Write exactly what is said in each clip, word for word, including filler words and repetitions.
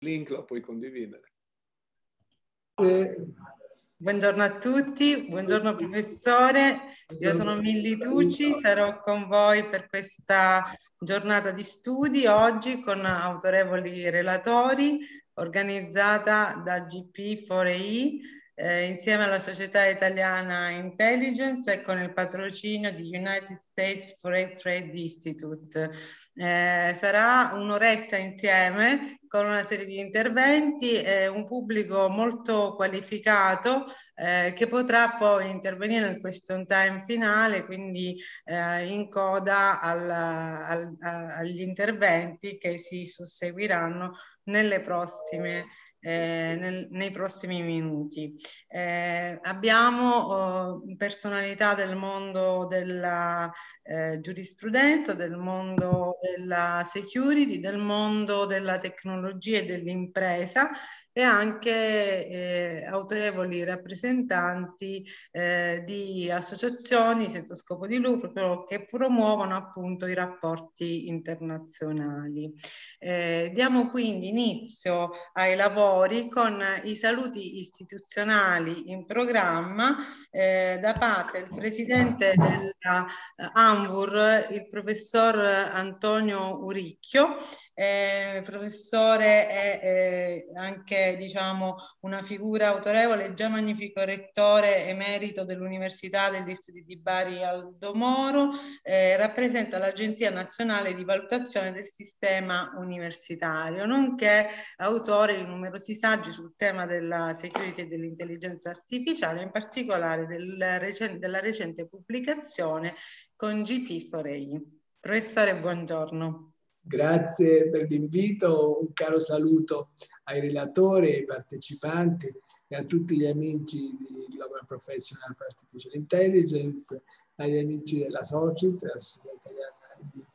link lo puoi condividere. Eh, buongiorno a tutti, buongiorno professore, io sono Milly Tucci, sarò con voi per questa giornata di studi oggi con autorevoli relatori organizzata da G P quattro E eh, insieme alla Società Italiana Intelligence e con il patrocinio di United States Foreign Trade Institute. Eh, sarà un'oretta insieme con una serie di interventi e un pubblico molto qualificato eh, che potrà poi intervenire nel question time finale, quindi eh, in coda al, al, a, agli interventi che si susseguiranno nelle prossime Eh, nel, nei prossimi minuti. Eh, abbiamo oh, personalità del mondo della eh, giurisprudenza, del mondo della security, del mondo della tecnologia e dell'impresa e anche eh, autorevoli rappresentanti eh, di associazioni senza scopo di lucro che promuovono appunto i rapporti internazionali. Eh, diamo quindi inizio ai lavori con i saluti istituzionali in programma eh, da parte del presidente della eh, ANVUR, il professor Antonio Uricchio. Eh, professore è eh, anche diciamo una figura autorevole, già magnifico rettore emerito dell'Università degli Studi di Bari Aldo Moro, eh, rappresenta l'Agenzia Nazionale di Valutazione del Sistema Universitario, nonché autore di numerosi saggi sul tema della security e dell'intelligenza artificiale, in particolare del recente, della recente pubblicazione con G P quattro E. Professore, buongiorno. Grazie per l'invito, un caro saluto ai relatori, ai partecipanti e a tutti gli amici di Global Professional for Artificial Intelligence, agli amici della SOCIT, la Società Italiana di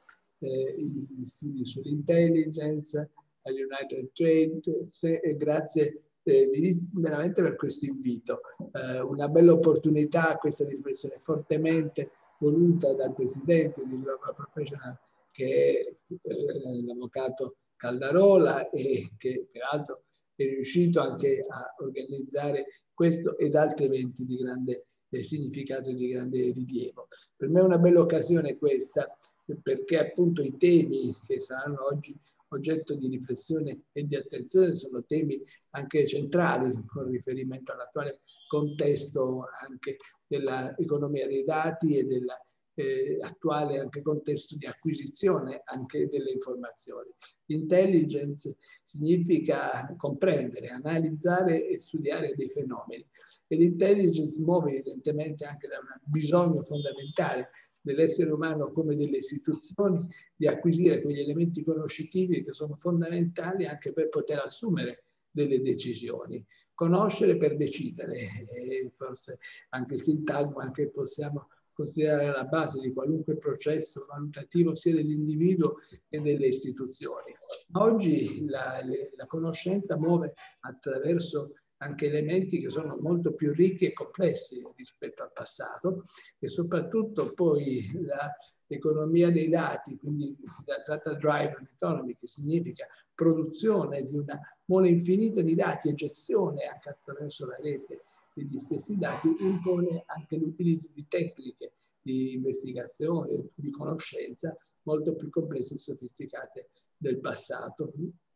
eh, Studi sull'Intelligence, agli United Trade, e grazie eh, veramente per questo invito. Eh, una bella opportunità, questa riflessione fortemente voluta dal Presidente di Global Professional, che è eh, l'avvocato Caldarola e che peraltro è riuscito anche a organizzare questo ed altri eventi di grande eh, significato e di grande rilievo. Per me è una bella occasione questa, perché appunto i temi che saranno oggi oggetto di riflessione e di attenzione sono temi anche centrali con riferimento all'attuale contesto anche dell'economia dei dati e della Eh, attuale anche contesto di acquisizione anche delle informazioni. Intelligence significa comprendere, analizzare e studiare dei fenomeni e l'intelligence muove evidentemente anche da un bisogno fondamentale dell'essere umano come delle istituzioni di acquisire quegli elementi conoscitivi che sono fondamentali anche per poter assumere delle decisioni. Conoscere per decidere, e forse anche il sintagma che possiamo considerare la base di qualunque processo valutativo sia dell'individuo che delle istituzioni. Oggi la, le, la conoscenza muove attraverso anche elementi che sono molto più ricchi e complessi rispetto al passato e soprattutto poi l'economia dei dati, quindi la data driven economy, che significa produzione di una mole infinita di dati e gestione anche attraverso la rete degli stessi dati, impone anche l'utilizzo di tecniche di investigazione, di conoscenza molto più complesse e sofisticate del passato.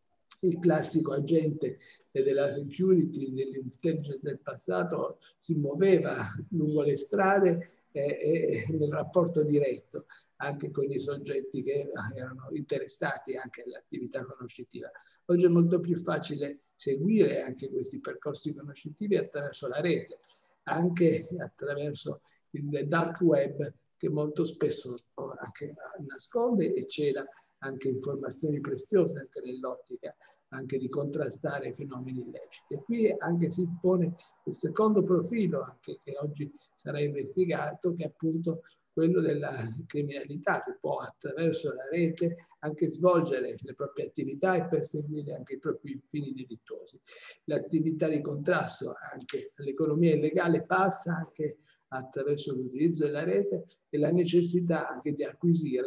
Il classico agente della security, dell'intelligence del passato si muoveva lungo le strade e, e nel rapporto diretto anche con i soggetti che erano interessati anche all'attività conoscitiva. Oggi è molto più facile seguire anche questi percorsi conoscitivi attraverso la rete, anche attraverso il dark web, che molto spesso anche nasconde e cela anche informazioni preziose anche nell'ottica anche di contrastare fenomeni illeciti. E qui anche si pone il secondo profilo anche che oggi sarà investigato, che è appunto quello della criminalità, che può attraverso la rete anche svolgere le proprie attività e perseguire anche i propri fini delittuosi. L'attività di contrasto anche all'economia illegale passa anche attraverso l'utilizzo della rete e la necessità anche di acquisire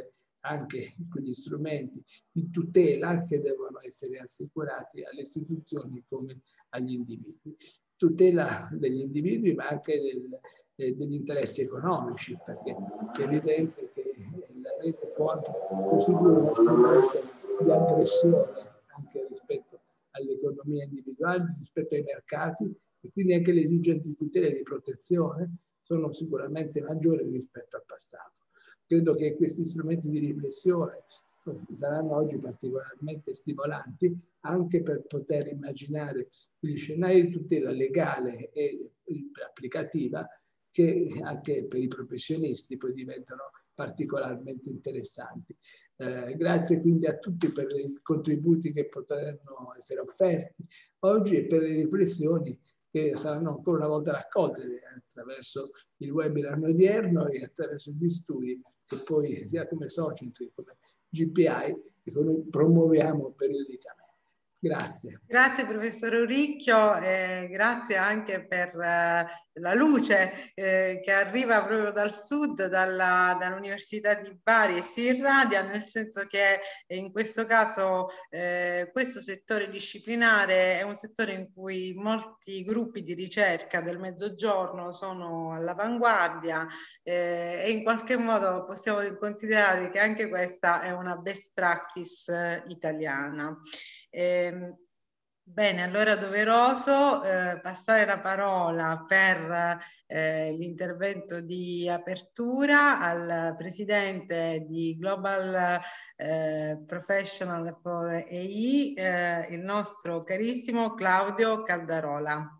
anche quegli strumenti di tutela che devono essere assicurati alle istituzioni come agli individui. Tutela degli individui ma anche del, eh, degli interessi economici, perché è evidente che la rete può anche costituire uno strumento di aggressione anche rispetto all'economia individuale, rispetto ai mercati, e quindi anche le esigenze di tutela e di protezione sono sicuramente maggiori rispetto al passato. Credo che questi strumenti di riflessione saranno oggi particolarmente stimolanti anche per poter immaginare gli scenari di tutela legale e applicativa che anche per i professionisti poi diventano particolarmente interessanti. Eh, grazie quindi a tutti per i contributi che potranno essere offerti oggi e per le riflessioni che saranno ancora una volta raccolte attraverso il webinar odierno e attraverso gli studi che poi sia come Socint che come G P I che noi promuoviamo periodicamente. Grazie. Grazie professor Uricchio, eh, grazie anche per eh, la luce eh, che arriva proprio dal sud, dalla, dall'Università di Bari e si irradia, nel senso che in questo caso eh, questo settore disciplinare è un settore in cui molti gruppi di ricerca del Mezzogiorno sono all'avanguardia eh, e in qualche modo possiamo considerare che anche questa è una best practice eh, italiana. Eh, Bene, allora è doveroso eh, passare la parola per eh, l'intervento di apertura al presidente di Global eh, Professional for A I, eh, il nostro carissimo Claudio Caldarola.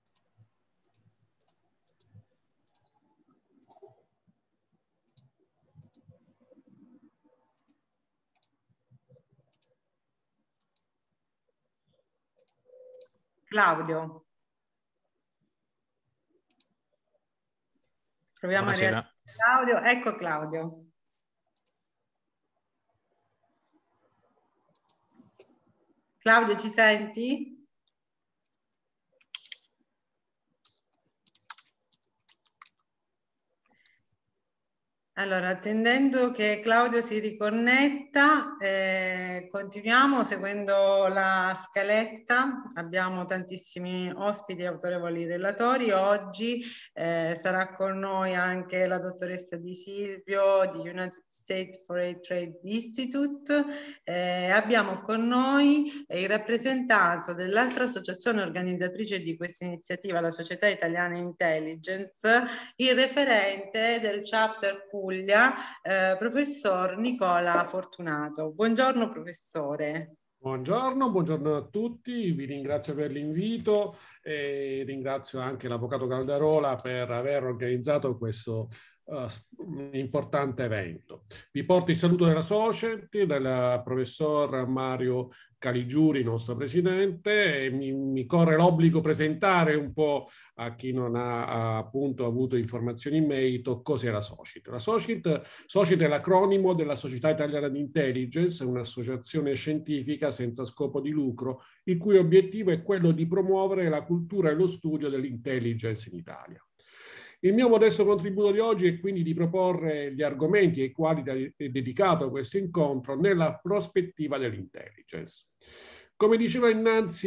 Claudio. Proviamo Buonasera. a riaprire Claudio. Ecco Claudio. Claudio, ci senti? Allora, attendendo che Claudio si riconnetta, eh, continuiamo seguendo la scaletta. Abbiamo tantissimi ospiti e autorevoli relatori. Oggi eh, sarà con noi anche la dottoressa Di Silvio di United States Foreign Trade Institute. Eh, abbiamo con noi il rappresentante dell'altra associazione organizzatrice di questa iniziativa, la Società Italiana Intelligence, il referente del chapter Puglia, eh, professor Nicola Fortunato. Buongiorno professore. Buongiorno, buongiorno a tutti, vi ringrazio per l'invito e ringrazio anche l'avvocato Caldarola per aver organizzato questo uh, importante evento. Vi porto il saluto della Society, del professor Mario Caligiuri, nostro presidente, e mi, mi corre l'obbligo presentare un po' a chi non ha, ha appunto avuto informazioni in merito cos'è la Society. La Society, Society è l'acronimo della Società Italiana di Intelligence, un'associazione scientifica senza scopo di lucro, il cui obiettivo è quello di promuovere la cultura e lo studio dell'intelligence in Italia. Il mio modesto contributo di oggi è quindi di proporre gli argomenti ai quali è dedicato questo incontro nella prospettiva dell'intelligence. Come diceva innanzi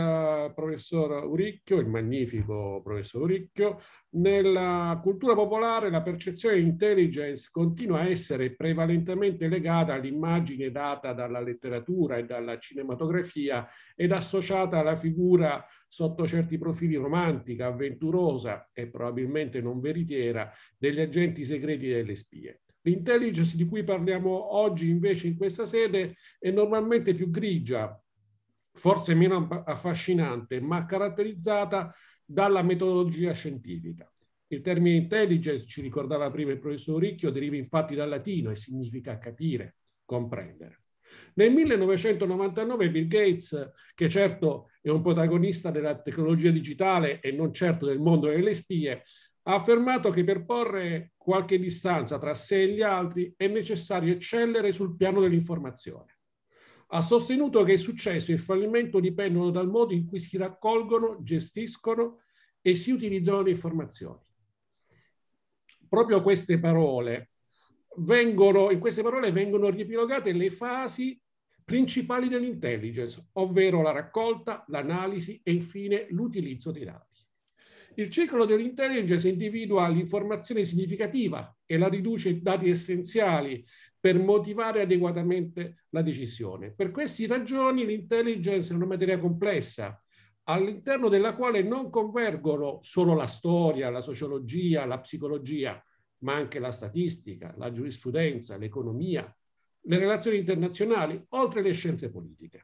il professor Uricchio, il magnifico professor Uricchio, nella cultura popolare la percezione di intelligence continua a essere prevalentemente legata all'immagine data dalla letteratura e dalla cinematografia ed associata alla figura sotto certi profili romantica, avventurosa e probabilmente non veritiera degli agenti segreti delle spie. L'intelligence di cui parliamo oggi invece in questa sede è normalmente più grigia, forse meno affascinante, ma caratterizzata dalla metodologia scientifica. Il termine intelligence, ci ricordava prima il professor Ricchio, deriva infatti dal latino e significa capire, comprendere. Nel millenovecentonovantanove Bill Gates, che certo è un protagonista della tecnologia digitale e non certo del mondo delle spie, ha affermato che per porre qualche distanza tra sé e gli altri è necessario eccellere sul piano dell'informazione. Ha sostenuto che il successo e il fallimento dipendono dal modo in cui si raccolgono, gestiscono e si utilizzano le informazioni. Proprio queste parole vengono, in queste parole vengono riepilogate le fasi principali dell'intelligence, ovvero la raccolta, l'analisi e infine l'utilizzo dei dati. Il ciclo dell'intelligence individua l'informazione significativa e la riduce in dati essenziali per motivare adeguatamente la decisione. Per queste ragioni l'intelligence è una materia complessa, all'interno della quale non convergono solo la storia, la sociologia, la psicologia, ma anche la statistica, la giurisprudenza, l'economia, le relazioni internazionali, oltre le scienze politiche.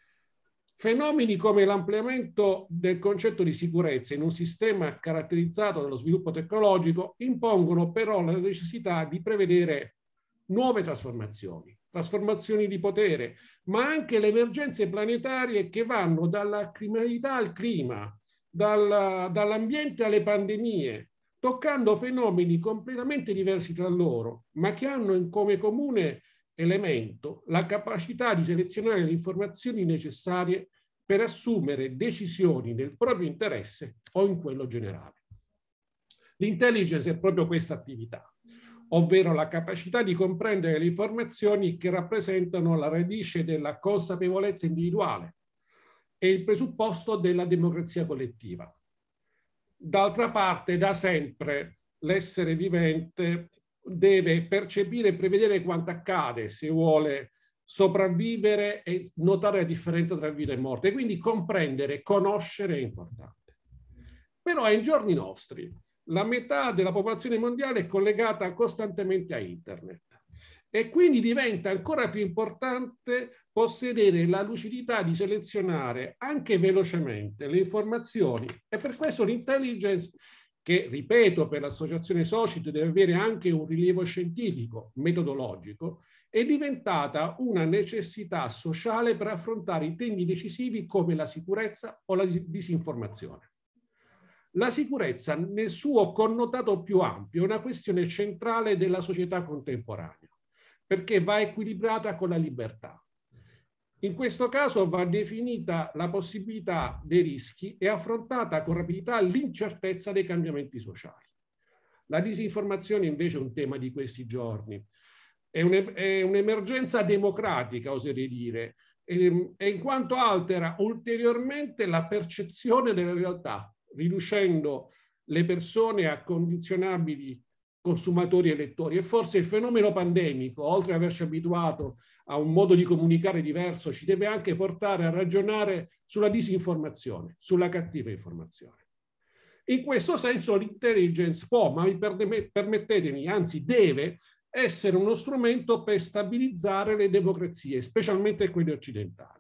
Fenomeni come l'ampliamento del concetto di sicurezza in un sistema caratterizzato dallo sviluppo tecnologico impongono però la necessità di prevedere nuove trasformazioni, trasformazioni di potere, ma anche le emergenze planetarie che vanno dalla criminalità al clima, dal, dall'ambiente alle pandemie, toccando fenomeni completamente diversi tra loro, ma che hanno in come comune elemento la capacità di selezionare le informazioni necessarie per assumere decisioni nel proprio interesse o in quello generale. L'intelligence è proprio questa attività, ovvero la capacità di comprendere le informazioni che rappresentano la radice della consapevolezza individuale e il presupposto della democrazia collettiva. D'altra parte, da sempre, l'essere vivente deve percepire e prevedere quanto accade se vuole sopravvivere e notare la differenza tra vita e morte, e quindi comprendere, conoscere è importante. Però ai giorni nostri la metà della popolazione mondiale è collegata costantemente a internet e quindi diventa ancora più importante possedere la lucidità di selezionare anche velocemente le informazioni, e per questo l'intelligence, che ripeto per l'associazione Socit deve avere anche un rilievo scientifico, metodologico, è diventata una necessità sociale per affrontare i temi decisivi come la sicurezza o la disinformazione. La sicurezza, nel suo connotato più ampio, è una questione centrale della società contemporanea, perché va equilibrata con la libertà. In questo caso va definita la possibilità dei rischi e affrontata con rapidità l'incertezza dei cambiamenti sociali. La disinformazione invece è un tema di questi giorni, è un'emergenza democratica, oserei dire, e in quanto altera ulteriormente la percezione della realtà, riducendo le persone a condizionabili consumatori e lettori. E forse il fenomeno pandemico, oltre ad averci abituato a un modo di comunicare diverso, ci deve anche portare a ragionare sulla disinformazione, sulla cattiva informazione. In questo senso l'intelligence può, ma permettetemi, anzi deve, essere uno strumento per stabilizzare le democrazie, specialmente quelle occidentali,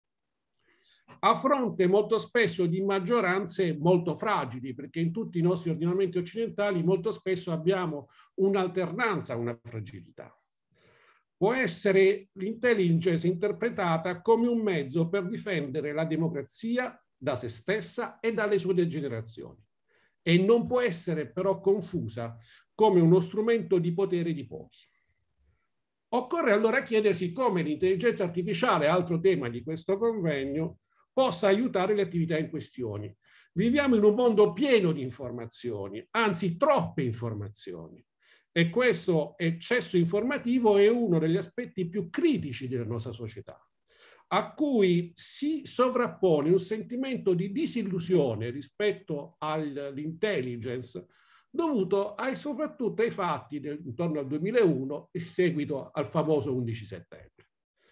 a fronte molto spesso di maggioranze molto fragili, perché in tutti i nostri ordinamenti occidentali molto spesso abbiamo un'alternanza, una fragilità. Può essere l'intelligence interpretata come un mezzo per difendere la democrazia da se stessa e dalle sue degenerazioni, e non può essere però confusa come uno strumento di potere di pochi. Occorre allora chiedersi come l'intelligenza artificiale, altro tema di questo convegno, possa aiutare le attività in questione. Viviamo in un mondo pieno di informazioni, anzi troppe informazioni, e questo eccesso informativo è uno degli aspetti più critici della nostra società, a cui si sovrappone un sentimento di disillusione rispetto all'intelligence dovuto ai, soprattutto ai fatti del, intorno al duemilauno, in seguito al famoso undici settembre.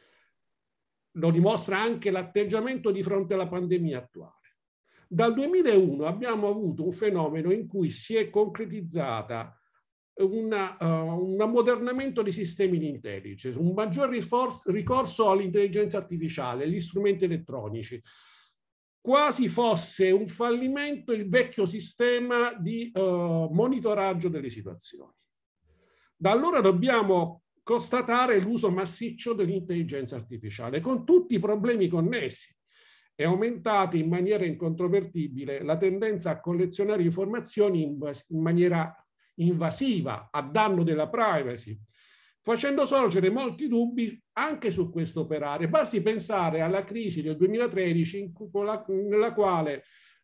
Lo dimostra anche l'atteggiamento di fronte alla pandemia attuale. Dal duemilauno abbiamo avuto un fenomeno in cui si è concretizzata una, uh, un ammodernamento dei sistemi di intelligence, un maggior ricorso all'intelligenza artificiale, agli strumenti elettronici, quasi fosse un fallimento il vecchio sistema di uh, monitoraggio delle situazioni. Da allora dobbiamo constatare l'uso massiccio dell'intelligenza artificiale, con tutti i problemi connessi. È aumentata in maniera incontrovertibile la tendenza a collezionare informazioni in, in maniera invasiva, a danno della privacy, facendo sorgere molti dubbi anche su questo operare. Basti pensare alla crisi del duemilatredici in cui, nella quale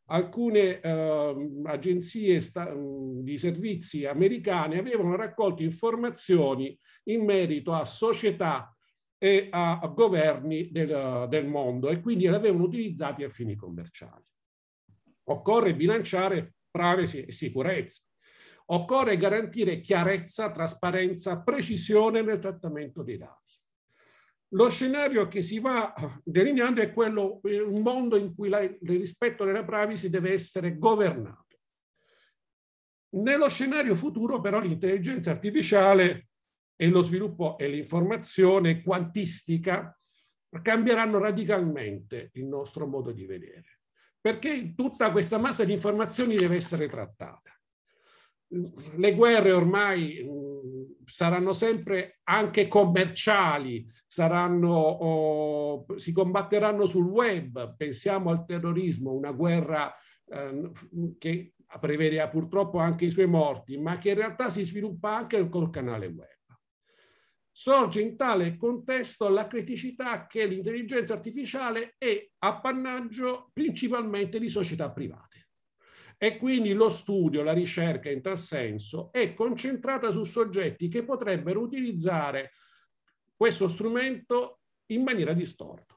alcune eh, agenzie di servizi americane avevano raccolto informazioni in merito a società e a, a governi del, del mondo e quindi le avevano utilizzate a fini commerciali. Occorre bilanciare privacy e sicurezza. Occorre garantire chiarezza, trasparenza, precisione nel trattamento dei dati. Lo scenario che si va delineando è quello, un mondo in cui la, il rispetto della privacy deve essere governato. Nello scenario futuro, però, l'intelligenza artificiale e lo sviluppo e l'informazione quantistica cambieranno radicalmente il nostro modo di vedere, perché tutta questa massa di informazioni deve essere trattata. Le guerre ormai mh, saranno sempre anche commerciali, saranno, oh, si combatteranno sul web. Pensiamo al terrorismo, una guerra eh, che prevede purtroppo anche i suoi morti, ma che in realtà si sviluppa anche col canale web. Sorge in tale contesto la criticità che l'intelligenza artificiale è appannaggio principalmente di società private. E quindi lo studio, la ricerca in tal senso è concentrata su soggetti che potrebbero utilizzare questo strumento in maniera distorta.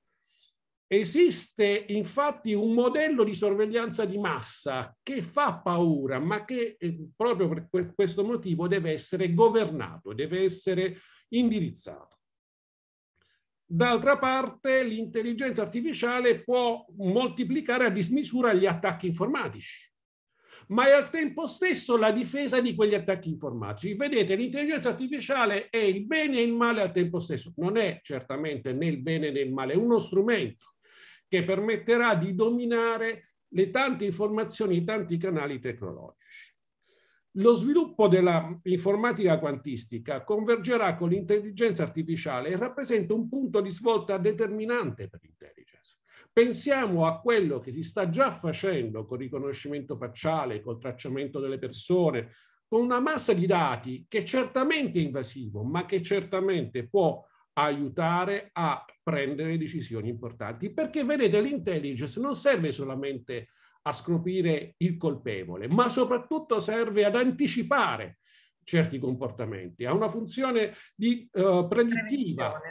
Esiste infatti un modello di sorveglianza di massa che fa paura, ma che eh, proprio per questo motivo deve essere governato, deve essere indirizzato. D'altra parte, l'intelligenza artificiale può moltiplicare a dismisura gli attacchi informatici, ma è al tempo stesso la difesa di quegli attacchi informatici. Vedete, l'intelligenza artificiale è il bene e il male al tempo stesso. Non è certamente né il bene né il male, è uno strumento che permetterà di dominare le tante informazioni, i tanti canali tecnologici. Lo sviluppo dell'informatica quantistica convergerà con l'intelligenza artificiale e rappresenta un punto di svolta determinante per l'intelligence. Pensiamo a quello che si sta già facendo con il riconoscimento facciale, col tracciamento delle persone, con una massa di dati che certamente è invasivo, ma che certamente può aiutare a prendere decisioni importanti. Perché vedete, l'intelligence non serve solamente a scoprire il colpevole, ma soprattutto serve ad anticipare certi comportamenti, ha una funzione di uh, predittiva.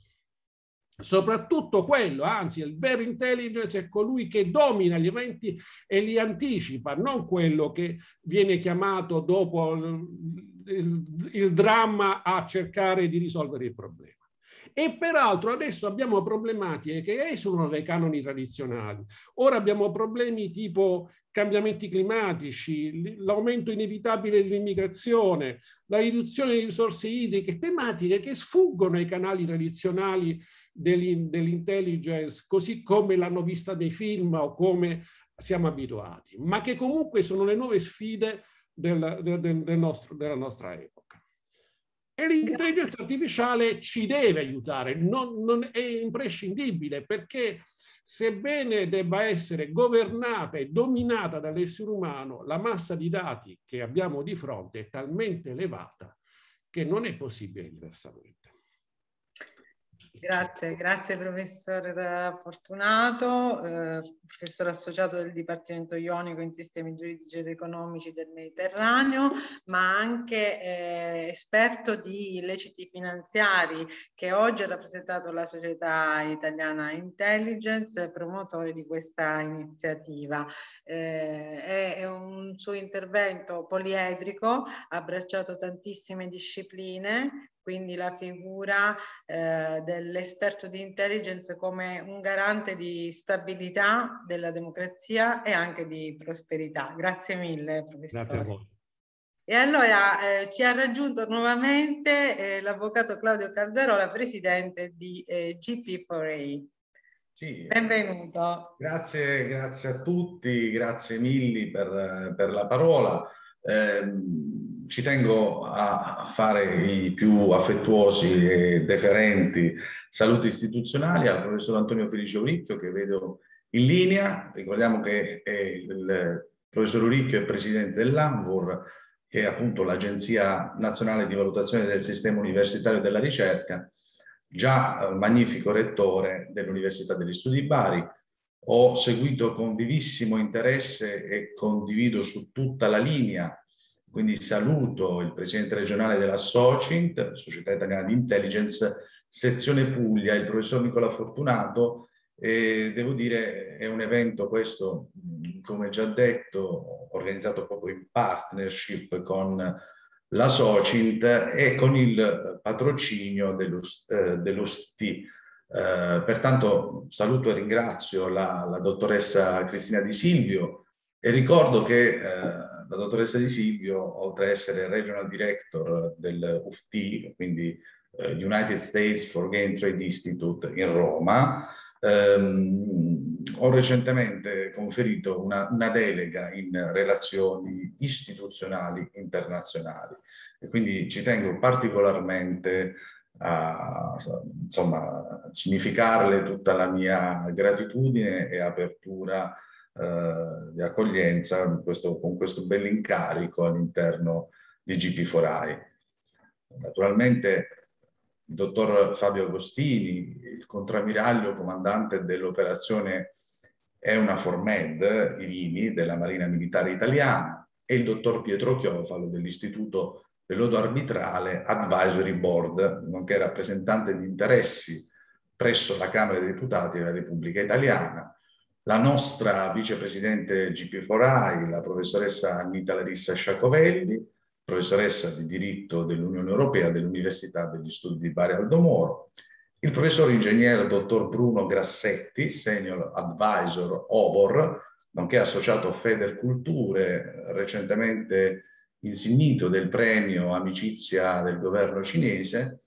Soprattutto quello, anzi, il vero intelligence è colui che domina gli eventi e li anticipa, non quello che viene chiamato dopo il, il, il dramma a cercare di risolvere il problema. E peraltro adesso abbiamo problematiche che esulano dai canoni tradizionali. Ora abbiamo problemi tipo cambiamenti climatici, l'aumento inevitabile dell'immigrazione, la riduzione di risorse idriche, tematiche che sfuggono ai canali tradizionali dell'intelligence, così come l'hanno vista nei film o come siamo abituati, ma che comunque sono le nuove sfide del, del, del nostro, della nostra epoca. E l'intelligenza artificiale ci deve aiutare, non, non è imprescindibile, perché sebbene debba essere governata e dominata dall'essere umano, la massa di dati che abbiamo di fronte è talmente elevata che non è possibile diversamente. Grazie, grazie professor Fortunato, eh, professore associato del Dipartimento Ionico in Sistemi Giuridici ed Economici del Mediterraneo, ma anche eh, esperto di illeciti finanziari, che oggi ha rappresentato la Società Italiana Intelligence, promotore di questa iniziativa. Eh, è un suo intervento poliedrico, ha abbracciato tantissime discipline, quindi la figura eh, dell'esperto di intelligence come un garante di stabilità della democrazia e anche di prosperità. Grazie mille, professore. Grazie a voi. E allora eh, ci ha raggiunto nuovamente eh, l'avvocato Claudio Calderola, presidente di eh, G P quattro A. Sì, benvenuto. Grazie, grazie a tutti, grazie mille per, per la parola. Eh, ci tengo a fare i più affettuosi e deferenti saluti istituzionali al professor Antonio Felice Uricchio, che vedo in linea. Ricordiamo che è il professor Uricchio è presidente dell'ANVUR, che è appunto l'Agenzia Nazionale di Valutazione del Sistema Universitario della Ricerca, già magnifico rettore dell'Università degli Studi Bari, ho seguito con vivissimo interesse e condivido su tutta la linea. Quindi saluto il presidente regionale della Socint, Società Italiana di Intelligence, sezione Puglia, il professor Nicola Fortunato. E devo dire è un evento questo, come già detto, organizzato proprio in partnership con la Socint e con il patrocinio dello, eh, dello S T I. Eh, pertanto saluto e ringrazio la, la dottoressa Cristina Di Silvio e ricordo che eh, la dottoressa Di Silvio, oltre ad essere Regional Director del U F T I, quindi eh, United States Foreign Trade Institute in Roma, ehm, ho recentemente conferito una, una delega in relazioni istituzionali internazionali e quindi ci tengo particolarmente a insomma, significarle tutta la mia gratitudine e apertura eh, di accoglienza con questo, con questo bell'incarico all'interno di G P quattro I. Naturalmente il dottor Fabio Agostini, il contrammiraglio comandante dell'operazione EUNAVFOR Med, Irini, della Marina Militare Italiana, e il dottor Pietro Chiofalo dell'Istituto del Lodo Arbitrale Advisory Board, nonché rappresentante di interessi presso la Camera dei Deputati della Repubblica Italiana, la nostra vicepresidente G P quattro I, la professoressa Anita Larissa Sciacovelli, professoressa di diritto dell'Unione Europea dell'Università degli Studi di Bari Aldo Moro, il professor ingegnere dottor Bruno Grassetti, senior advisor O B O R, nonché associato Federculture, recentemente insignito del premio Amicizia del governo cinese,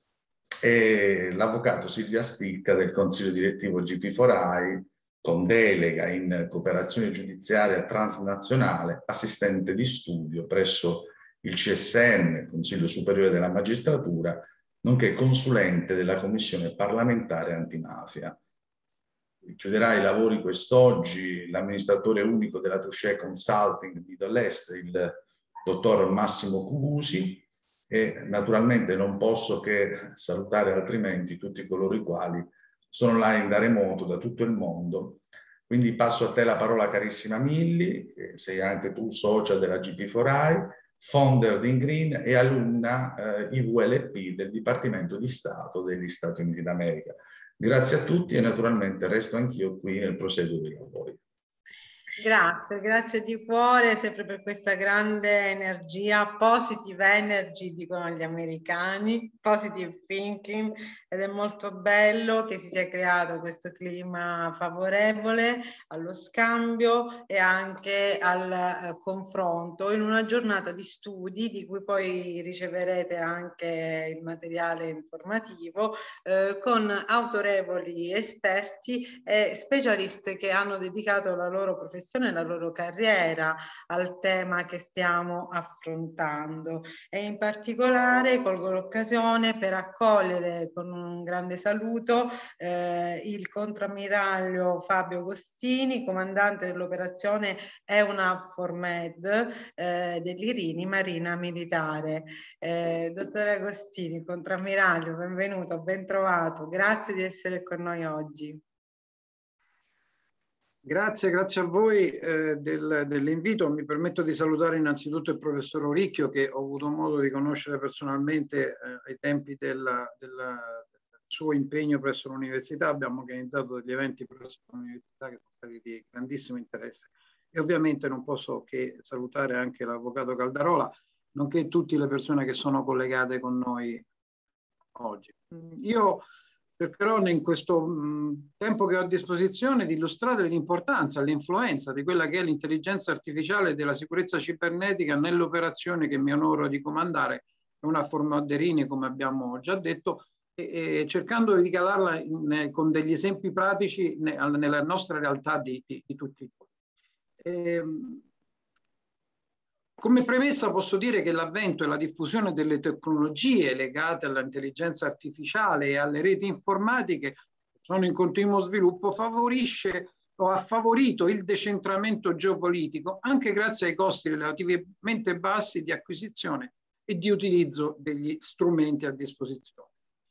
e l'avvocato Silvia Sticca del Consiglio Direttivo G P quattro I, con delega in cooperazione giudiziaria transnazionale, assistente di studio presso il C S M, Consiglio Superiore della Magistratura, nonché consulente della Commissione parlamentare antimafia. Chiuderà i lavori quest'oggi l'amministratore unico della Touché Consulting Middle East, il dottor Massimo Cugusi, e naturalmente non posso che salutare altrimenti tutti coloro i quali sono online da remoto da tutto il mondo. Quindi passo a te la parola, carissima Milly, che sei anche tu socia della G P quattro I, founder di InGreen e alunna eh, I V L P del Dipartimento di Stato degli Stati Uniti d'America. Grazie a tutti e naturalmente resto anch'io qui nel proseguo dei lavori. Grazie, grazie di cuore, sempre per questa grande energia, positive energy, dicono gli americani, positive thinking, ed è molto bello che si sia creato questo clima favorevole allo scambio e anche al eh, confronto in una giornata di studi di cui poi riceverete anche il materiale informativo eh, con autorevoli esperti e specialisti che hanno dedicato la loro professione e la loro carriera al tema che stiamo affrontando, e in particolare colgo l'occasione per accogliere con un grande saluto eh, il contrammiraglio Fabio Agostini, comandante dell'operazione EUNAVFOR Med eh, dell'Irini Marina Militare. Eh, dottore Agostini, contrammiraglio, benvenuto, ben trovato, grazie di essere con noi oggi. Grazie, grazie a voi eh, del, dell'invito. Mi permetto di salutare innanzitutto il professor Oricchio, che ho avuto modo di conoscere personalmente eh, ai tempi della, della, del suo impegno presso l'università. Abbiamo organizzato degli eventi presso l'università che sono stati di grandissimo interesse. E ovviamente non posso che salutare anche l'avvocato Caldarola, nonché tutte le persone che sono collegate con noi oggi. Io cercherò in questo mh, tempo che ho a disposizione di illustrare l'importanza, l'influenza di quella che è l'intelligenza artificiale e della sicurezza cibernetica nell'operazione che mi onoro di comandare, una forma Derini, come abbiamo già detto, e, e cercando di calarla in, con degli esempi pratici ne, nella nostra realtà di, di, di tutti i giorni. Come premessa posso dire che l'avvento e la diffusione delle tecnologie legate all'intelligenza artificiale e alle reti informatiche sono in continuo sviluppo, favorisce o ha favorito il decentramento geopolitico anche grazie ai costi relativamente bassi di acquisizione e di utilizzo degli strumenti a disposizione.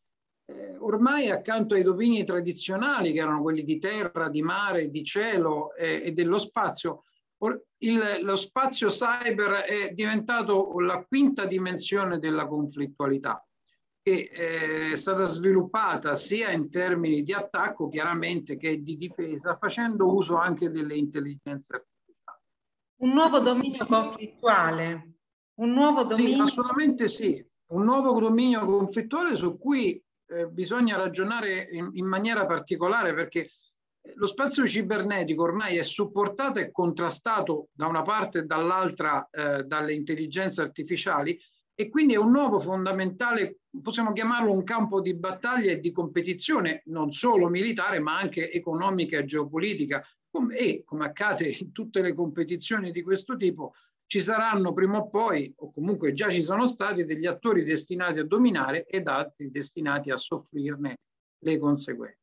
eh, ormai accanto ai domini tradizionali, che erano quelli di terra, di mare, di cielo eh, e dello spazio, il, lo spazio cyber è diventato la quinta dimensione della conflittualità, che è stata sviluppata sia in termini di attacco chiaramente che di difesa, facendo uso anche delle intelligenze artificiali. Un nuovo dominio conflittuale, un nuovo dominio... Sì, assolutamente sì, un nuovo dominio conflittuale su cui eh, bisogna ragionare in, in maniera particolare, perché lo spazio cibernetico ormai è supportato e contrastato da una parte e dall'altra eh, dalle intelligenze artificiali, e quindi è un nuovo fondamentale, possiamo chiamarlo un campo di battaglia e di competizione, non solo militare ma anche economica e geopolitica, come, e come accade in tutte le competizioni di questo tipo, ci saranno prima o poi, o comunque già ci sono stati, degli attori destinati a dominare ed altri destinati a soffrirne le conseguenze.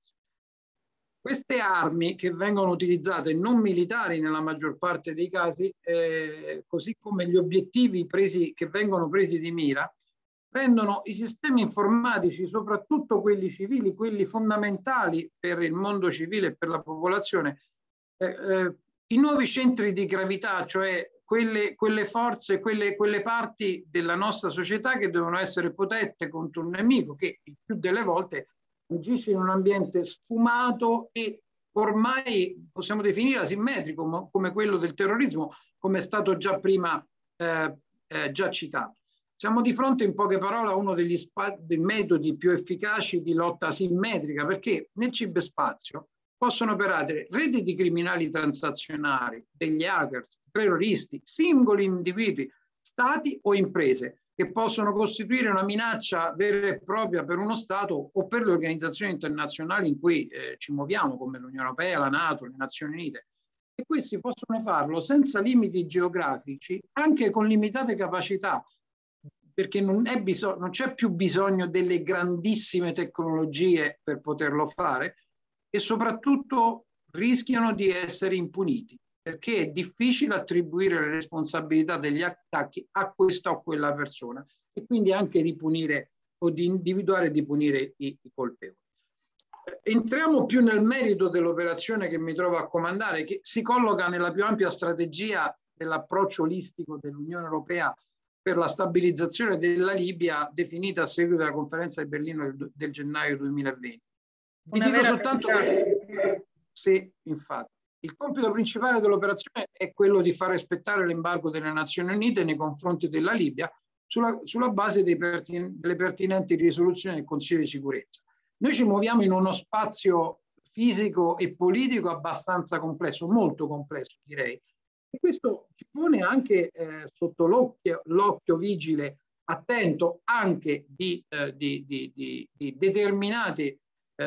Queste armi, che vengono utilizzate non militari nella maggior parte dei casi, eh, così come gli obiettivi presi, che vengono presi di mira, rendono i sistemi informatici, soprattutto quelli civili, quelli fondamentali per il mondo civile e per la popolazione, eh, eh, i nuovi centri di gravità, cioè quelle, quelle forze, quelle, quelle parti della nostra società che devono essere protette contro un nemico che il più delle volte agisce in un ambiente sfumato e ormai possiamo definire asimmetrico, come quello del terrorismo, come è stato già prima eh, eh, già citato. Siamo di fronte, in poche parole, a uno degli dei metodi più efficaci di lotta asimmetrica, perché nel ciberspazio possono operare reti di criminali transazionali, degli hackers, terroristi, singoli individui, stati o imprese, che possono costituire una minaccia vera e propria per uno Stato o per le organizzazioni internazionali in cui eh, ci muoviamo, come l'Unione Europea, la NATO, le Nazioni Unite. E questi possono farlo senza limiti geografici, anche con limitate capacità, perché non è bisogno, non c'è più bisogno delle grandissime tecnologie per poterlo fare, e soprattutto rischiano di essere impuniti, perché è difficile attribuire le responsabilità degli attacchi a questa o quella persona, e quindi anche di punire o di individuare e di punire i, i colpevoli. Entriamo più nel merito dell'operazione che mi trovo a comandare, che si colloca nella più ampia strategia dell'approccio olistico dell'Unione Europea per la stabilizzazione della Libia, definita a seguito della conferenza di Berlino del, del gennaio duemilaventi. Vi dico soltanto che, sì, infatti, il compito principale dell'operazione è quello di far rispettare l'embargo delle Nazioni Unite nei confronti della Libia sulla, sulla base dei pertin delle pertinenti risoluzioni del Consiglio di sicurezza. Noi ci muoviamo in uno spazio fisico e politico abbastanza complesso, molto complesso direi, e questo ci pone anche eh, sotto l'occhio vigile, attento anche di, eh, di, di, di, di determinati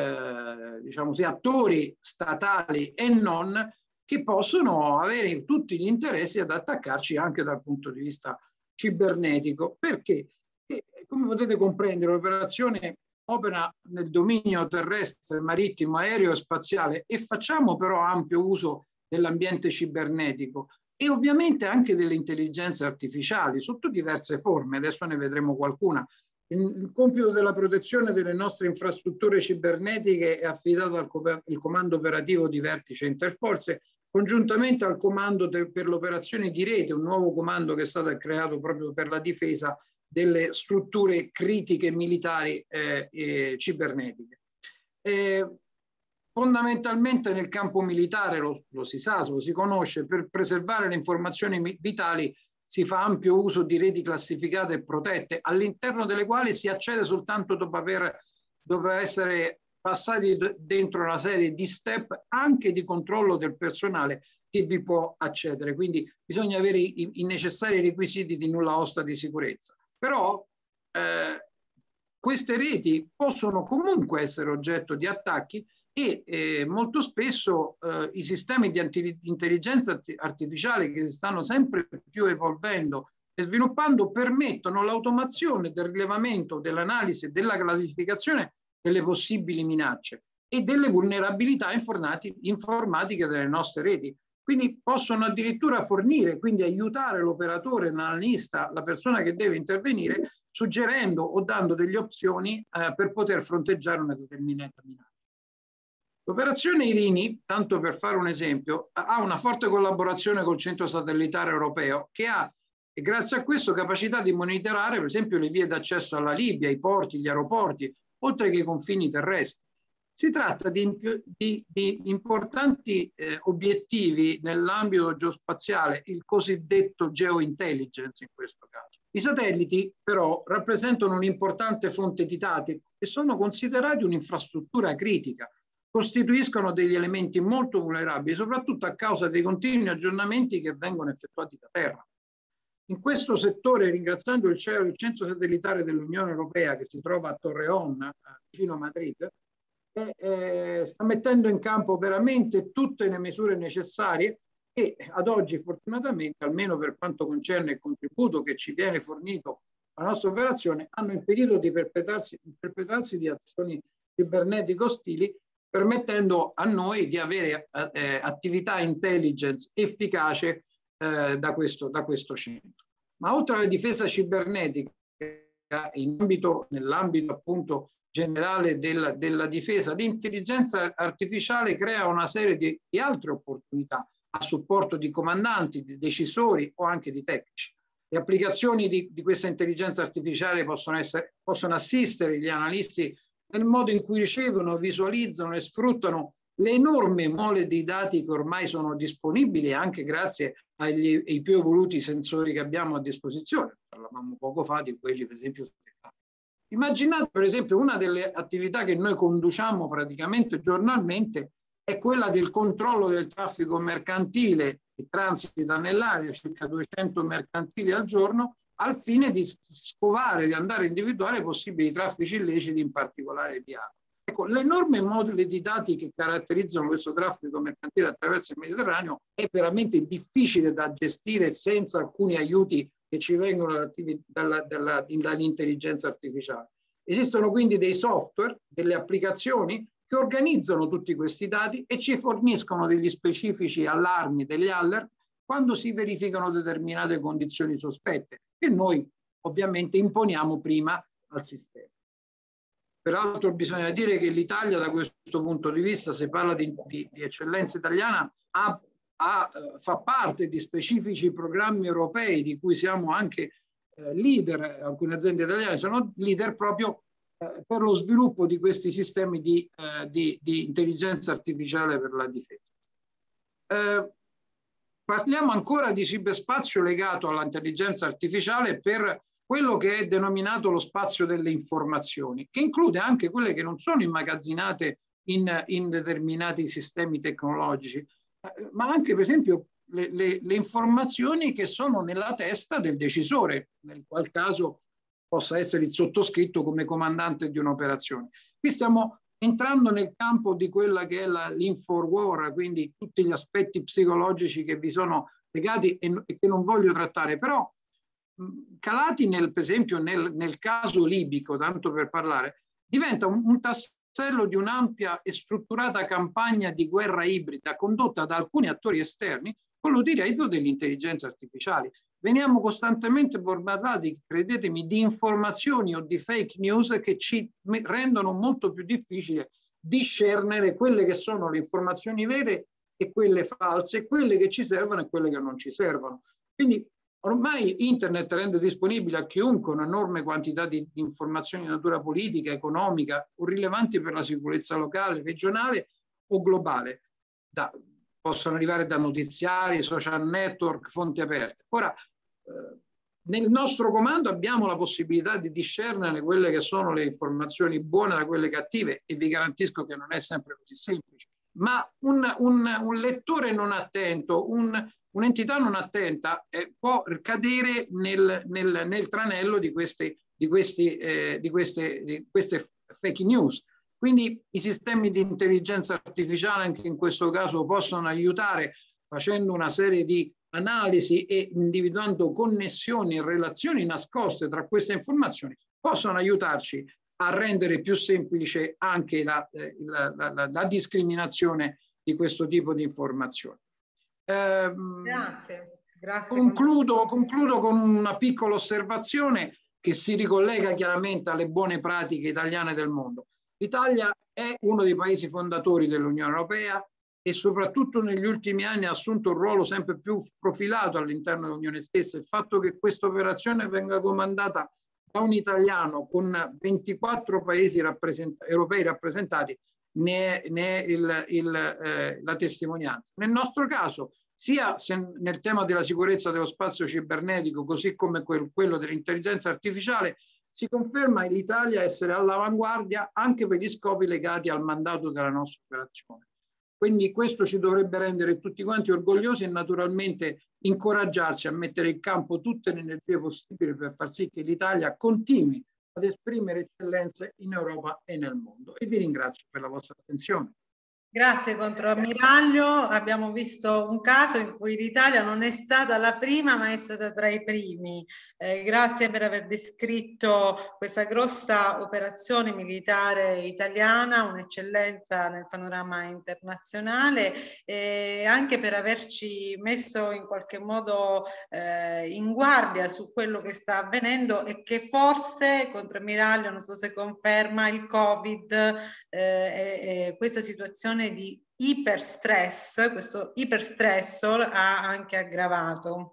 Eh, diciamo così, attori statali e non, che possono avere tutti gli interessi ad attaccarci anche dal punto di vista cibernetico, perché eh, come potete comprendere l'operazione opera nel dominio terrestre, marittimo, aereo e spaziale, e facciamo però ampio uso dell'ambiente cibernetico e ovviamente anche delle intelligenze artificiali sotto diverse forme. Adesso ne vedremo qualcuna. Il compito della protezione delle nostre infrastrutture cibernetiche è affidato al comando operativo di vertice interforze, congiuntamente al comando per l'operazione di rete, un nuovo comando che è stato creato proprio per la difesa delle strutture critiche militari eh, e cibernetiche. Eh, fondamentalmente nel campo militare, lo, lo si sa, lo si conosce, per preservare le informazioni vitali si fa ampio uso di reti classificate e protette, all'interno delle quali si accede soltanto dopo aver dopo essere passati dentro una serie di step anche di controllo del personale che vi può accedere. Quindi bisogna avere i, i necessari requisiti di nulla osta di sicurezza. Però eh, queste reti possono comunque essere oggetto di attacchi e eh, molto spesso eh, i sistemi di intelligenza artificiale che si stanno sempre più evolvendo e sviluppando permettono l'automazione del rilevamento, dell'analisi e della classificazione delle possibili minacce e delle vulnerabilità informatiche delle nostre reti. Quindi possono addirittura fornire, quindi aiutare l'operatore, l'analista, la persona che deve intervenire suggerendo o dando delle opzioni eh, per poter fronteggiare una determinata minaccia. L'operazione Irini, tanto per fare un esempio, ha una forte collaborazione col centro satellitare europeo che ha, e grazie a questo, capacità di monitorare per esempio le vie d'accesso alla Libia, i porti, gli aeroporti, oltre che i confini terrestri. Si tratta di, di, di importanti eh, obiettivi nell'ambito geospaziale, il cosiddetto geointelligence in questo caso. I satelliti però rappresentano un'importante fonte di dati e sono considerati un'infrastruttura critica. Costituiscono degli elementi molto vulnerabili, soprattutto a causa dei continui aggiornamenti che vengono effettuati da terra. In questo settore, ringraziando il C E O, il centro satellitare dell'Unione Europea che si trova a Torreón, vicino a Madrid, eh, eh, sta mettendo in campo veramente tutte le misure necessarie e ad oggi, fortunatamente, almeno per quanto concerne il contributo che ci viene fornito alla nostra operazione, hanno impedito di perpetrarsi, perpetrarsi di azioni cibernetiche ostili, permettendo a noi di avere eh, attività intelligence efficace eh, da, questo, da questo centro. Ma oltre alla difesa cibernetica, in ambito, nell'ambito appunto generale della, della difesa, l'intelligenza artificiale crea una serie di, di altre opportunità a supporto di comandanti, di decisori o anche di tecnici. Le applicazioni di, di questa intelligenza artificiale possono, essere, possono assistere gli analisti nel modo in cui ricevono, visualizzano e sfruttano le enormi mole di dati che ormai sono disponibili anche grazie agli, ai più evoluti sensori che abbiamo a disposizione. Parlavamo poco fa di quelli, per esempio, immaginate per esempio una delle attività che noi conduciamo praticamente giornalmente è quella del controllo del traffico mercantile che transita nell'area, circa duecento mercantili al giorno, al fine di scovare, di andare a individuare possibili traffici illeciti, in particolare di armi. Ecco, l'enorme mole di dati che caratterizzano questo traffico mercantile attraverso il Mediterraneo è veramente difficile da gestire senza alcuni aiuti che ci vengono dall'intelligenza artificiale. Esistono quindi dei software, delle applicazioni che organizzano tutti questi dati e ci forniscono degli specifici allarmi, degli alert, quando si verificano determinate condizioni sospette, che noi ovviamente imponiamo prima al sistema. Peraltro bisogna dire che l'Italia da questo punto di vista, se parla di, di, di eccellenza italiana, ha, ha, fa parte di specifici programmi europei di cui siamo anche eh, leader, alcune aziende italiane sono leader proprio eh, per lo sviluppo di questi sistemi di, eh, di, di intelligenza artificiale per la difesa. Eh, Parliamo ancora di ciberspazio legato all'intelligenza artificiale per quello che è denominato lo spazio delle informazioni, che include anche quelle che non sono immagazzinate in, in determinati sistemi tecnologici, ma anche per esempio le, le, le informazioni che sono nella testa del decisore, nel qual caso possa essere il sottoscritto come comandante di un'operazione. Qui stiamo entrando nel campo di quella che è l'infowar, quindi tutti gli aspetti psicologici che vi sono legati e, e che non voglio trattare, però mh, calati nel, per esempio nel, nel caso libico, tanto per parlare, diventa un, un tassello di un'ampia e strutturata campagna di guerra ibrida condotta da alcuni attori esterni con l'utilizzo dell'intelligenza artificiale. Veniamo costantemente bombardati, credetemi, di informazioni o di fake news che ci rendono molto più difficile discernere quelle che sono le informazioni vere e quelle false, quelle che ci servono e quelle che non ci servono. Quindi ormai internet rende disponibile a chiunque un'enorme quantità di, di informazioni di natura politica, economica o rilevanti per la sicurezza locale, regionale o globale. Da, possono arrivare da notiziari, social network, fonti aperte. Ora, eh, nel nostro comando abbiamo la possibilità di discernere quelle che sono le informazioni buone da quelle cattive e vi garantisco che non è sempre così semplice. Ma un, un, un lettore non attento, un, un'entità non attenta eh, può cadere nel, nel, nel tranello di queste, di, questi, eh, di, queste, di queste fake news. Quindi i sistemi di intelligenza artificiale anche in questo caso possono aiutare facendo una serie di analisi e individuando connessioni e relazioni nascoste tra queste informazioni, possono aiutarci a rendere più semplice anche la, la, la, la, la discriminazione di questo tipo di informazioni. Eh, grazie, grazie. Concludo, concludo con una piccola osservazione. che si ricollega chiaramente alle buone pratiche italiane del mondo. L'Italia è uno dei paesi fondatori dell'Unione Europea e soprattutto negli ultimi anni ha assunto un ruolo sempre più profilato all'interno dell'Unione stessa. Il fatto che questa operazione venga comandata da un italiano con ventiquattro paesi rappresent- europei rappresentati ne è, ne è il, il, eh, la testimonianza. Nel nostro caso, sia se nel tema della sicurezza dello spazio cibernetico, così come quel, quello dell'intelligenza artificiale, si conferma l'Italia essere all'avanguardia anche per gli scopi legati al mandato della nostra operazione. Quindi questo ci dovrebbe rendere tutti quanti orgogliosi e naturalmente incoraggiarci a mettere in campo tutte le energie possibili per far sì che l'Italia continui ad esprimere eccellenze in Europa e nel mondo. E vi ringrazio per la vostra attenzione. Grazie controammiraglio, abbiamo visto un caso in cui l'Italia non è stata la prima ma è stata tra i primi. Eh, grazie per aver descritto questa grossa operazione militare italiana, un'eccellenza nel panorama internazionale e anche per averci messo in qualche modo eh, in guardia su quello che sta avvenendo e che forse, controammiraglio, non so se conferma, il Covid eh, e, e questa situazione di iperstress, questo iperstressor ha anche aggravato.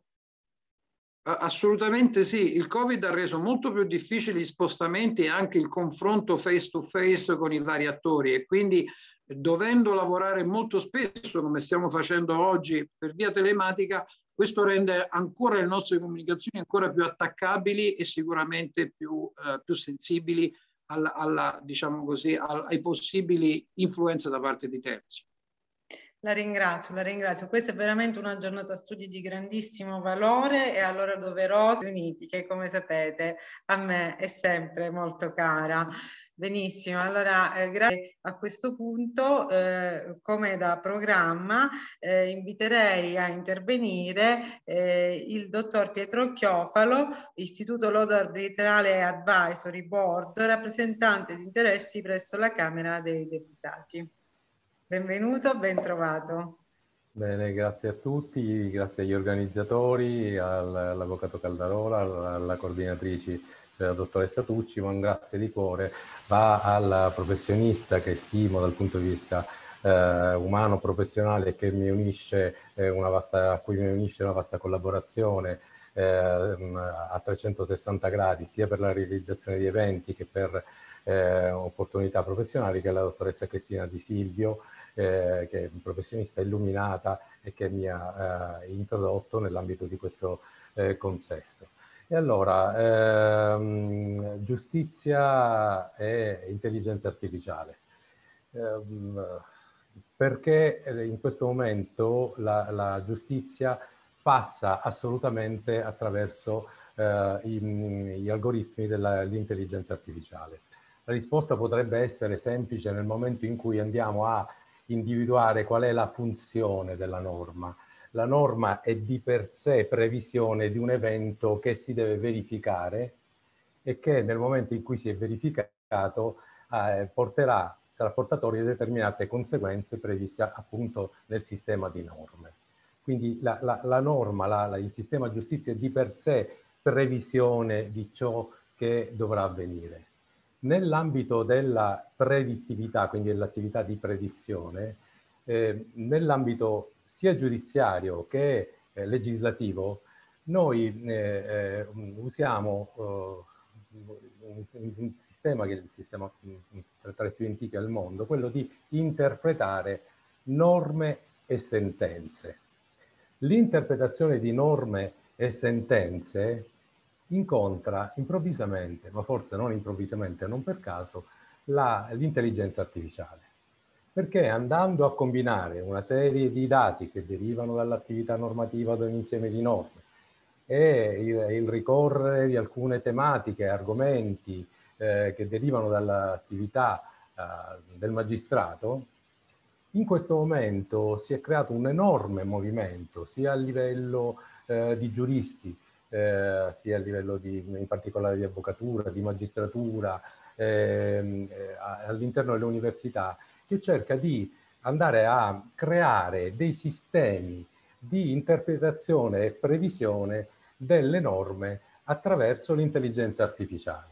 Assolutamente sì, il Covid ha reso molto più difficili gli spostamenti e anche il confronto face to face con i vari attori e quindi dovendo lavorare molto spesso come stiamo facendo oggi per via telematica, questo rende ancora le nostre comunicazioni ancora più attaccabili e sicuramente più, eh, più sensibili alla, alla, diciamo così, ai possibili influenze da parte di terzi. La ringrazio, la ringrazio. Questa è veramente una giornata studi di grandissimo valore e allora doverosa Uniti, che come sapete a me è sempre molto cara. Benissimo, allora eh, grazie. A questo punto, eh, come da programma, eh, inviterei a intervenire eh, il dottor Pietro Chiofalo, Istituto Lodo Arbitrale Advisory Board, rappresentante di interessi presso la Camera dei Deputati. Benvenuto, ben trovato. Bene, grazie a tutti, grazie agli organizzatori, all'avvocato Caldarola, alla coordinatrice, la dottoressa Tucci, ma un grazie di cuore va alla professionista che stimo dal punto di vista eh, umano, professionale e che mi unisce eh, una vasta, a cui mi unisce una vasta collaborazione eh, a trecentosessanta gradi, sia per la realizzazione di eventi che per eh, opportunità professionali, che è la dottoressa Cristina Di Silvio, Eh, che è un professionista illuminata e che mi ha eh, introdotto nell'ambito di questo eh, consesso. E allora, ehm, giustizia e intelligenza artificiale. Ehm, perché in questo momento la, la giustizia passa assolutamente attraverso eh, i, gli algoritmi dell'intelligenza artificiale. La risposta potrebbe essere semplice nel momento in cui andiamo a individuare qual è la funzione della norma. La norma è di per sé previsione di un evento che si deve verificare e che nel momento in cui si è verificato eh, porterà, sarà portatore di determinate conseguenze previste appunto nel sistema di norme. Quindi la, la, la norma, la, la, il sistema giustizia è di per sé previsione di ciò che dovrà avvenire. Nell'ambito della predittività, quindi dell'attività di predizione, eh, nell'ambito sia giudiziario che eh, legislativo, noi eh, eh, usiamo eh, un, un sistema che è il sistema tra i più antichi al mondo, quello di interpretare norme e sentenze. L'interpretazione di norme e sentenze incontra improvvisamente, ma forse non improvvisamente, non per caso, l'intelligenza artificiale. Perché andando a combinare una serie di dati che derivano dall'attività normativa di un insieme di norme e il, il ricorrere di alcune tematiche, argomenti eh, che derivano dall'attività eh, del magistrato, in questo momento si è creato un enorme movimento, sia a livello eh, di giuristi, Eh, sia a livello di, in particolare di avvocatura, di magistratura, ehm, eh, all'interno delle università, che cerca di andare a creare dei sistemi di interpretazione e previsione delle norme attraverso l'intelligenza artificiale.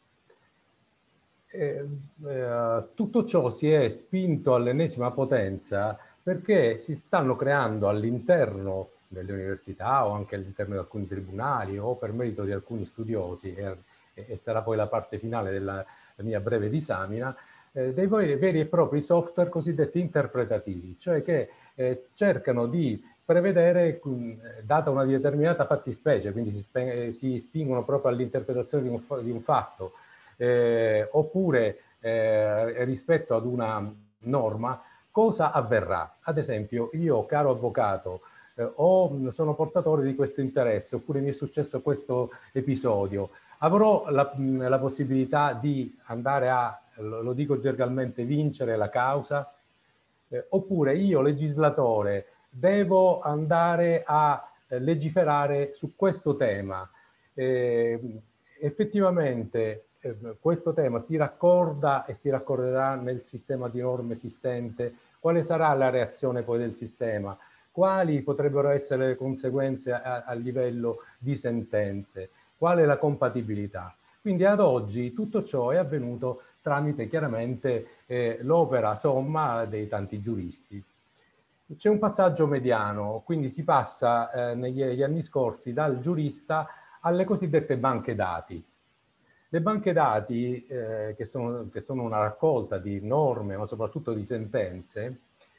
Eh, eh, tutto ciò si è spinto all'ennesima potenza perché si stanno creando all'interno delle università o anche all'interno di alcuni tribunali o per merito di alcuni studiosi, e, e sarà poi la parte finale della mia breve disamina, eh, dei veri e propri software cosiddetti interpretativi, cioè che eh, cercano di prevedere, data una determinata fattispecie, quindi si, si spingono proprio all'interpretazione di un, di un fatto, eh, oppure eh, rispetto ad una norma, cosa avverrà? Ad esempio, io, caro avvocato, eh, o sono portatore di questo interesse, oppure mi è successo questo episodio, avrò la, la possibilità di andare a, lo dico gergalmente, vincere la causa? Eh, oppure io, legislatore, devo andare a eh, legiferare su questo tema? Eh, effettivamente eh, questo tema si raccorda e si raccorderà nel sistema di norme esistente? Quale sarà la reazione poi del sistema? Quali potrebbero essere le conseguenze a, a livello di sentenze? Qual è la compatibilità? Quindi ad oggi tutto ciò è avvenuto tramite chiaramente eh, l'opera somma dei tanti giuristi. C'è un passaggio mediano, quindi si passa eh, negli anni scorsi dal giurista alle cosiddette banche dati. Le banche dati, eh, che, sono, che sono una raccolta di norme, ma soprattutto di sentenze,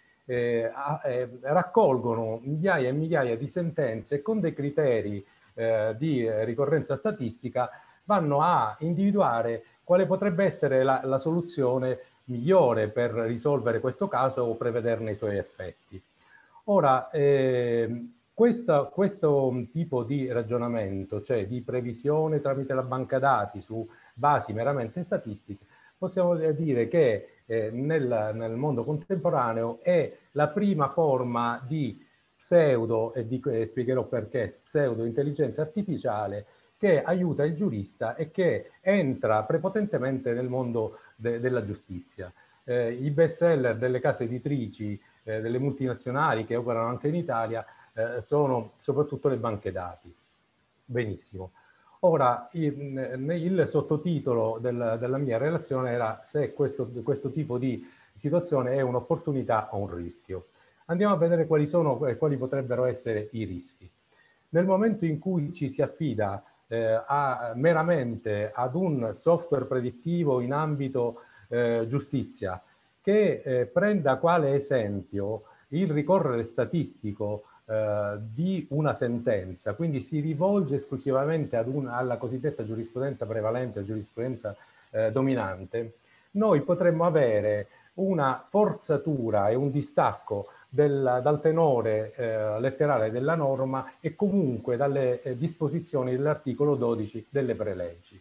eh, eh, raccolgono migliaia e migliaia di sentenze e con dei criteri eh, di ricorrenza statistica vanno a individuare quale potrebbe essere la, la soluzione migliore per risolvere questo caso o prevederne i suoi effetti. Ora, eh, questa, questo tipo di ragionamento, cioè di previsione tramite la banca dati su basi meramente statistiche, possiamo dire che eh, nel, nel mondo contemporaneo è la prima forma di pseudo, e di, eh, spiegherò perché, pseudo intelligenza artificiale, che aiuta il giurista e che entra prepotentemente nel mondo de, della giustizia. Eh, I best seller delle case editrici, eh, delle multinazionali che operano anche in Italia, eh, sono soprattutto le banche dati. Benissimo. Ora, il, il sottotitolo del, della mia relazione era se questo, questo tipo di situazione è un'opportunità o un rischio. Andiamo a vedere quali sono e quali potrebbero essere i rischi. Nel momento in cui ci si affida eh, a, meramente ad un software predittivo in ambito eh, giustizia che eh, prenda quale esempio il ricorrere statistico eh, di una sentenza, quindi si rivolge esclusivamente ad una, alla cosiddetta giurisprudenza prevalente o giurisprudenza eh, dominante, noi potremmo avere una forzatura e un distacco Del, dal tenore eh, letterale della norma e comunque dalle eh, disposizioni dell'articolo dodici delle preleggi.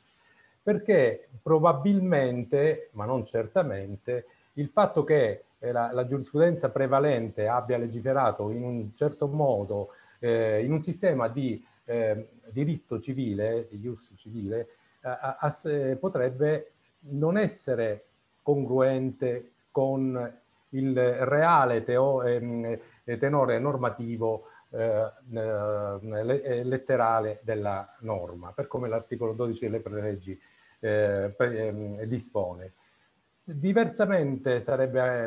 Perché probabilmente, ma non certamente, il fatto che eh, la, la giurisprudenza prevalente abbia legiferato in un certo modo, eh, in un sistema di eh, diritto civile, di ius civile, a, a, a, potrebbe non essere congruente con il reale teo, eh, tenore normativo eh, eh, letterale della norma, per come l'articolo dodici delle preleggi eh, pre, eh, dispone. Diversamente sarebbe,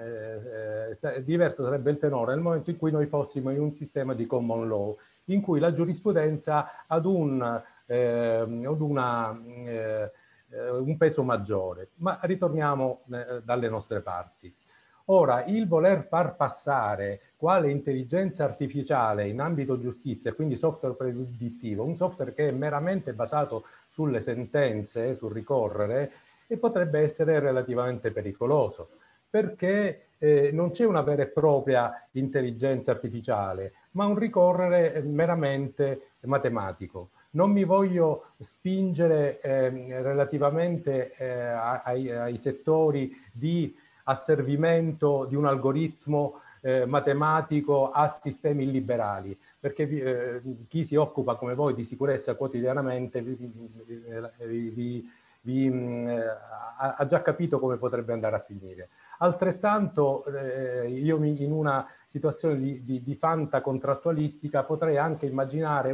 eh, eh, diverso sarebbe il tenore nel momento in cui noi fossimo in un sistema di common law, in cui la giurisprudenza ad un, eh, ad una, eh, un peso maggiore. Ma ritorniamo eh, dalle nostre parti. Ora, il voler far passare quale intelligenza artificiale in ambito giustizia, quindi software predittivo, un software che è meramente basato sulle sentenze, sul ricorrere, e potrebbe essere relativamente pericoloso, perché eh, non c'è una vera e propria intelligenza artificiale, ma un ricorrere meramente matematico. Non mi voglio spingere eh, relativamente eh, ai, ai settori di asservimento di un algoritmo eh, matematico a sistemi illiberali, perché eh, chi si occupa come voi di sicurezza quotidianamente vi, vi, vi, vi, eh, ha, ha già capito come potrebbe andare a finire. Altrettanto eh, io mi, in una situazione di, di, di fantacontrattualistica potrei anche immaginare una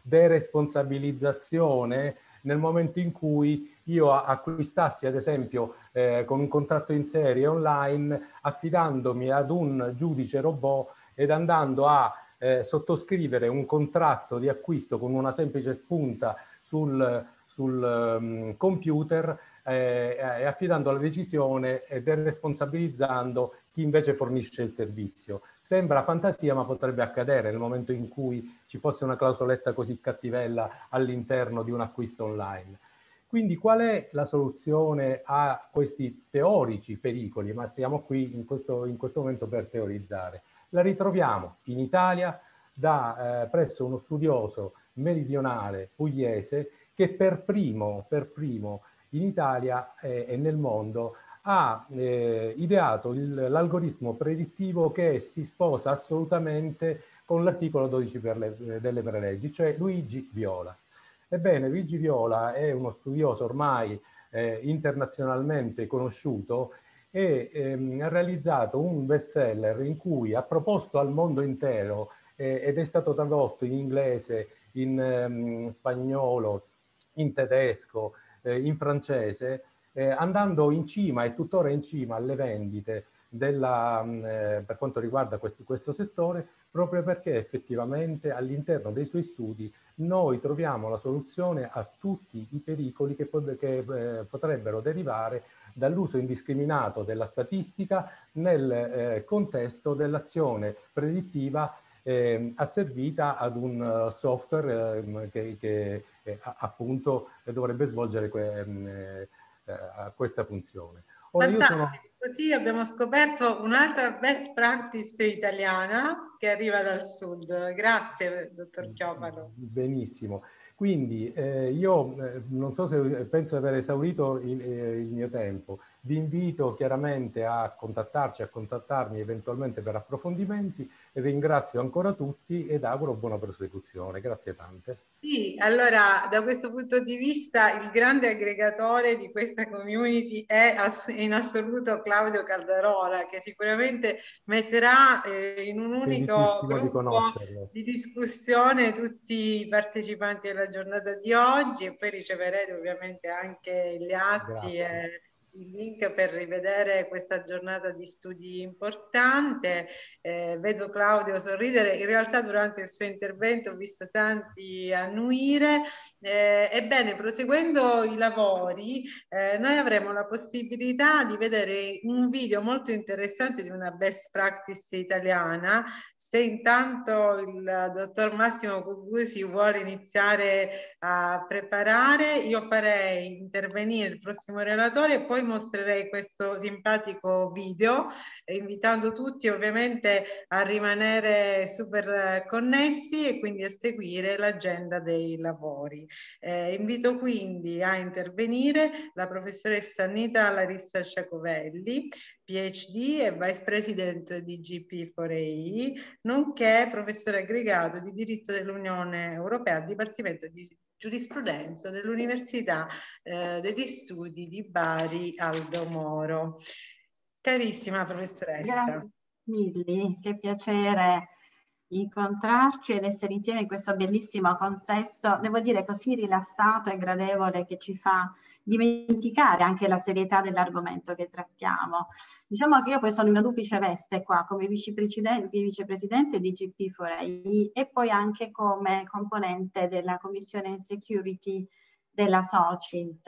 deresponsabilizzazione nel momento in cui io acquistassi, ad esempio, eh, con un contratto in serie online, affidandomi ad un giudice robot ed andando a eh, sottoscrivere un contratto di acquisto con una semplice spunta sul, sul um, computer, eh, e affidando la decisione e deresponsabilizzando chi invece fornisce il servizio. Sembra fantasia, ma potrebbe accadere nel momento in cui ci fosse una clausoletta così cattivella all'interno di un acquisto online. Quindi qual è la soluzione a questi teorici pericoli? Ma siamo qui in questo, in questo momento per teorizzare. La ritroviamo in Italia da, eh, presso uno studioso meridionale pugliese che per primo, per primo in Italia eh, e nel mondo ha eh, ideato l'algoritmo predittivo che si sposa assolutamente con l'articolo dodici per le, delle preleggi, cioè Luigi Viola. Ebbene, Luigi Viola è uno studioso ormai eh, internazionalmente conosciuto e ehm, ha realizzato un bestseller in cui ha proposto al mondo intero eh, ed è stato tradotto in inglese, in ehm, spagnolo, in tedesco, eh, in francese, eh, andando in cima e tuttora in cima alle vendite della, eh, per quanto riguarda questo, questo settore, proprio perché effettivamente all'interno dei suoi studi noi troviamo la soluzione a tutti i pericoli che, che eh, potrebbero derivare dall'uso indiscriminato della statistica nel eh, contesto dell'azione predittiva eh, asservita ad un uh, software eh, che, che eh, appunto dovrebbe svolgere que, eh, eh, questa funzione. Ora, Fantastico, io sono... così abbiamo scoperto un'altra best practice italiana che arriva dal sud. Grazie, dottor Chiopalo. Benissimo. Quindi eh, io eh, non so se penso di aver esaurito il, eh, il mio tempo. Vi invito chiaramente a contattarci, a contattarmi eventualmente per approfondimenti. Ringrazio ancora tutti ed auguro buona prosecuzione. Grazie tante. Sì, allora da questo punto di vista il grande aggregatore di questa community è ass in assoluto Claudio Caldarola, che sicuramente metterà eh, in un unico gruppo di, di discussione tutti i partecipanti alla giornata di oggi, e poi riceverete ovviamente anche gli atti e il link per rivedere questa giornata di studi importante. Eh, vedo Claudio sorridere, in realtà durante il suo intervento ho visto tanti annuire. Eh, ebbene, proseguendo i lavori, eh, noi avremo la possibilità di vedere un video molto interessante di una best practice italiana. Se intanto il dottor Massimo Cugusi vuole iniziare a preparare, io farei intervenire il prossimo relatore e poi mostrerei questo simpatico video, invitando tutti ovviamente a rimanere super connessi e quindi a seguire l'agenda dei lavori. Eh, invito quindi a intervenire la professoressa Anita Larissa Sciacovelli, PhD e Vice President di G P quattro A I, nonché professore aggregato di diritto dell'Unione Europea, Dipartimento di Giurisprudenza dell'Università eh, degli Studi di Bari Aldo Moro. Carissima professoressa. Grazie mille, che piacere incontrarci ed essere insieme in questo bellissimo consesso, devo dire così rilassato e gradevole, che ci fa dimenticare anche la serietà dell'argomento che trattiamo. Diciamo che io poi sono in una duplice veste qua, come vicepresidente di G P quattro A I e poi anche come componente della Commissione Security della SOCINT.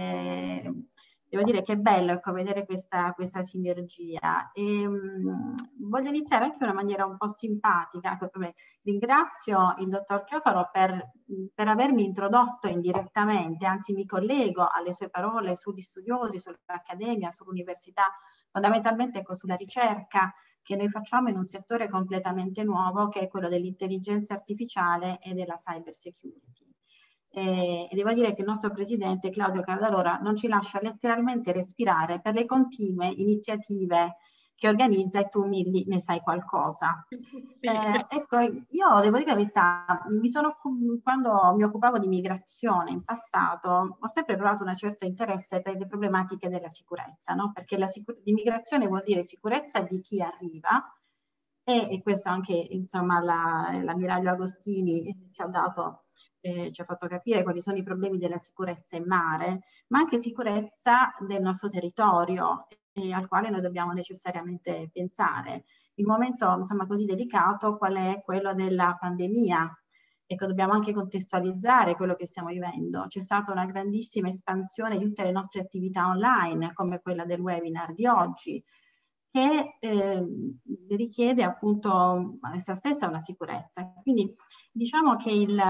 Eh, Devo dire che è bello, ecco, vedere questa, questa sinergia. E, um, voglio iniziare anche in una maniera un po' simpatica. Ecco, ringrazio il dottor Chiofaro per, per avermi introdotto indirettamente, anzi mi collego alle sue parole sugli studiosi, sull'accademia, sull'università, fondamentalmente ecco, sulla ricerca che noi facciamo in un settore completamente nuovo, che è quello dell'intelligenza artificiale e della cyber security. E devo dire che il nostro presidente Claudio Caldarola non ci lascia letteralmente respirare per le continue iniziative che organizza, e tu Milly ne sai qualcosa. Sì. Eh, ecco, io devo dire la verità, mi sono, quando mi occupavo di migrazione in passato, ho sempre provato un certo interesse per le problematiche della sicurezza, no? Perché la l'immigrazione vuol dire sicurezza di chi arriva, e, e questo anche insomma l'ammiraglio Agostini ci ha dato, eh, ci ha fatto capire quali sono i problemi della sicurezza in mare, ma anche sicurezza del nostro territorio, eh, al quale noi dobbiamo necessariamente pensare. Il momento insomma così delicato qual è? Quello della pandemia. Ecco, dobbiamo anche contestualizzare quello che stiamo vivendo. C'è stata una grandissima espansione di tutte le nostre attività online, come quella del webinar di oggi, che eh, richiede appunto essa stessa una sicurezza. Quindi diciamo che il,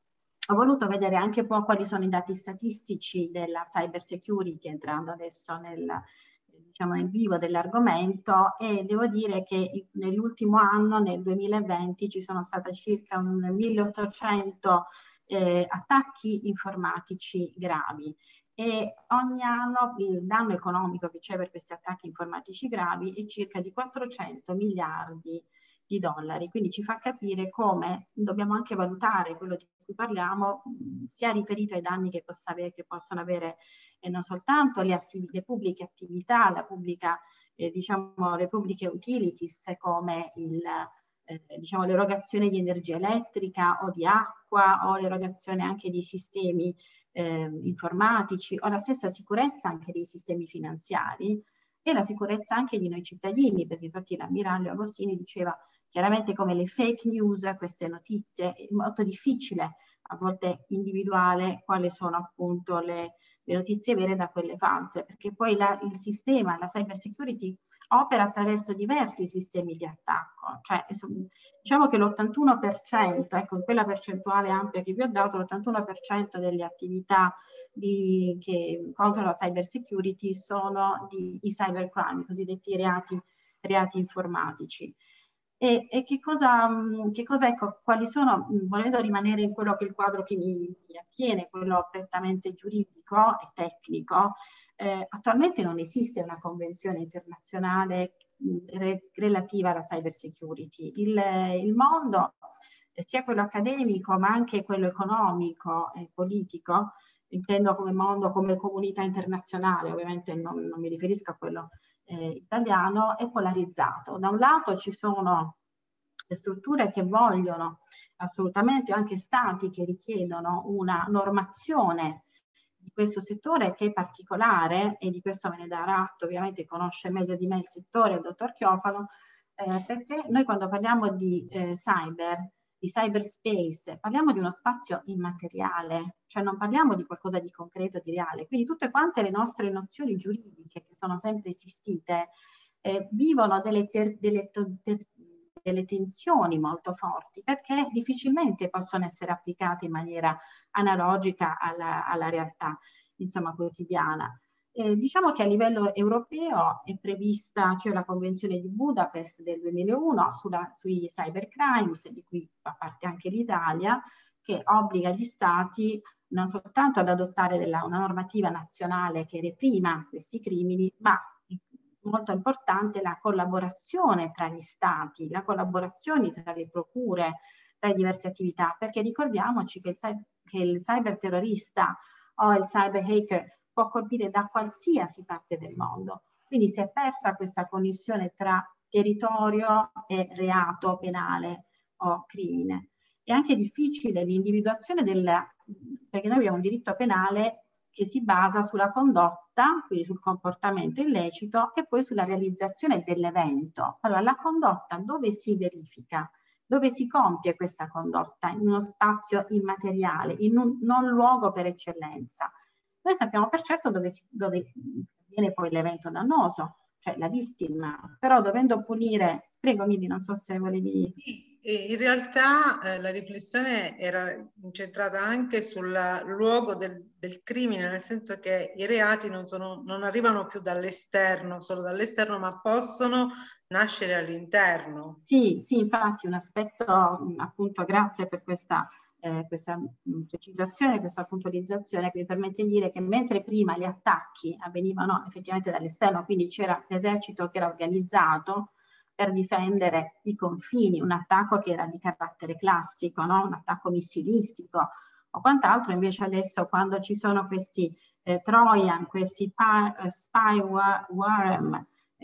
ho voluto vedere anche un po' quali sono i dati statistici della cyber security, entrando adesso nel, diciamo, nel vivo dell'argomento, e devo dire che nell'ultimo anno, nel duemilaventi, ci sono stati circa un milleottocento eh, attacchi informatici gravi. E ogni anno il danno economico che c'è per questi attacchi informatici gravi è circa di quattrocento miliardi di dollari. Quindi ci fa capire come dobbiamo anche valutare quello di cui parliamo, sia riferito ai danni che, possa avere, che possono avere eh, non soltanto le, attiv- le pubbliche attività, la pubblica, eh, diciamo, le pubbliche utilities come il, eh, diciamo, l'erogazione di energia elettrica o di acqua, o l'erogazione anche di sistemi Eh, informatici, o la stessa sicurezza anche dei sistemi finanziari e la sicurezza anche di noi cittadini, perché infatti l'ammiraglio Agostini diceva chiaramente come le fake news, queste notizie, è molto difficile a volte individuare quali sono appunto le, le notizie vere da quelle false, perché poi la, il sistema, la cyber security opera attraverso diversi sistemi di attacco, cioè diciamo che l'ottantuno per cento, ecco, in quella percentuale ampia che vi ho dato, l'ottantuno per cento delle attività di, che contro la cyber security sono di, i cybercrime, i cosiddetti reati, reati informatici. E, e che cosa, che cosa, ecco, quali sono, volendo rimanere in quello che è il quadro che mi, mi attiene, quello prettamente giuridico e tecnico, eh, attualmente non esiste una convenzione internazionale re, relativa alla cyber security. Il, il mondo, eh, sia quello accademico ma anche quello economico e politico, intendo come mondo, come comunità internazionale, ovviamente non, non mi riferisco a quello eh, italiano, è polarizzato. Da un lato ci sono le strutture che vogliono assolutamente, anche stati che richiedono una normazione di questo settore che è particolare, e di questo me ne darà atto, ovviamente conosce meglio di me il settore, il dottor Chiofalo, eh, perché noi quando parliamo di eh, cyber, di cyberspace, parliamo di uno spazio immateriale, cioè non parliamo di qualcosa di concreto, di reale. Quindi tutte quante le nostre nozioni giuridiche che sono sempre esistite eh, vivono delle, ter delle, ter delle tensioni molto forti, perché difficilmente possono essere applicate in maniera analogica alla, alla realtà, insomma, quotidiana. Eh, diciamo che a livello europeo è prevista, cioè la Convenzione di Budapest del duemilauno sulla, sui cybercrimes, di cui fa parte anche l'Italia, che obbliga gli Stati non soltanto ad adottare della, una normativa nazionale che reprima questi crimini, ma molto importante la collaborazione tra gli Stati, la collaborazione tra le procure, tra le diverse attività, perché ricordiamoci che il, che il cyberterrorista o il cyber hacker può colpire da qualsiasi parte del mondo. Quindi si è persa questa connessione tra territorio e reato penale o crimine. È anche difficile l'individuazione del, perché noi abbiamo un diritto penale che si basa sulla condotta, quindi sul comportamento illecito, e poi sulla realizzazione dell'evento. Allora, la condotta dove si verifica? Dove si compie questa condotta? In uno spazio immateriale, in un non luogo per eccellenza. Noi sappiamo per certo dove, si, dove viene poi l'evento dannoso, cioè la vittima, però dovendo punire, prego Mili, non so se volevi... In realtà eh, la riflessione era incentrata anche sul luogo del, del crimine, nel senso che i reati non, sono, non arrivano più dall'esterno, solo dall'esterno, ma possono nascere all'interno. Sì, sì, infatti un aspetto, appunto, grazie per questa... Eh, questa mh, precisazione, questa puntualizzazione che mi permette di dire che mentre prima gli attacchi avvenivano effettivamente dall'esterno, quindi c'era l'esercito che era organizzato per difendere i confini, un attacco che era di carattere classico, no? Un attacco missilistico o quant'altro, invece adesso quando ci sono questi eh, Trojan, questi spyware, eh,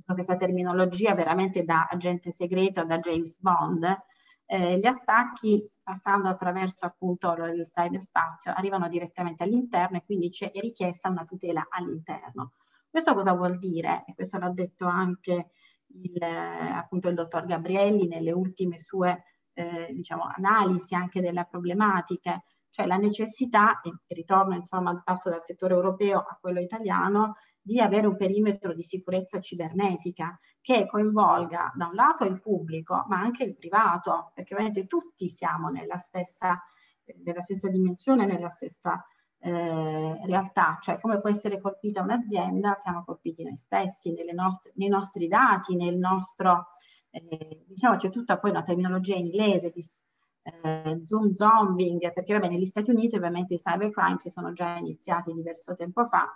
questa terminologia veramente da agente segreto, da James Bond, eh, gli attacchi passando attraverso appunto il cyberspazio arrivano direttamente all'interno e quindi c'è richiesta una tutela all'interno. Questo cosa vuol dire? E questo l'ha detto anche il, appunto il dottor Gabrielli nelle ultime sue eh, diciamo, analisi anche delle problematiche, cioè la necessità, e ritorno insomma al passo dal settore europeo a quello italiano, di avere un perimetro di sicurezza cibernetica che coinvolga da un lato il pubblico ma anche il privato, perché ovviamente tutti siamo nella stessa, nella stessa dimensione, nella stessa eh, realtà, cioè come può essere colpita un'azienda, siamo colpiti noi stessi, nelle nostre, nei nostri dati, nel nostro, eh, diciamo c'è tutta poi una terminologia inglese di eh, zoom zombing, perché vabbè, negli Stati Uniti ovviamente i cybercrime ci sono già iniziati diverso tempo fa,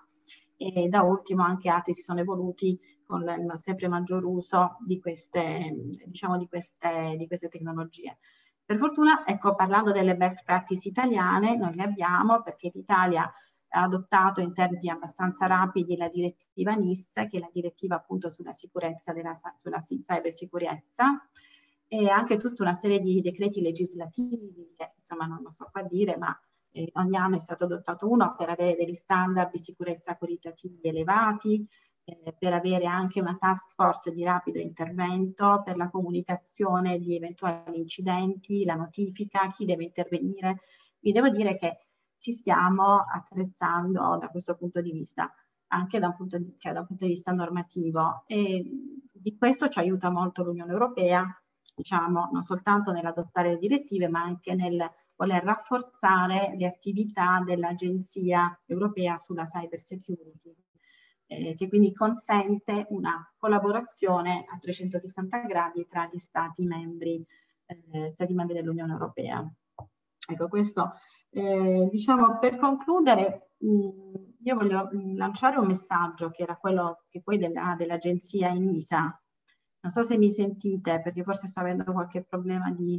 e da ultimo anche altri si sono evoluti con il sempre maggior uso di queste, diciamo, di queste, di queste tecnologie. Per fortuna, ecco, parlando delle best practice italiane, noi le abbiamo perché l'Italia ha adottato in termini abbastanza rapidi la direttiva N I S, che è la direttiva appunto sulla sicurezza, della, sulla cybersicurezza, e anche tutta una serie di decreti legislativi che insomma non lo so qua dire, ma Eh, ogni anno è stato adottato uno per avere degli standard di sicurezza qualitativi elevati, eh, per avere anche una task force di rapido intervento per la comunicazione di eventuali incidenti, la notifica, chi deve intervenire. Vi devo dire che ci stiamo attrezzando da questo punto di vista, anche da un punto di, cioè da un punto di vista normativo, e di questo ci aiuta molto l'Unione Europea, diciamo, non soltanto nell'adottare le direttive, ma anche nel voler rafforzare le attività dell'Agenzia Europea sulla Cyber Security, eh, che quindi consente una collaborazione a trecentosessanta gradi tra gli Stati membri, eh, Stati membri dell'Unione Europea. Ecco, questo, eh, diciamo, per concludere, mh, io voglio mh, lanciare un messaggio che era quello che poi della, dell'Agenzia ENISA. Non so se mi sentite, perché forse sto avendo qualche problema di...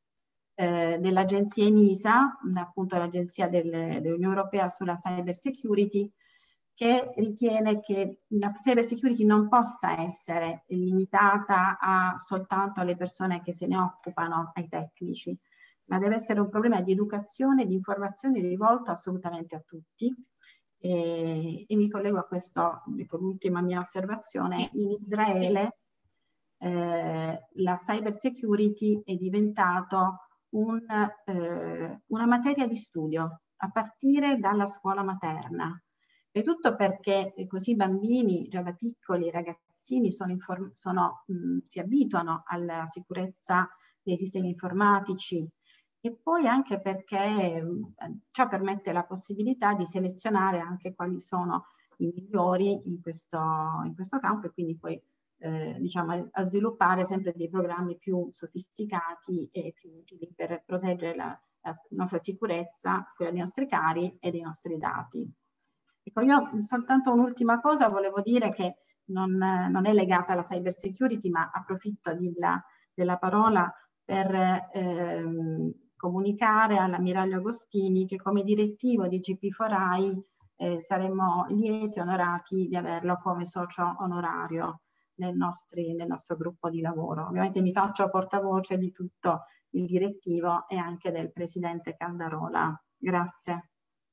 Eh, dell'agenzia ENISA, appunto l'agenzia del, dell'Unione Europea sulla cyber security, che ritiene che la cyber security non possa essere limitata a, soltanto alle persone che se ne occupano, ai tecnici, ma deve essere un problema di educazione e di informazione rivolto assolutamente a tutti. E, e mi collego a questo, ecco, l'ultima mia osservazione. In Israele eh, la cyber security è diventato Un, eh, una materia di studio a partire dalla scuola materna, e tutto perché così i bambini già da piccoli, i ragazzini sono sono, mh, si abituano alla sicurezza dei sistemi informatici, e poi anche perché mh, ciò permette la possibilità di selezionare anche quali sono i migliori in questo, in questo campo, e quindi poi Eh, diciamo, a sviluppare sempre dei programmi più sofisticati e più utili per proteggere la, la nostra sicurezza, quella dei nostri cari e dei nostri dati. Ecco, io soltanto un'ultima cosa volevo dire, che non, non è legata alla cyber security, ma approfitto della, della parola per ehm, comunicare all'ammiraglio Agostini che come direttivo di G P quattro I eh, saremmo lieti e onorati di averlo come socio onorario Nel, nostri, nel nostro gruppo di lavoro. Ovviamente mi faccio portavoce di tutto il direttivo e anche del presidente Caldarola. Grazie.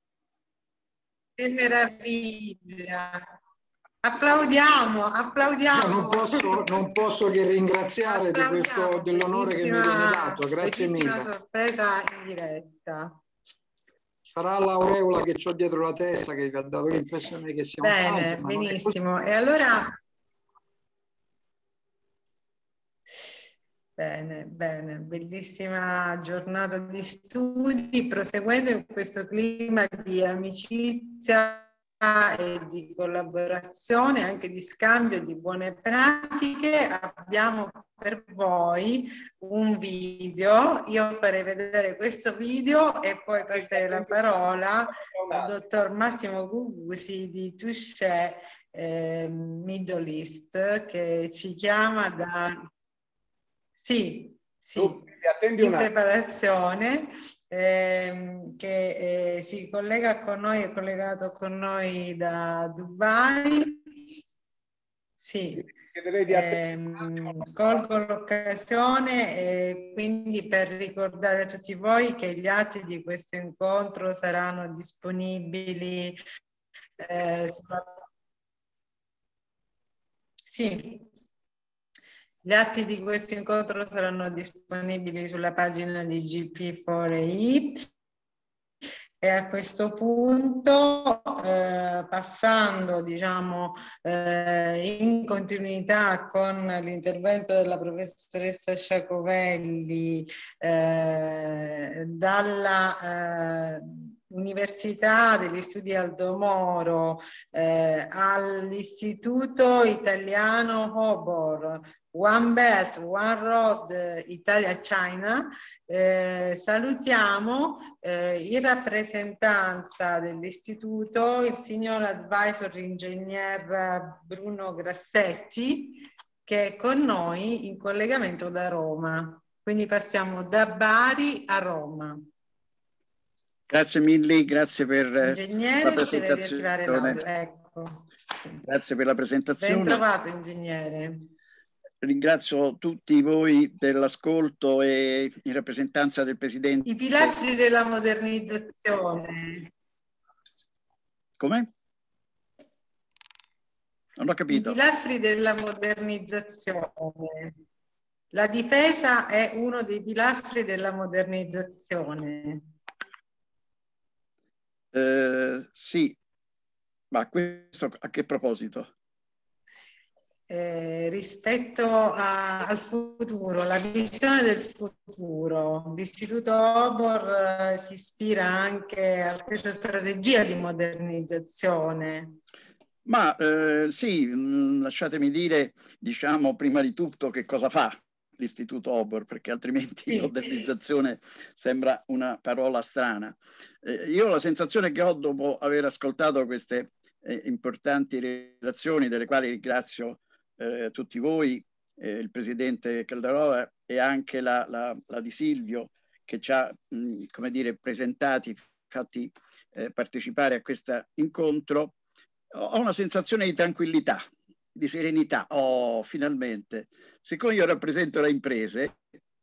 Che meraviglia! Applaudiamo, applaudiamo. No, non, posso, non posso che ringraziare di questo, dell'onore che mi viene dato. Grazie mille. Sorpresa in diretta. Sarà l'aureola che ho dietro la testa che vi ha dato l'impressione che sia un Bene, tanto, benissimo. E allora... Bene, bene, bellissima giornata di studi, proseguendo in questo clima di amicizia e di collaborazione, anche di scambio di buone pratiche. Abbiamo per voi un video, io farei vedere questo video e poi passare la parola al dottor Massimo Gugusi di Touché eh, Middle East, che ci chiama da... Sì, sì, tu, in preparazione, ehm, che eh, si collega con noi, è collegato con noi da Dubai. Sì, ehm, colgo l'occasione eh, quindi per ricordare a tutti voi che gli atti di questo incontro saranno disponibili eh, sulla... Sì. Gli atti di questo incontro saranno disponibili sulla pagina di G P quattro I. E a questo punto, eh, passando diciamo, eh, in continuità con l'intervento della professoressa Sciacovelli eh, dalla eh, Università degli Studi Aldo Moro eh, all'Istituto Italiano Hobor, One Belt, One Road, Italia-China, eh, salutiamo eh, in rappresentanza dell'istituto il signor advisor ingegner Bruno Grassetti, che è con noi in collegamento da Roma. Quindi passiamo da Bari a Roma. Grazie mille, grazie per ingegnere, la presentazione. Deve ecco, sì. Grazie per la presentazione. Ben trovato, ingegnere. Ringrazio tutti voi dell'ascolto e in rappresentanza del Presidente. I pilastri della modernizzazione. Come? Non ho capito. I pilastri della modernizzazione. La difesa è uno dei pilastri della modernizzazione. Eh, sì, ma questo a che proposito? Eh, rispetto a, al futuro, la visione del futuro. L'Istituto Hobor eh, si ispira anche a questa strategia di modernizzazione. Ma eh, sì, mh, lasciatemi dire, diciamo, prima di tutto che cosa fa l'Istituto Hobor, perché altrimenti sì. Modernizzazione sembra una parola strana. Eh, io ho la sensazione che ho, dopo aver ascoltato queste eh, importanti relazioni, delle quali ringrazio Eh, tutti voi, eh, il Presidente Caldarola e anche la, la, la Di Silvio, che ci ha, mh, come dire, presentati, fatti eh, partecipare a questo incontro, ho una sensazione di tranquillità, di serenità. Oh, finalmente. Siccome io rappresento le imprese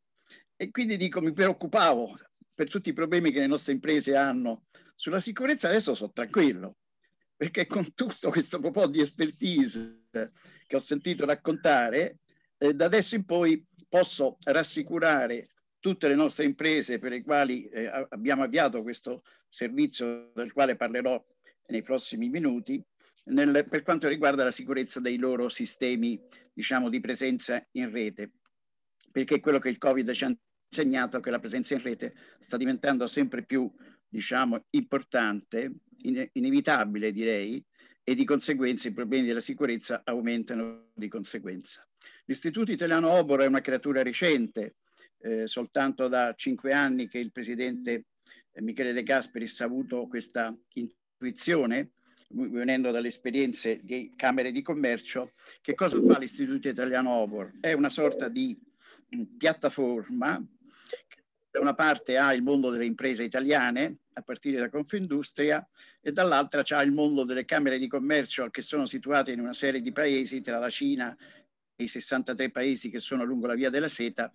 e quindi dico, mi preoccupavo per tutti i problemi che le nostre imprese hanno sulla sicurezza, adesso sono tranquillo, perché con tutto questo po' di expertise che ho sentito raccontare, eh, da adesso in poi posso rassicurare tutte le nostre imprese per le quali eh, abbiamo avviato questo servizio, del quale parlerò nei prossimi minuti, nel, per quanto riguarda la sicurezza dei loro sistemi, diciamo, di presenza in rete, perché è quello che il Covid ci ha insegnato, che la presenza in rete sta diventando sempre più, diciamo, importante, in, inevitabile direi, e di conseguenza i problemi della sicurezza aumentano di conseguenza. L'Istituto Italiano Hobor è una creatura recente, eh, soltanto da cinque anni che il presidente eh, Michele De Gasperis ha avuto questa intuizione, venendo dalle esperienze di Camere di Commercio. Che cosa fa l'Istituto Italiano Hobor? È una sorta di mh, piattaforma che da una parte ha il mondo delle imprese italiane, a partire da Confindustria, e dall'altra c'ha il mondo delle camere di commercio che sono situate in una serie di paesi, tra la Cina e i sessantatré paesi che sono lungo la via della seta,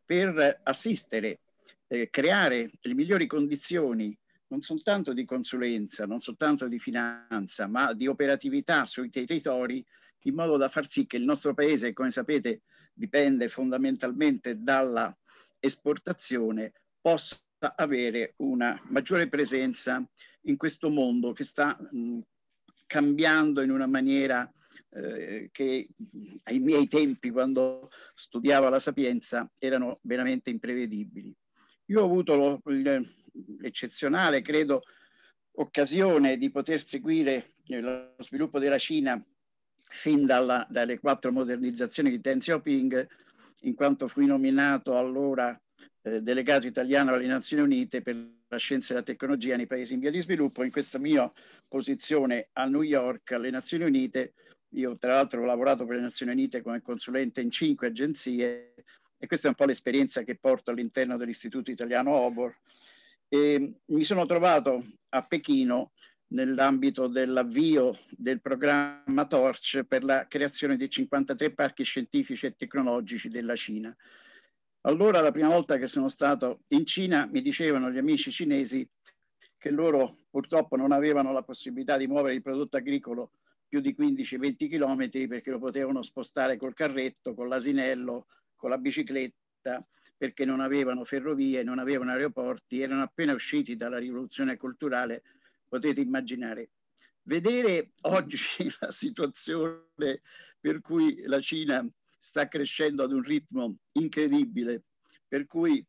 per assistere, eh, creare le migliori condizioni non soltanto di consulenza, non soltanto di finanza, ma di operatività sui territori, in modo da far sì che il nostro paese, come sapete, dipende fondamentalmente dalla esportazione, possa avere una maggiore presenza in questo mondo che sta mh, cambiando in una maniera eh, che ai miei tempi, quando studiavo la Sapienza, erano veramente imprevedibili. Io ho avuto l'eccezionale, credo, occasione di poter seguire lo sviluppo della Cina fin dalla, dalle quattro modernizzazioni di Deng Xiaoping, in quanto fui nominato allora eh, delegato italiano alle Nazioni Unite per la scienza e la tecnologia nei paesi in via di sviluppo. In questa mia posizione a New York, alle Nazioni Unite, io tra l'altro ho lavorato per le Nazioni Unite come consulente in cinque agenzie, e questa è un po' l'esperienza che porto all'interno dell'Istituto Italiano Hobor. E mi sono trovato a Pechino nell'ambito dell'avvio del programma Torch per la creazione di cinquantatré parchi scientifici e tecnologici della Cina. Allora, la prima volta che sono stato in Cina, mi dicevano gli amici cinesi che loro purtroppo non avevano la possibilità di muovere il prodotto agricolo più di quindici venti chilometri, perché lo potevano spostare col carretto, con l'asinello, con la bicicletta, perché non avevano ferrovie, non avevano aeroporti, erano appena usciti dalla rivoluzione culturale. Potete immaginare. Vedere oggi la situazione per cui la Cina sta crescendo ad un ritmo incredibile, per cui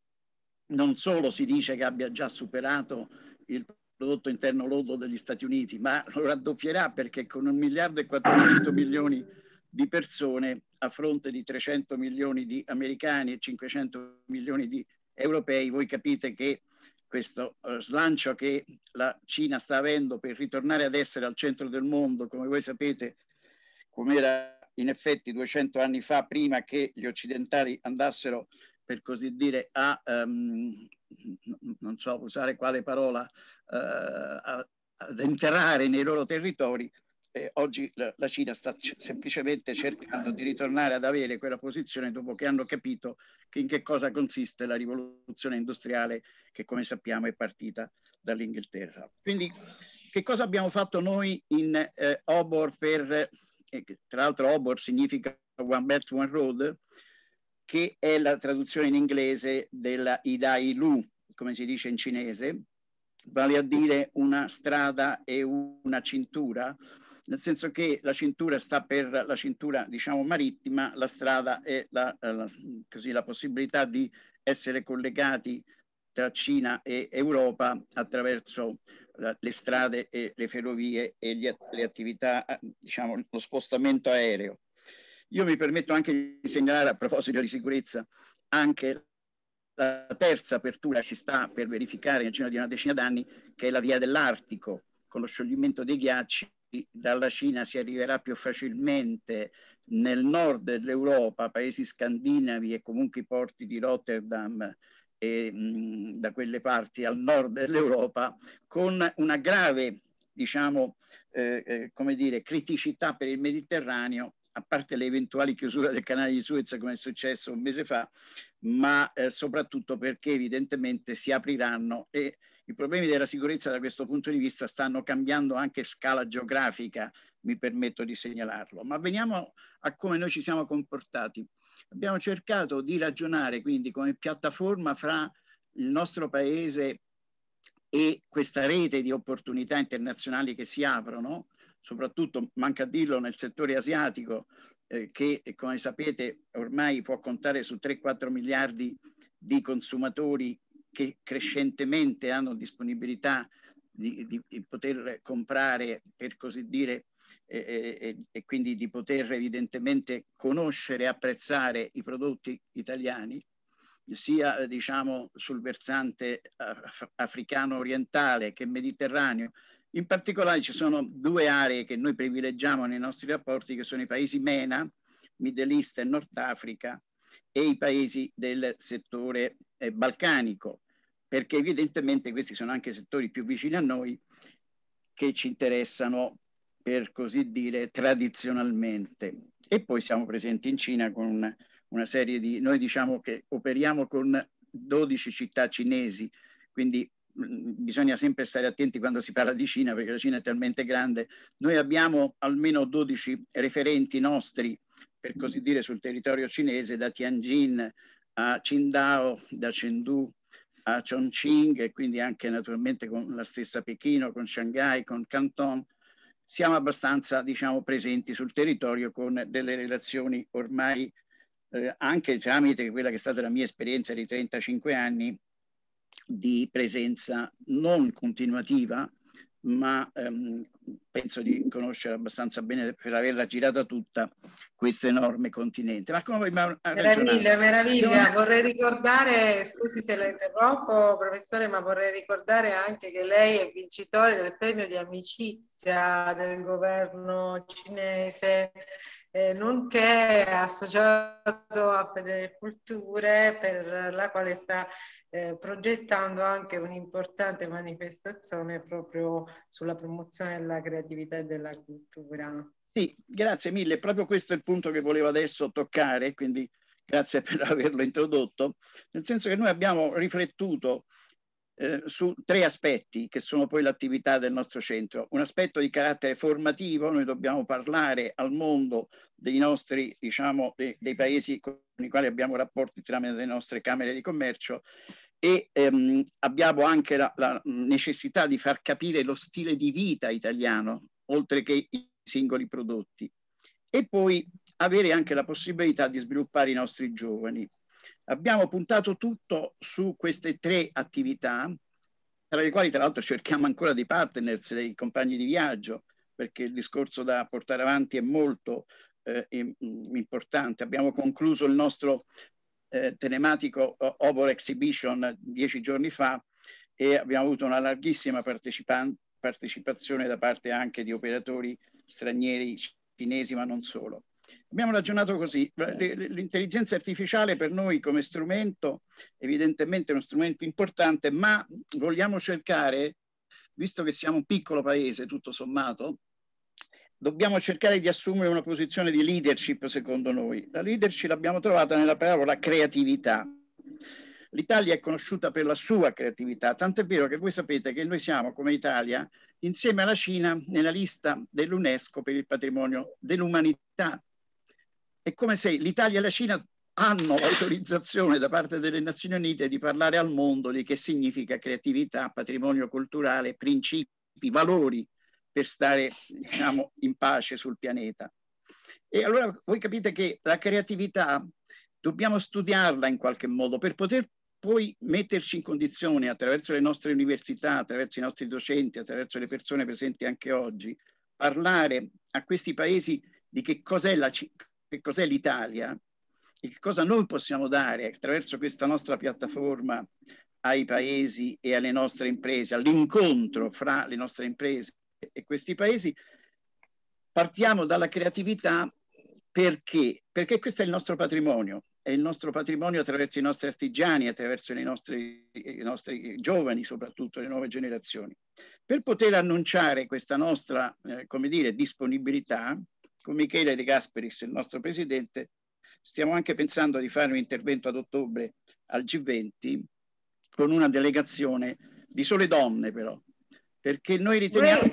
non solo si dice che abbia già superato il prodotto interno lordo degli Stati Uniti, ma lo raddoppierà, perché con un miliardo e quattrocento milioni di persone a fronte di trecento milioni di americani e cinquecento milioni di europei, voi capite che questo uh, slancio che la Cina sta avendo per ritornare ad essere al centro del mondo, come voi sapete, come era in effetti duecento anni fa, prima che gli occidentali andassero, per così dire, a, um, non so usare quale parola, uh, a, ad entrare nei loro territori. Eh, oggi la, la Cina sta semplicemente cercando di ritornare ad avere quella posizione dopo che hanno capito che in che cosa consiste la rivoluzione industriale che, come sappiamo, è partita dall'Inghilterra. Quindi che cosa abbiamo fatto noi in eh, O B O R per, eh, tra l'altro O B O R significa One Belt One Road, che è la traduzione in inglese della Idai Lu, come si dice in cinese, vale a dire una strada e una cintura, nel senso che la cintura sta per la cintura, diciamo, marittima, la strada è la, la, così, la possibilità di essere collegati tra Cina e Europa attraverso la, le strade e le ferrovie e gli, le attività, diciamo, lo spostamento aereo. Io mi permetto anche di segnalare, a proposito di sicurezza, anche la terza apertura ci sta per verificare nel giro di una decina d'anni, che è la via dell'Artico. Con lo scioglimento dei ghiacci dalla Cina si arriverà più facilmente nel nord dell'Europa, paesi scandinavi e comunque i porti di Rotterdam e mh, da quelle parti al nord dell'Europa, con una grave, diciamo, eh, eh, come dire, criticità per il Mediterraneo, a parte le eventuali chiusure del canale di Suez, come è successo un mese fa, ma eh, soprattutto perché evidentemente si apriranno e i problemi della sicurezza da questo punto di vista stanno cambiando anche scala geografica, mi permetto di segnalarlo. Ma veniamo a come noi ci siamo comportati. Abbiamo cercato di ragionare quindi come piattaforma fra il nostro paese e questa rete di opportunità internazionali che si aprono, soprattutto, manca a dirlo, nel settore asiatico, eh, che come sapete ormai può contare su tre quattro miliardi di consumatori che crescentemente hanno disponibilità di, di, di poter comprare, per così dire, eh, eh, e quindi di poter evidentemente conoscere e apprezzare i prodotti italiani, sia eh, diciamo sul versante af africano orientale che mediterraneo. In particolare ci sono due aree che noi privilegiamo nei nostri rapporti, che sono i paesi MENA, Middle East e Nord Africa, e i paesi del settore eh, balcanico, perché evidentemente questi sono anche settori più vicini a noi che ci interessano, per così dire, tradizionalmente. E poi siamo presenti in Cina con una, una serie di... Noi diciamo che operiamo con dodici città cinesi, quindi mh, bisogna sempre stare attenti quando si parla di Cina, perché la Cina è talmente grande. Noi abbiamo almeno dodici referenti nostri, per così dire, sul territorio cinese, da Tianjin a Qingdao, da Chengdu a Chongqing, e quindi anche naturalmente con la stessa Pechino, con Shanghai, con Canton. Siamo abbastanza, diciamo, presenti sul territorio con delle relazioni ormai eh, anche tramite quella che è stata la mia esperienza di trentacinque anni di presenza non continuativa, ma ehm, penso di conoscere abbastanza bene, per averla girata tutta, questo enorme continente. Ma come abbiamo Meraviglia, meraviglia. Vorrei ricordare, scusi se la interrompo, professore, ma vorrei ricordare anche che lei è vincitore del premio di amicizia del governo cinese, eh, nonché associato a Federculture, per la quale sta eh, progettando anche un'importante manifestazione proprio sulla promozione della creatività e della cultura. Sì, grazie mille. Proprio questo è il punto che volevo adesso toccare, quindi grazie per averlo introdotto, nel senso che noi abbiamo riflettuto eh, su tre aspetti che sono poi l'attività del nostro centro. Un aspetto di carattere formativo: noi dobbiamo parlare al mondo dei nostri, diciamo, dei, dei paesi con i quali abbiamo rapporti tramite le nostre camere di commercio, e ehm, abbiamo anche la, la necessità di far capire lo stile di vita italiano, oltre che i singoli prodotti, e poi avere anche la possibilità di sviluppare i nostri giovani. Abbiamo puntato tutto su queste tre attività, tra le quali tra l'altro cerchiamo ancora dei partners, dei compagni di viaggio, perché il discorso da portare avanti è molto eh, importante. Abbiamo concluso il nostro eh, telematico Obor Exhibition dieci giorni fa e abbiamo avuto una larghissima partecipazione da parte anche di operatori stranieri, cinesi, ma non solo. Abbiamo ragionato così: l'intelligenza artificiale per noi come strumento evidentemente è uno strumento importante, ma vogliamo cercare, visto che siamo un piccolo paese tutto sommato, dobbiamo cercare di assumere una posizione di leadership. Secondo noi la leadership l'abbiamo trovata nella parola creatività. L'Italia è conosciuta per la sua creatività, tant'è vero che voi sapete che noi siamo, come Italia, insieme alla Cina, nella lista dell'UNESCO per il patrimonio dell'umanità. È come se l'Italia e la Cina hanno l'autorizzazione da parte delle Nazioni Unite di parlare al mondo di che significa creatività, patrimonio culturale, principi, valori per stare, diciamo, in pace sul pianeta. E allora voi capite che la creatività dobbiamo studiarla in qualche modo per poter poi metterci in condizione, attraverso le nostre università, attraverso i nostri docenti, attraverso le persone presenti anche oggi, parlare a questi paesi di che cos'è la, che cos'è l'Italia e che cosa noi possiamo dare attraverso questa nostra piattaforma ai paesi e alle nostre imprese, all'incontro fra le nostre imprese e questi paesi. Partiamo dalla creatività. Perché? Perché questo è il nostro patrimonio, è il nostro patrimonio attraverso i nostri artigiani, attraverso i nostri, i nostri giovani, soprattutto le nuove generazioni. Per poter annunciare questa nostra, eh, come dire, disponibilità, con Michele De Gasperis, il nostro presidente, stiamo anche pensando di fare un intervento ad ottobre al G venti con una delegazione di sole donne, però, perché noi riteniamo...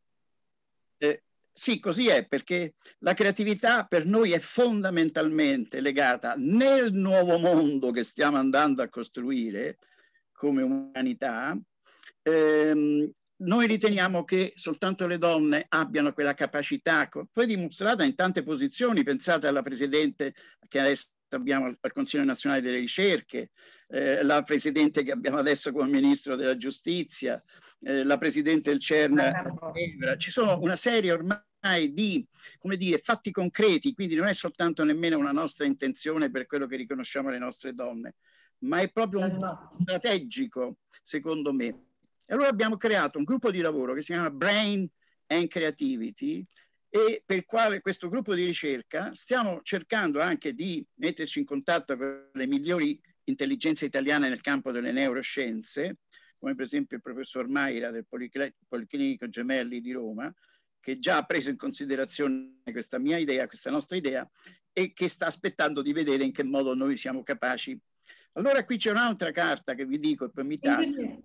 Eh, Sì, così è, perché la creatività per noi è fondamentalmente legata nel nuovo mondo che stiamo andando a costruire come umanità. Ehm, noi riteniamo che soltanto le donne abbiano quella capacità, poi dimostrata in tante posizioni. Pensate alla Presidente che adesso abbiamo al Consiglio Nazionale delle Ricerche, eh, la Presidente che abbiamo adesso come Ministro della Giustizia, eh, la Presidente del CERN. Ci sono una serie ormai di, come dire, fatti concreti, quindi non è soltanto nemmeno una nostra intenzione per quello che riconosciamo alle nostre donne, ma è proprio un fatto strategico, secondo me. E allora abbiamo creato un gruppo di lavoro che si chiama Brain and Creativity, e per il quale questo gruppo di ricerca stiamo cercando anche di metterci in contatto con le migliori intelligenze italiane nel campo delle neuroscienze, come per esempio il professor Mayra del Policlinico Gemelli di Roma, che già ha preso in considerazione questa mia idea, questa nostra idea, e che sta aspettando di vedere in che modo noi siamo capaci. Allora qui c'è un'altra carta che vi dico e poi mi taglio,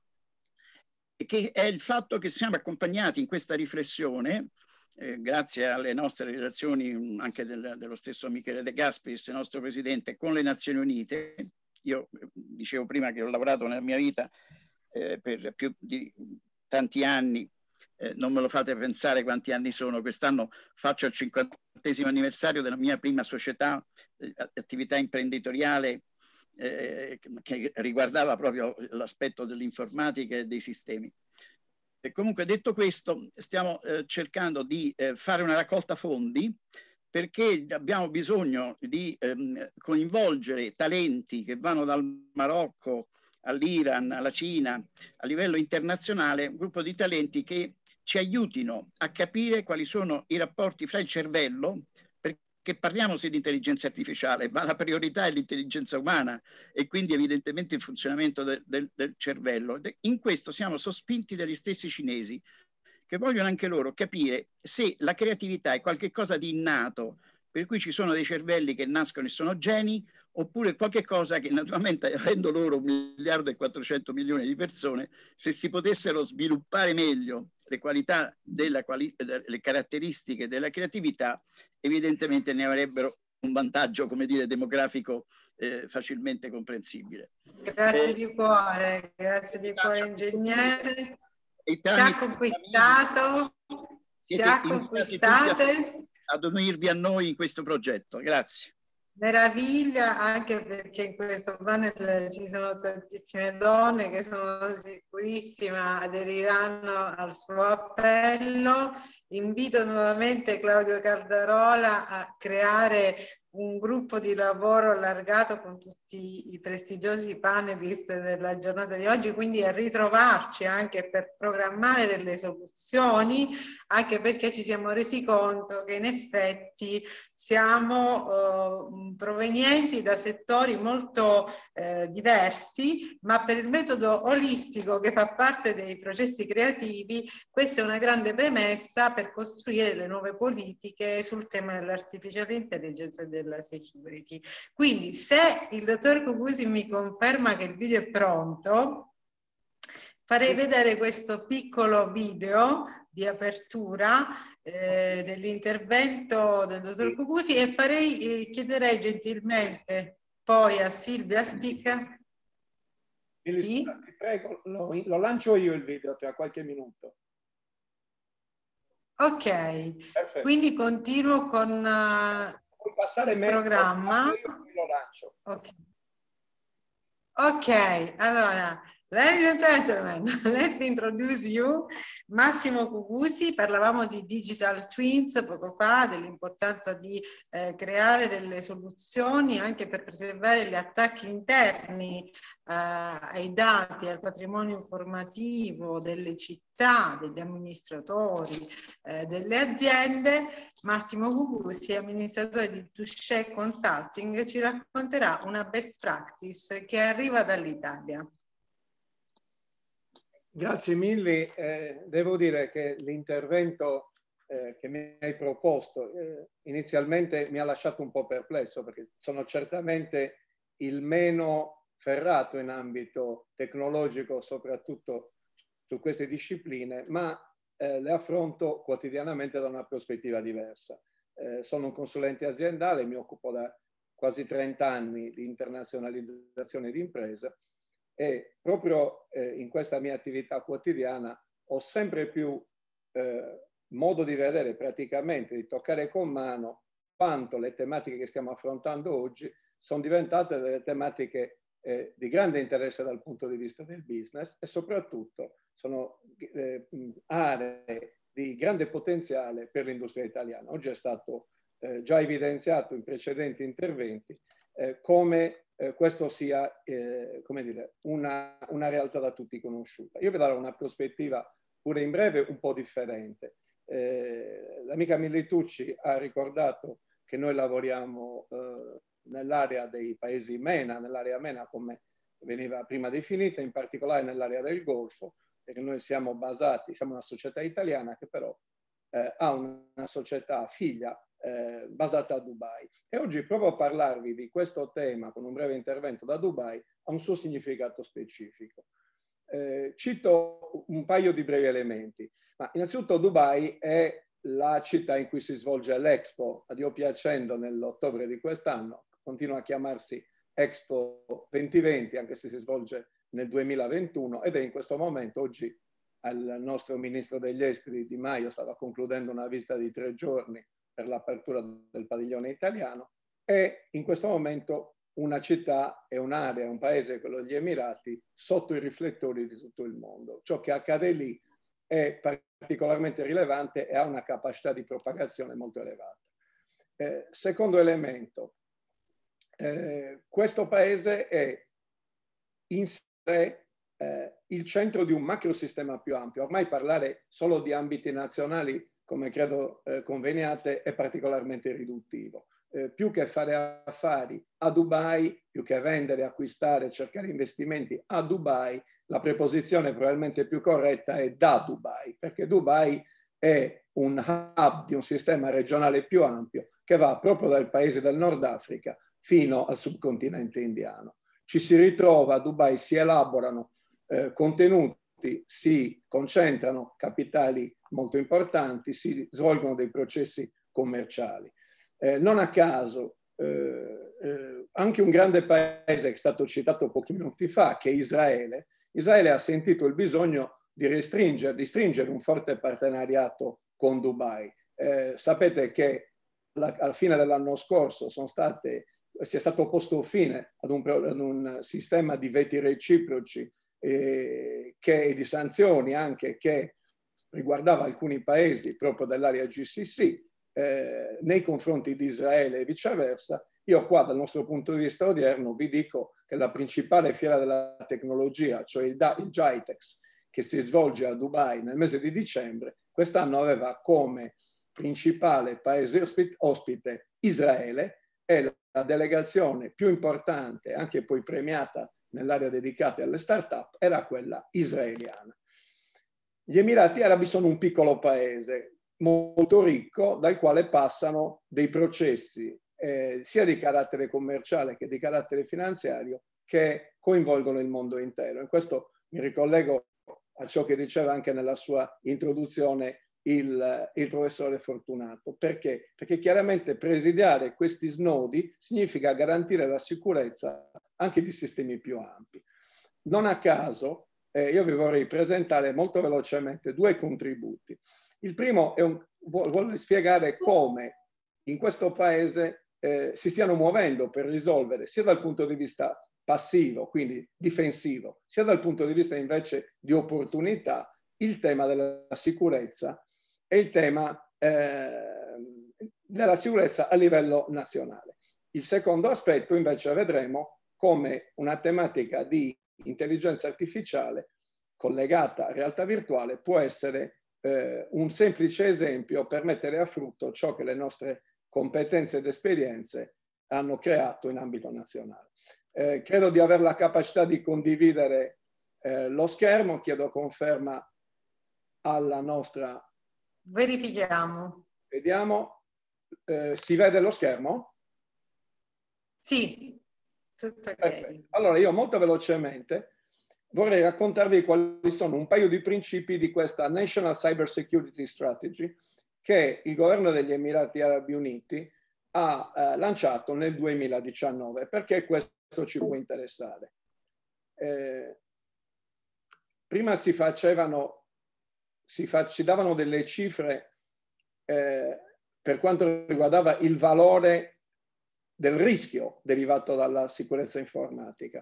che è il fatto che siamo accompagnati in questa riflessione, eh, grazie alle nostre relazioni anche del, dello stesso Michele De Gasperis, il nostro presidente, con le Nazioni Unite. Io dicevo prima che ho lavorato nella mia vita eh, per più di tanti anni. Eh, non me lo fate pensare quanti anni sono. Quest'anno faccio il cinquantesimo anniversario della mia prima società, eh, attività imprenditoriale eh, che riguardava proprio l'aspetto dell'informatica e dei sistemi. E comunque, detto questo, stiamo eh, cercando di eh, fare una raccolta fondi, perché abbiamo bisogno di ehm, coinvolgere talenti che vanno dal Marocco all'Iran, alla Cina, a livello internazionale, un gruppo di talenti che ci aiutino a capire quali sono i rapporti fra il cervello, perché che parliamo sì di intelligenza artificiale, ma la priorità è l'intelligenza umana e quindi evidentemente il funzionamento del, del, del cervello. In questo siamo sospinti dagli stessi cinesi, che vogliono anche loro capire se la creatività è qualcosa di innato, per cui ci sono dei cervelli che nascono e sono geni, oppure qualche cosa che naturalmente, avendo loro un miliardo e quattrocento milioni di persone, se si potessero sviluppare meglio le qualità della quali le caratteristiche della creatività, evidentemente ne avrebbero un vantaggio, come dire, demografico eh, facilmente comprensibile. Grazie eh, di cuore, grazie di cuore ingegnere. Ci ha conquistato, ci ha conquistate ad unirvi a noi in questo progetto. Grazie. Meraviglia, anche perché in questo panel ci sono tantissime donne che sono sicurissima aderiranno al suo appello. Invito nuovamente Claudio Caldarola a creare un gruppo di lavoro allargato con tutti i prestigiosi panelist della giornata di oggi, quindi a ritrovarci anche per programmare delle soluzioni, anche perché ci siamo resi conto che in effetti siamo eh, provenienti da settori molto eh, diversi, ma per il metodo olistico che fa parte dei processi creativi, questa è una grande premessa per costruire le nuove politiche sul tema dell'artificiale intelligence e della security. Quindi, se il dottor Cucusi mi conferma che il video è pronto, farei vedere questo piccolo video di apertura eh, dell'intervento del dottor Cucusi e farei, eh, chiederei gentilmente poi a Silvia Stica. Sì? Ti prego, lo, lo lancio io il video tra qualche minuto. Ok, perfetto. Quindi continuo con uh, passare il meglio, programma. Io lo lancio. Ok, ok, allora, ladies and gentlemen, let me introduce you. Massimo Cucusi. Parlavamo di digital twins poco fa, dell'importanza di eh, creare delle soluzioni anche per preservare gli attacchi interni eh, ai dati, al patrimonio informativo delle città, degli amministratori, eh, delle aziende. Massimo Cucusi, amministratore di Touché Consulting, ci racconterà una best practice che arriva dall'Italia. Grazie mille. Eh, devo dire che l'intervento eh, che mi hai proposto eh, inizialmente mi ha lasciato un po' perplesso, perché sono certamente il meno ferrato in ambito tecnologico, soprattutto su queste discipline, ma eh, le affronto quotidianamente da una prospettiva diversa. Eh, sono un consulente aziendale, mi occupo da quasi trenta anni di internazionalizzazione di imprese, e proprio eh, in questa mia attività quotidiana ho sempre più eh, modo di vedere, praticamente di toccare con mano quanto le tematiche che stiamo affrontando oggi sono diventate delle tematiche eh, di grande interesse dal punto di vista del business, e soprattutto sono eh, aree di grande potenziale per l'industria italiana. Oggi è stato eh, già evidenziato in precedenti interventi eh, come Eh, questo sia eh, come dire, una, una realtà da tutti conosciuta. Io vi darò una prospettiva pure in breve un po' differente. Eh, l'amica Militucci ha ricordato che noi lavoriamo eh, nell'area dei paesi MENA, nell'area MENA come veniva prima definita, in particolare nell'area del Golfo, perché noi siamo basati, siamo una società italiana che però eh, ha una, una società figlia Eh, basata a Dubai. E oggi proprio a parlarvi di questo tema con un breve intervento da Dubai ha un suo significato specifico. Eh, cito un paio di brevi elementi. Ma innanzitutto Dubai è la città in cui si svolge l'Expo, a Dio piacendo nell'ottobre di quest'anno, continua a chiamarsi Expo duemilaventi, anche se si svolge nel duemilaventuno, ed è in questo momento, oggi al nostro ministro degli esteri Di Maio stava concludendo una visita di tre giorni per l'apertura del padiglione italiano, è in questo momento una città e un'area, un paese, quello degli Emirati, sotto i riflettori di tutto il mondo. Ciò che accade lì è particolarmente rilevante e ha una capacità di propagazione molto elevata. Eh, secondo elemento, eh, questo paese è in sé eh, il centro di un macrosistema più ampio. Ormai parlare solo di ambiti nazionali, come credo eh, conveniate, è particolarmente riduttivo. eh, più che fare affari a Dubai, più che vendere, acquistare, cercare investimenti a Dubai, la preposizione probabilmente più corretta è da Dubai, perché Dubai è un hub di un sistema regionale più ampio che va proprio dai paesi del Nord Africa fino al subcontinente indiano. Ci si ritrova a Dubai, si elaborano eh, contenuti, si concentrano capitali molto importanti, si svolgono dei processi commerciali. Eh, non a caso, eh, eh, anche un grande paese che è stato citato pochi minuti fa, che è Israele, Israele ha sentito il bisogno di restringere, di stringere un forte partenariato con Dubai. Eh, sapete che alla, alla fine dell'anno scorso sono state, si è stato posto fine ad un, ad un sistema di veti reciproci eh, che, di sanzioni anche che riguardava alcuni paesi proprio dell'area G C C eh, nei confronti di Israele e viceversa. Io qua dal nostro punto di vista odierno vi dico che la principale fiera della tecnologia, cioè il, il GITEX, che si svolge a Dubai nel mese di dicembre, quest'anno aveva come principale paese ospite, ospite Israele, e la delegazione più importante, anche poi premiata nell'area dedicata alle start-up, era quella israeliana. Gli Emirati Arabi sono un piccolo paese molto ricco dal quale passano dei processi eh, sia di carattere commerciale che di carattere finanziario che coinvolgono il mondo intero. In questo mi ricollego a ciò che diceva anche nella sua introduzione il, il professore Fortunato. Perché? Perché chiaramente presidiare questi snodi significa garantire la sicurezza anche di sistemi più ampi. Non a caso eh, io vi vorrei presentare molto velocemente due contributi. Il primo è un, vuole spiegare come in questo paese eh, si stiano muovendo per risolvere sia dal punto di vista passivo, quindi difensivo, sia dal punto di vista invece di opportunità, il tema della sicurezza e il tema eh, della sicurezza a livello nazionale. Il secondo aspetto invece vedremo come una tematica di intelligenza artificiale collegata a realtà virtuale può essere eh, un semplice esempio per mettere a frutto ciò che le nostre competenze ed esperienze hanno creato in ambito nazionale. Eh, credo di avere la capacità di condividere eh, lo schermo, chiedo conferma alla nostra... Verifichiamo. Vediamo, eh, si vede lo schermo? Sì, tutto ok. Perfetto. Allora io molto velocemente vorrei raccontarvi quali sono un paio di principi di questa National Cyber Security Strategy che il governo degli Emirati Arabi Uniti ha eh, lanciato nel duemiladiciannove. Perché questo ci può interessare? Eh, prima si facevano, si, fa, si davano delle cifre eh, per quanto riguardava il valore del rischio derivato dalla sicurezza informatica.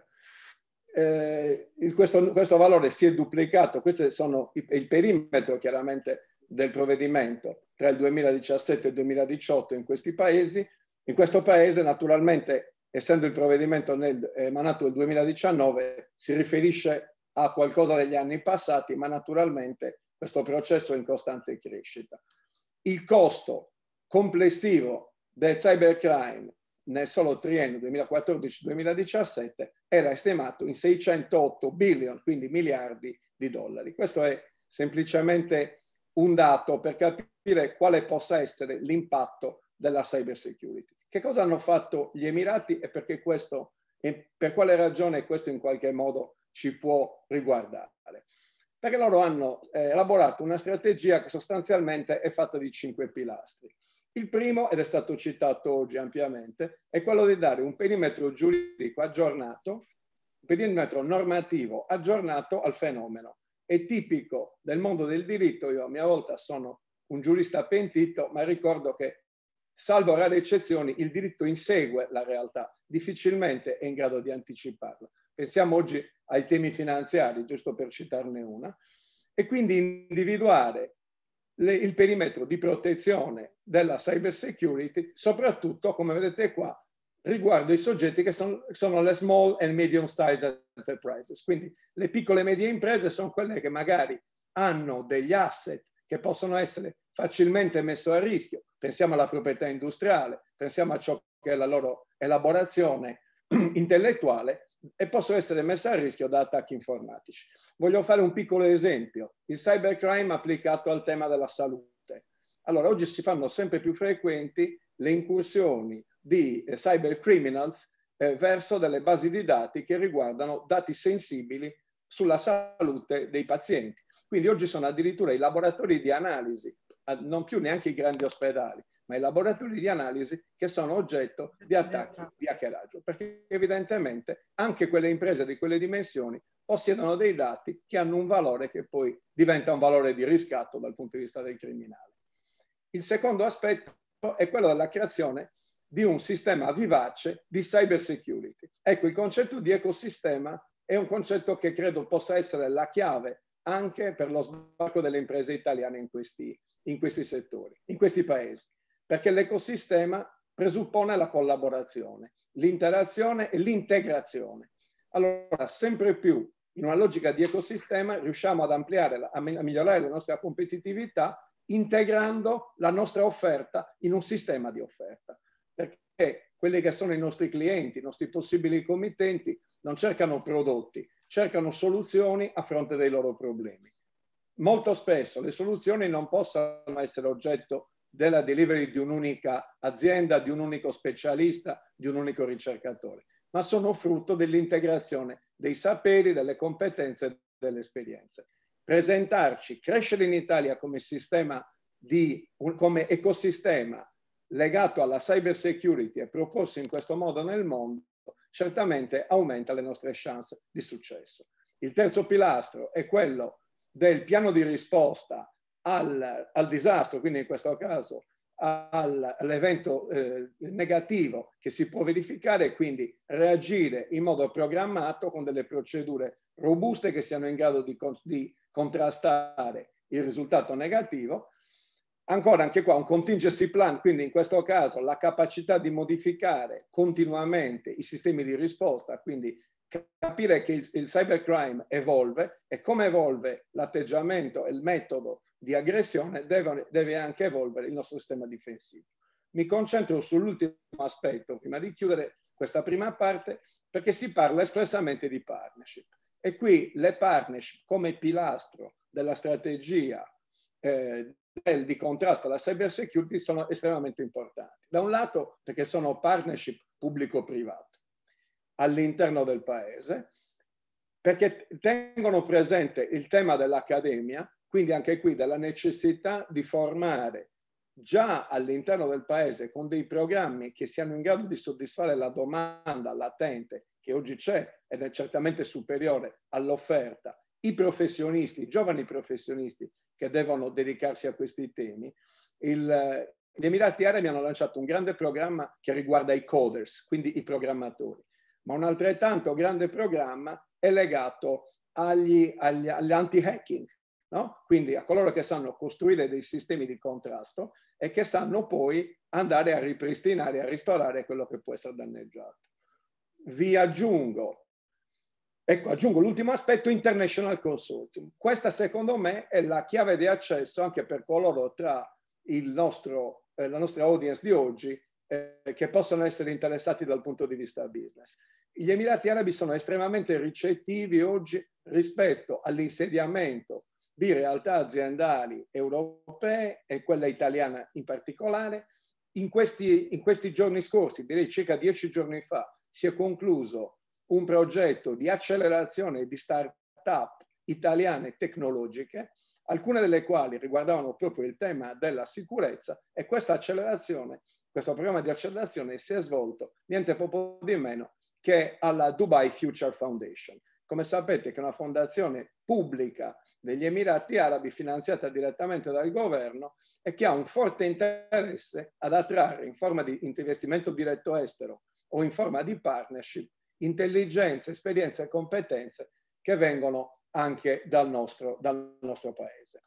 Eh, il, questo, questo valore si è duplicato, questo sono il, il perimetro chiaramente del provvedimento tra il duemiladiciassette e il duemiladiciotto in questi paesi. In questo paese naturalmente, essendo il provvedimento nel, emanato nel duemiladiciannove, si riferisce a qualcosa degli anni passati, ma naturalmente questo processo è in costante crescita. Il costo complessivo del cybercrime nel solo triennio duemilaquattordici duemiladiciassette era stimato in seicentotto billion, quindi miliardi di dollari. Questo è semplicemente un dato per capire quale possa essere l'impatto della cyber security. Che cosa hanno fatto gli Emirati e perché questo, e per quale ragione questo in qualche modo ci può riguardare? Perché loro hanno eh, elaborato una strategia che sostanzialmente è fatta di cinque pilastri. Il primo, ed è stato citato oggi ampiamente, è quello di dare un perimetro giuridico aggiornato, un perimetro normativo aggiornato al fenomeno. È tipico del mondo del diritto, io a mia volta sono un giurista pentito, ma ricordo che, salvo rare eccezioni, il diritto insegue la realtà, difficilmente è in grado di anticiparla. Pensiamo oggi ai temi finanziari, giusto per citarne una, e quindi individuare le, il perimetro di protezione della cyber security, soprattutto, come vedete qua, riguardo i soggetti che sono, sono le small and medium sized enterprises. Quindi le piccole e medie imprese sono quelle che magari hanno degli asset che possono essere facilmente messi a rischio. Pensiamo alla proprietà industriale, pensiamo a ciò che è la loro elaborazione intellettuale, e possono essere messe a rischio da attacchi informatici. Voglio fare un piccolo esempio: il cybercrime applicato al tema della salute. Allora, oggi si fanno sempre più frequenti le incursioni di eh, cyber criminals eh, verso delle basi di dati che riguardano dati sensibili sulla salute dei pazienti. Quindi oggi sono addirittura i laboratori di analisi, non più neanche i grandi ospedali, ma i laboratori di analisi che sono oggetto di attacchi di hackeraggio, perché evidentemente anche quelle imprese di quelle dimensioni possiedono dei dati che hanno un valore che poi diventa un valore di riscatto dal punto di vista del criminale. Il secondo aspetto è quello della creazione di un sistema vivace di cyber security. Ecco, il concetto di ecosistema è un concetto che credo possa essere la chiave anche per lo sbarco delle imprese italiane in questi, in questi settori, in questi paesi, perché l'ecosistema presuppone la collaborazione, l'interazione e l'integrazione. Allora, sempre più in una logica di ecosistema riusciamo ad ampliare, a migliorare la nostra competitività integrando la nostra offerta in un sistema di offerta, perché quelli che sono i nostri clienti, i nostri possibili committenti non cercano prodotti, cercano soluzioni a fronte dei loro problemi. Molto spesso le soluzioni non possono essere oggetto della delivery di un'unica azienda, di un unico specialista, di un unico ricercatore, ma sono frutto dell'integrazione dei saperi, delle competenze e delle esperienze. Presentarci, crescere in Italia come sistema di, come ecosistema legato alla cyber security e proporsi in questo modo nel mondo, certamente aumenta le nostre chance di successo. Il terzo pilastro è quello del piano di risposta al, al disastro, quindi in questo caso al, all'evento eh, negativo che si può verificare, e quindi reagire in modo programmato con delle procedure robuste che siano in grado di, di contrastare il risultato negativo. Ancora, anche qua un contingency plan, quindi in questo caso la capacità di modificare continuamente i sistemi di risposta, quindi capire che il, il cybercrime evolve e come evolve l'atteggiamento e il metodo di aggressione deve, deve anche evolvere il nostro sistema difensivo. Mi concentro sull'ultimo aspetto prima di chiudere questa prima parte, perché si parla espressamente di partnership, e qui le partnership come pilastro della strategia eh, di contrasto alla cyber security sono estremamente importanti. Da un lato perché sono partnership pubblico-privato all'interno del paese, perché tengono presente il tema dell'accademia, quindi anche qui della necessità di formare già all'interno del paese con dei programmi che siano in grado di soddisfare la domanda latente che oggi c'è ed è certamente superiore all'offerta, i professionisti, i giovani professionisti che devono dedicarsi a questi temi. Il, gli Emirati Arabi hanno lanciato un grande programma che riguarda i coders, quindi i programmatori, ma un altrettanto grande programma è legato agli, agli, agli anti-hacking, no? Quindi a coloro che sanno costruire dei sistemi di contrasto e che sanno poi andare a ripristinare, a ristorare quello che può essere danneggiato. Vi aggiungo Ecco, aggiungo l'ultimo aspetto, International Consortium. Questa secondo me è la chiave di accesso anche per coloro tra il nostro, eh, la nostra audience di oggi eh, che possono essere interessati dal punto di vista business. Gli Emirati Arabi sono estremamente ricettivi oggi rispetto all'insediamento di realtà aziendali europee e quella italiana in particolare. In questi, in questi giorni scorsi, direi circa dieci giorni fa, si è concluso un progetto di accelerazione di start-up italiane tecnologiche, alcune delle quali riguardavano proprio il tema della sicurezza, e questa accelerazione, questo programma di accelerazione si è svolto niente poco di meno che alla Dubai Future Foundation. Come sapete, che è una fondazione pubblica degli Emirati Arabi finanziata direttamente dal governo e che ha un forte interesse ad attrarre in forma di investimento diretto estero o in forma di partnership intelligenze, esperienze e competenze che vengono anche dal nostro, dal nostro paese.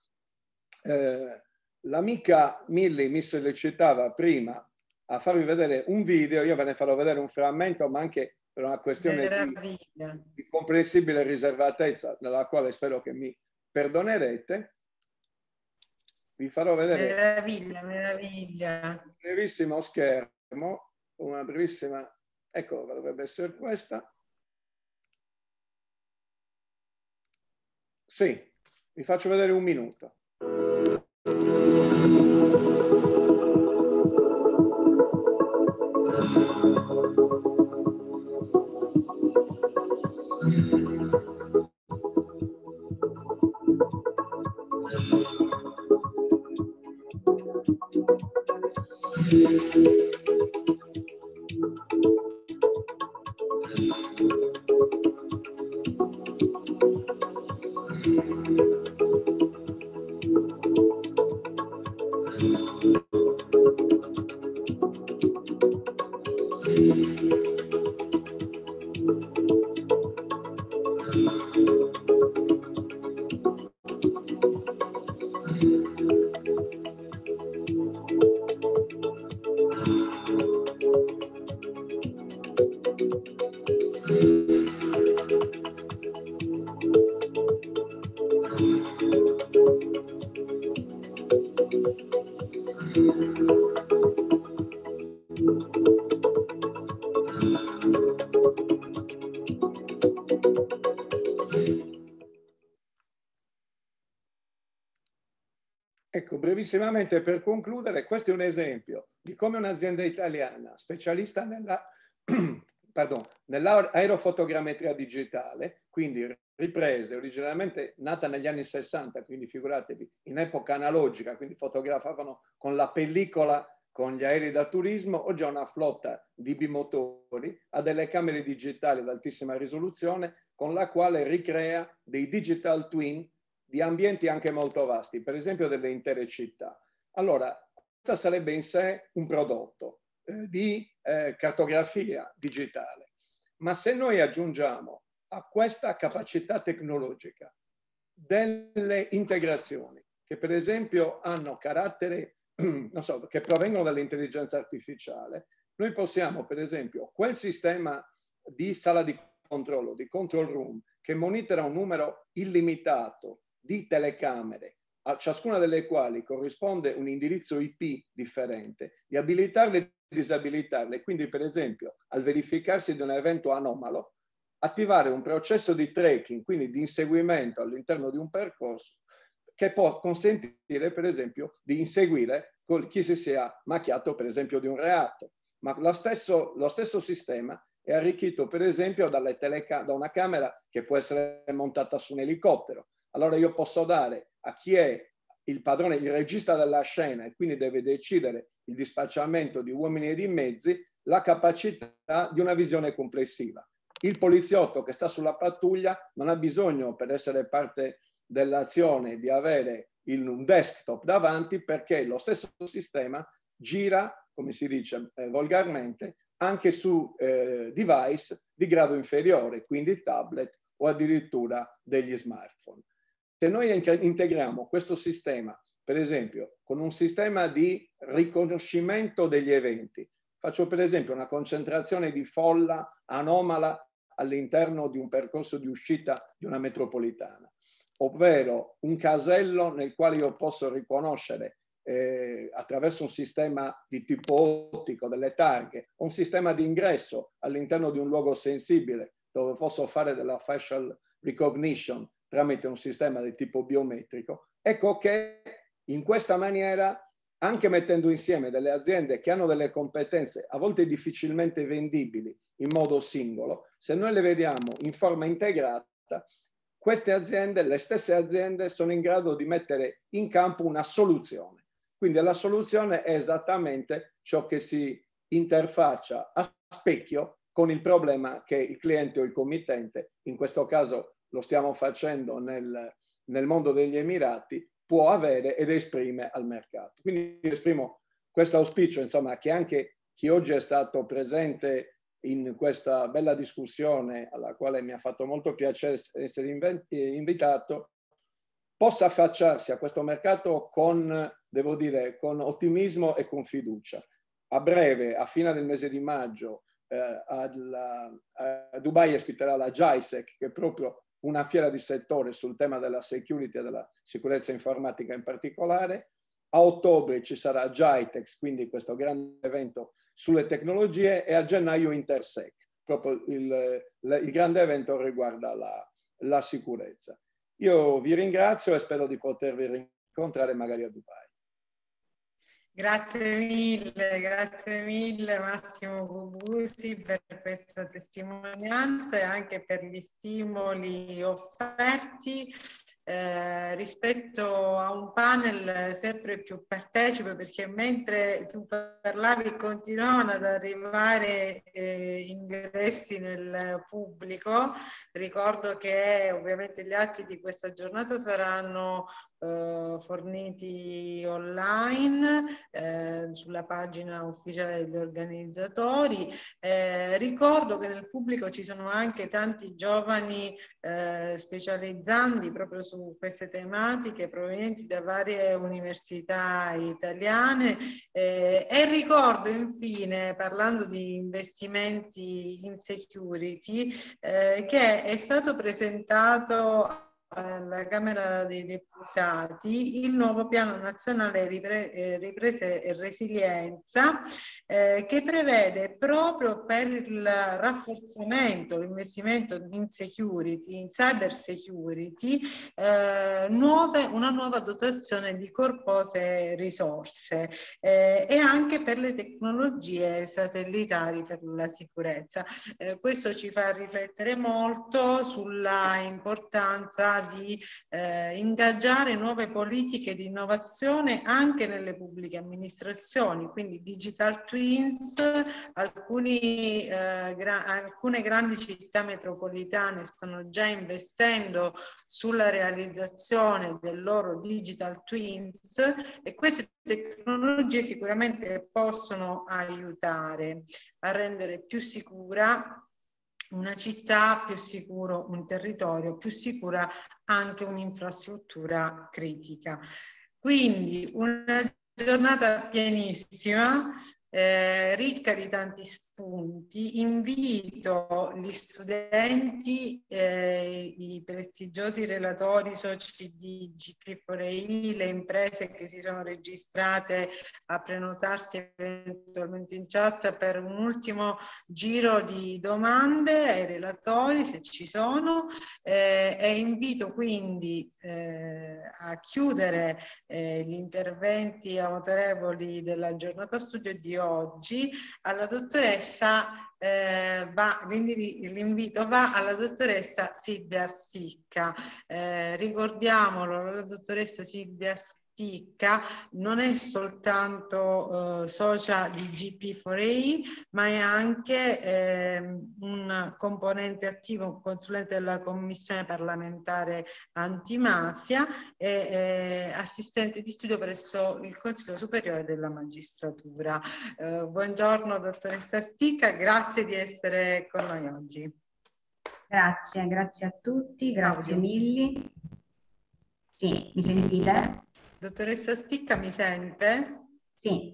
Eh, l'amica Milly mi sollecitava prima a farvi vedere un video, io ve ne farò vedere un frammento, ma anche per una questione di, di comprensibile riservatezza, nella quale spero che mi perdonerete. Vi farò vedere meraviglia, meraviglia. un brevissimo schermo schermo una brevissima, ecco, dovrebbe essere questa. Sì, vi faccio vedere un minuto. Ecco, brevissimamente per concludere, questo è un esempio di come un'azienda italiana specialista nella, pardon, nell'aerofotogrammetria digitale, quindi riprese, originalmente nata negli anni sessanta, quindi figuratevi, in epoca analogica, quindi fotografavano con la pellicola con gli aerei da turismo, oggi ha una flotta di bimotori, ha delle camere digitali ad altissima risoluzione con la quale ricrea dei digital twin di ambienti anche molto vasti, per esempio delle intere città. Allora, questo sarebbe in sé un prodotto eh, di eh, cartografia digitale, ma se noi aggiungiamo a questa capacità tecnologica delle integrazioni che per esempio hanno carattere, non so, che provengono dall'intelligenza artificiale, noi possiamo per esempio quel sistema di sala di controllo, di control room, che monitora un numero illimitato di telecamere, a ciascuna delle quali corrisponde un indirizzo I P differente, di abilitarle e disabilitarle. Quindi, per esempio, al verificarsi di un evento anomalo, attivare un processo di tracking, quindi di inseguimento all'interno di un percorso, che può consentire, per esempio, di inseguire chi si sia macchiato, per esempio, di un reato. Ma lo stesso, lo stesso sistema è arricchito, per esempio, dalle telecam- da una camera che può essere montata su un elicottero. Allora io posso dare a chi è il padrone, il regista della scena e quindi deve decidere il dispacciamento di uomini e di mezzi, la capacità di una visione complessiva. Il poliziotto che sta sulla pattuglia non ha bisogno, per essere parte dell'azione, di avere il, un desktop davanti, perché lo stesso sistema gira, come si dice eh, volgarmente, anche su eh, device di grado inferiore, quindi tablet o addirittura degli smartphone. Se noi integriamo questo sistema, per esempio, con un sistema di riconoscimento degli eventi, faccio per esempio una concentrazione di folla anomala all'interno di un percorso di uscita di una metropolitana, ovvero un casello nel quale io posso riconoscere eh, attraverso un sistema di tipo ottico delle targhe, un sistema di ingresso all'interno di un luogo sensibile dove posso fare della facial recognition tramite un sistema di tipo biometrico. Ecco che in questa maniera, anche mettendo insieme delle aziende che hanno delle competenze a volte difficilmente vendibili in modo singolo, se noi le vediamo in forma integrata, queste aziende, le stesse aziende, sono in grado di mettere in campo una soluzione. Quindi la soluzione è esattamente ciò che si interfaccia a specchio con il problema che il cliente o il committente, in questo caso lo stiamo facendo nel, nel mondo degli Emirati, può avere ed esprime al mercato. Quindi esprimo questo auspicio, insomma, che anche chi oggi è stato presente in questa bella discussione, alla quale mi ha fatto molto piacere essere invitato, possa affacciarsi a questo mercato con, devo dire, con ottimismo e con fiducia. A breve, a fine del mese di maggio, eh, alla, a Dubai ospiterà la GISEC, che è proprio una fiera di settore sul tema della security e della sicurezza informatica in particolare. A ottobre ci sarà GITEX, quindi questo grande evento sulle tecnologie e a gennaio Intersec, proprio il, il grande evento riguarda la, la sicurezza. Io vi ringrazio e spero di potervi incontrare magari a Dubai. Grazie mille, grazie mille Massimo Cubusi per questa testimonianza e anche per gli stimoli offerti. Eh, rispetto a un panel sempre più partecipe, perché mentre tu parlavi continuavano ad arrivare eh, ingressi nel pubblico. Ricordo che ovviamente gli atti di questa giornata saranno eh, forniti online eh, sulla pagina ufficiale degli organizzatori. Eh, ricordo che nel pubblico ci sono anche tanti giovani eh, specializzanti proprio su queste tematiche provenienti da varie università italiane eh, e ricordo infine, parlando di investimenti in security, eh, che è stato presentato alla Camera dei Deputati il nuovo piano nazionale ripre eh, riprese e resilienza eh, che prevede proprio per il rafforzamento, l'investimento in security, in cyber security, eh, nuove, una nuova dotazione di corpose risorse eh, e anche per le tecnologie satellitari per la sicurezza. Eh, questo ci fa riflettere molto sulla importanza di eh, ingaggiare nuove politiche di innovazione anche nelle pubbliche amministrazioni, quindi digital twins. Alcuni, eh, gra alcune grandi città metropolitane stanno già investendo sulla realizzazione del loro digital twins e queste tecnologie sicuramente possono aiutare a rendere più sicura una città, più sicuro un territorio, più sicura anche un'infrastruttura critica. Quindi una giornata pienissima, eh, ricca di tanti spunti. Invito gli studenti, eh, i prestigiosi relatori soci di G P quattro I, le imprese che si sono registrate a prenotarsi eventualmente in chat per un ultimo giro di domande ai relatori se ci sono eh, e invito quindi eh, a chiudere eh, gli interventi autorevoli della giornata studio di oggi alla dottoressa eh, va, l'invito va alla dottoressa Silvia Sticca. Eh, ricordiamolo, la dottoressa Silvia Sticca non è soltanto eh, socia di G P quattro I, ma è anche eh, un componente attivo, un consulente della Commissione parlamentare antimafia e eh, assistente di studio presso il Consiglio Superiore della Magistratura. Eh, buongiorno dottoressa Sticca, grazie di essere con noi oggi. Grazie, grazie a tutti, grazie mille. Sì, mi sentite? Dottoressa Sticca, mi sente? Sì.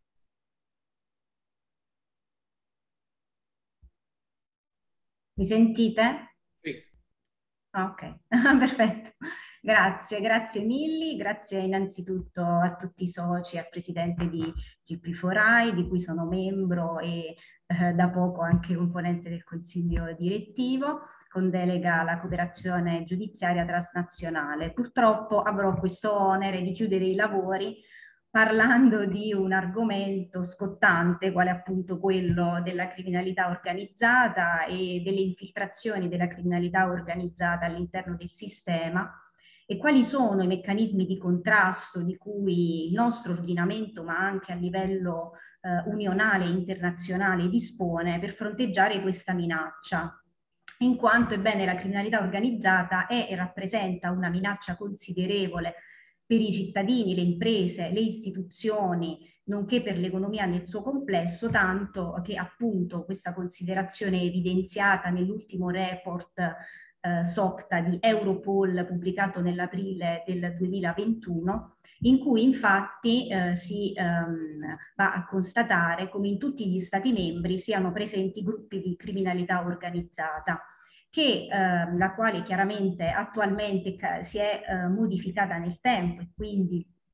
Mi sentite? Sì. Ok, perfetto. Grazie, grazie mille, grazie innanzitutto a tutti i soci e al presidente di G P quattro I, di cui sono membro e eh, da poco anche componente del consiglio direttivo, con delega alla cooperazione giudiziaria transnazionale. Purtroppo avrò questo onere di chiudere i lavori parlando di un argomento scottante, quale appunto quello della criminalità organizzata e delle infiltrazioni della criminalità organizzata all'interno del sistema e quali sono i meccanismi di contrasto di cui il nostro ordinamento, ma anche a livello eh, unionale e internazionale, dispone per fronteggiare questa minaccia. In quanto, ebbene, la criminalità organizzata è e rappresenta una minaccia considerevole per i cittadini, le imprese, le istituzioni, nonché per l'economia nel suo complesso, tanto che appunto questa considerazione è evidenziata nell'ultimo report eh, SOCTA di Europol pubblicato nell'aprile del duemilaventuno, in cui infatti eh, si ehm, va a constatare come in tutti gli Stati membri siano presenti gruppi di criminalità organizzata, che eh, la quale chiaramente attualmente si è eh, modificata nel tempo e quindi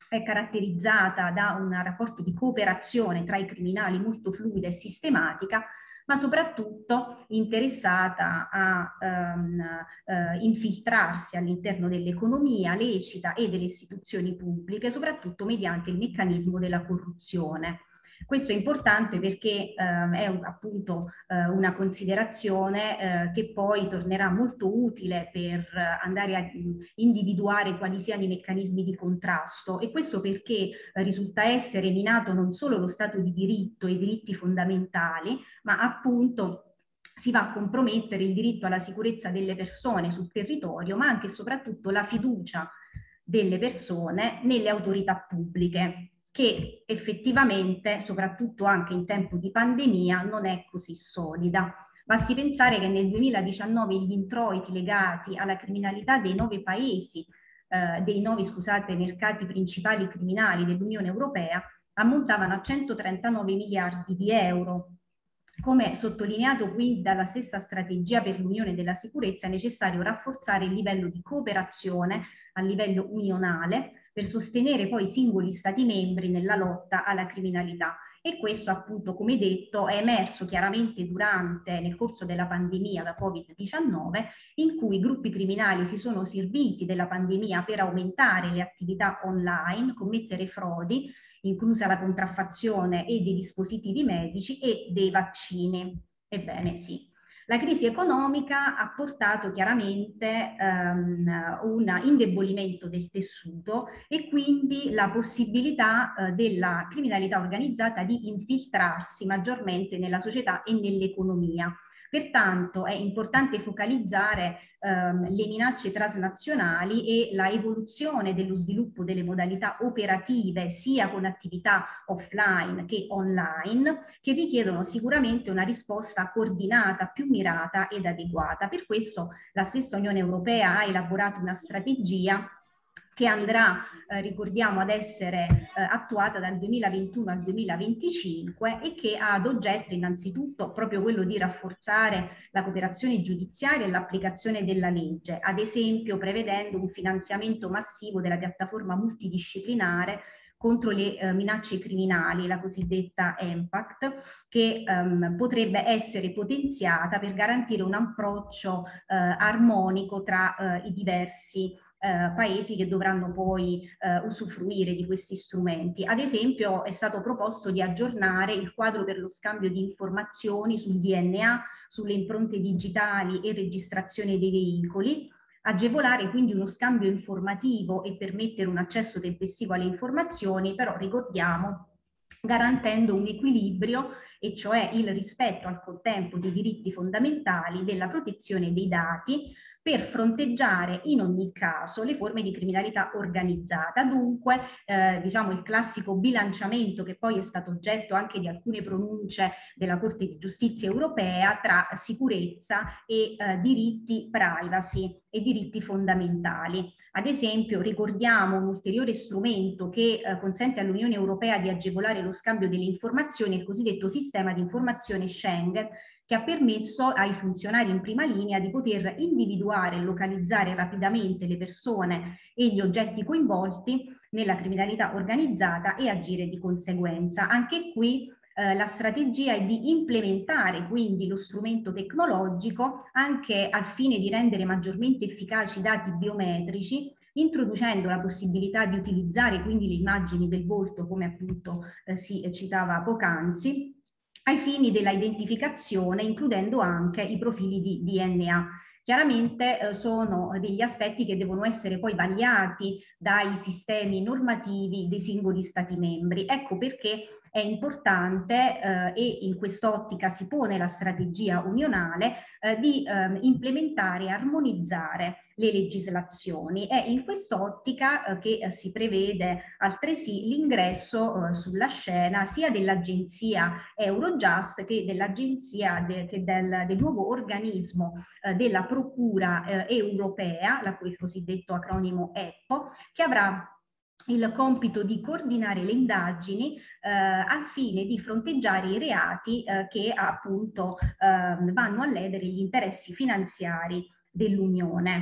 è caratterizzata da un rapporto di cooperazione tra i criminali molto fluida e sistematica, ma soprattutto interessata a um, uh, infiltrarsi all'interno dell'economia lecita e delle istituzioni pubbliche, soprattutto mediante il meccanismo della corruzione. Questo è importante perché eh, è un, appunto eh, una considerazione eh, che poi tornerà molto utile per andare a individuare quali siano i meccanismi di contrasto, e questo perché eh, risulta essere minato non solo lo Stato di diritto e i diritti fondamentali, ma appunto si va a compromettere il diritto alla sicurezza delle persone sul territorio, ma anche e soprattutto la fiducia delle persone nelle autorità pubbliche, che effettivamente, soprattutto anche in tempo di pandemia, non è così solida. Basti pensare che nel duemiladiciannove gli introiti legati alla criminalità dei nove paesi, eh, dei nove, scusate, mercati principali criminali dell'Unione Europea ammontavano a centotrentanove miliardi di euro. Come sottolineato qui dalla stessa strategia per l'Unione della Sicurezza, è necessario rafforzare il livello di cooperazione a livello unionale per sostenere poi i singoli Stati membri nella lotta alla criminalità. E questo appunto, come detto, è emerso chiaramente durante, nel corso della pandemia da Covid diciannove, in cui i gruppi criminali si sono serviti della pandemia per aumentare le attività online, commettere frodi, inclusa la contraffazione e dei dispositivi medici e dei vaccini. Ebbene sì. La crisi economica ha portato chiaramente um, un indebolimento del tessuto e quindi la possibilità uh, della criminalità organizzata di infiltrarsi maggiormente nella società e nell'economia. Pertanto è importante focalizzare ehm, le minacce transnazionali e la evoluzione dello sviluppo delle modalità operative sia con attività offline che online, che richiedono sicuramente una risposta coordinata, più mirata ed adeguata. Per questo la stessa Unione Europea ha elaborato una strategia che andrà, eh, ricordiamo, ad essere eh, attuata dal duemilaventuno al duemilaventicinque e che ha ad oggetto innanzitutto proprio quello di rafforzare la cooperazione giudiziaria e l'applicazione della legge, ad esempio prevedendo un finanziamento massivo della piattaforma multidisciplinare contro le eh, minacce criminali, la cosiddetta EMPACT, che ehm, potrebbe essere potenziata per garantire un approccio eh, armonico tra eh, i diversi Eh, paesi che dovranno poi eh, usufruire di questi strumenti. Ad esempio è stato proposto di aggiornare il quadro per lo scambio di informazioni sul D N A, sulle impronte digitali e registrazione dei veicoli, agevolare quindi uno scambio informativo e permettere un accesso tempestivo alle informazioni, però ricordiamo garantendo un equilibrio, e cioè il rispetto al contempo dei diritti fondamentali, della protezione dei dati, per fronteggiare in ogni caso le forme di criminalità organizzata. Dunque, eh, diciamo, il classico bilanciamento che poi è stato oggetto anche di alcune pronunce della Corte di Giustizia europea tra sicurezza e eh, diritti privacy e diritti fondamentali. Ad esempio, ricordiamo un ulteriore strumento che eh, consente all'Unione Europea di agevolare lo scambio delle informazioni, il cosiddetto sistema di informazione Schengen, che ha permesso ai funzionari in prima linea di poter individuare e localizzare rapidamente le persone e gli oggetti coinvolti nella criminalità organizzata e agire di conseguenza. Anche qui eh, la strategia è di implementare quindi lo strumento tecnologico anche al fine di rendere maggiormente efficaci i dati biometrici, introducendo la possibilità di utilizzare quindi le immagini del volto, come appunto eh, si citava poc'anzi, ai fini della identificazione, includendo anche i profili di D N A. Chiaramente eh, sono degli aspetti che devono essere poi vagliati dai sistemi normativi dei singoli Stati membri. Ecco perché è importante eh, e in quest'ottica si pone la strategia unionale eh, di eh, implementare e armonizzare le legislazioni. È in quest'ottica eh, che eh, si prevede altresì l'ingresso eh, sulla scena sia dell'agenzia Eurojust che dell'agenzia de, che del, del nuovo organismo eh, della Procura eh, europea, la, il cosiddetto acronimo E P P O, che avrà il compito di coordinare le indagini eh, al fine di fronteggiare i reati eh, che appunto eh, vanno a ledere gli interessi finanziari dell'Unione.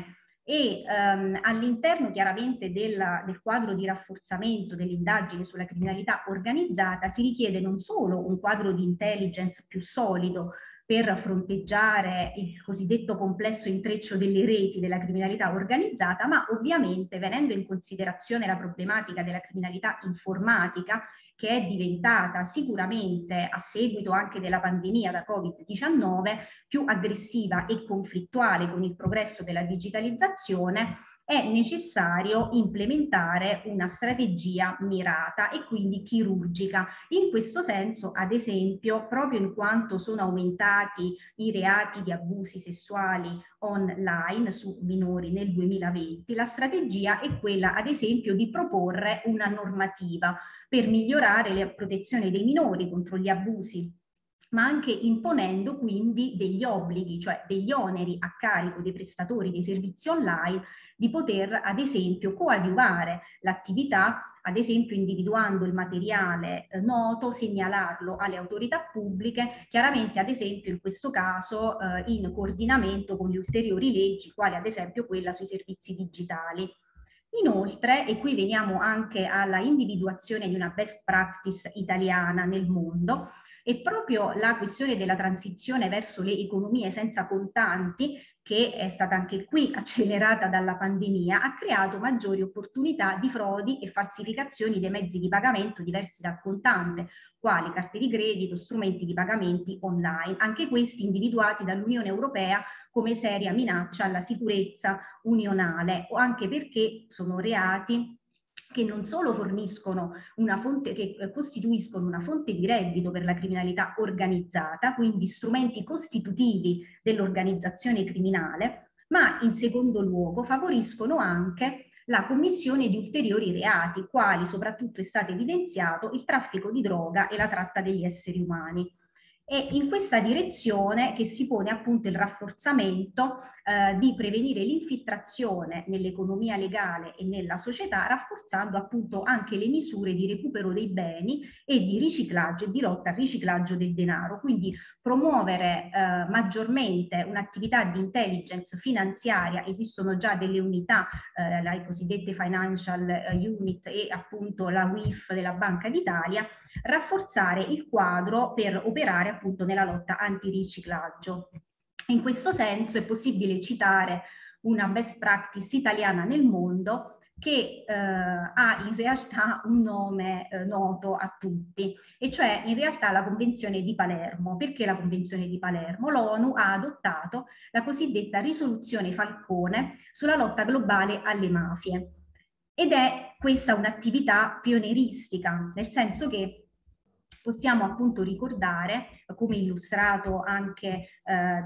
e ehm, all'interno chiaramente del, del quadro di rafforzamento dell'indagine sulla criminalità organizzata si richiede non solo un quadro di intelligence più solido per fronteggiare il cosiddetto complesso intreccio delle reti della criminalità organizzata, ma ovviamente venendo in considerazione la problematica della criminalità informatica, che è diventata sicuramente a seguito anche della pandemia da Covid diciannove più aggressiva e conflittuale con il progresso della digitalizzazione, è necessario implementare una strategia mirata e quindi chirurgica. In questo senso, ad esempio, proprio in quanto sono aumentati i reati di abusi sessuali online su minori nel duemilaventi, la strategia è quella, ad esempio, di proporre una normativa per migliorare la protezione dei minori contro gli abusi, ma anche imponendo quindi degli obblighi, cioè degli oneri a carico dei prestatori dei servizi online di poter ad esempio coadiuvare l'attività, ad esempio individuando il materiale eh, noto, segnalarlo alle autorità pubbliche, chiaramente ad esempio in questo caso eh, in coordinamento con le ulteriori leggi, quali ad esempio quella sui servizi digitali. Inoltre, e qui veniamo anche alla individuazione di una best practice italiana nel mondo, e proprio la questione della transizione verso le economie senza contanti, che è stata anche qui accelerata dalla pandemia, ha creato maggiori opportunità di frodi e falsificazioni dei mezzi di pagamento diversi dal contante, quali carte di credito, strumenti di pagamenti online, anche questi individuati dall'Unione Europea come seria minaccia alla sicurezza unionale, o anche perché sono reati che non solo forniscono una fonte, che costituiscono una fonte di reddito per la criminalità organizzata, quindi strumenti costitutivi dell'organizzazione criminale, ma in secondo luogo favoriscono anche la commissione di ulteriori reati, quali soprattutto è stato evidenziato il traffico di droga e la tratta degli esseri umani. È in questa direzione che si pone appunto il rafforzamento eh, di prevenire l'infiltrazione nell'economia legale e nella società, rafforzando appunto anche le misure di recupero dei beni e di riciclaggio e di lotta al riciclaggio del denaro. Quindi promuovere eh, maggiormente un'attività di intelligence finanziaria, esistono già delle unità, eh, le cosiddette financial unit e appunto la U I F della Banca d'Italia, rafforzare il quadro per operare appunto nella lotta antiriciclaggio. In questo senso è possibile citare una best practice italiana nel mondo che eh, ha in realtà un nome eh, noto a tutti, e cioè in realtà la Convenzione di Palermo. Perché la Convenzione di Palermo? L'ONU ha adottato la cosiddetta risoluzione Falcone sulla lotta globale alle mafie, ed è questa un'attività pionieristica, nel senso che possiamo appunto ricordare, come illustrato anche eh,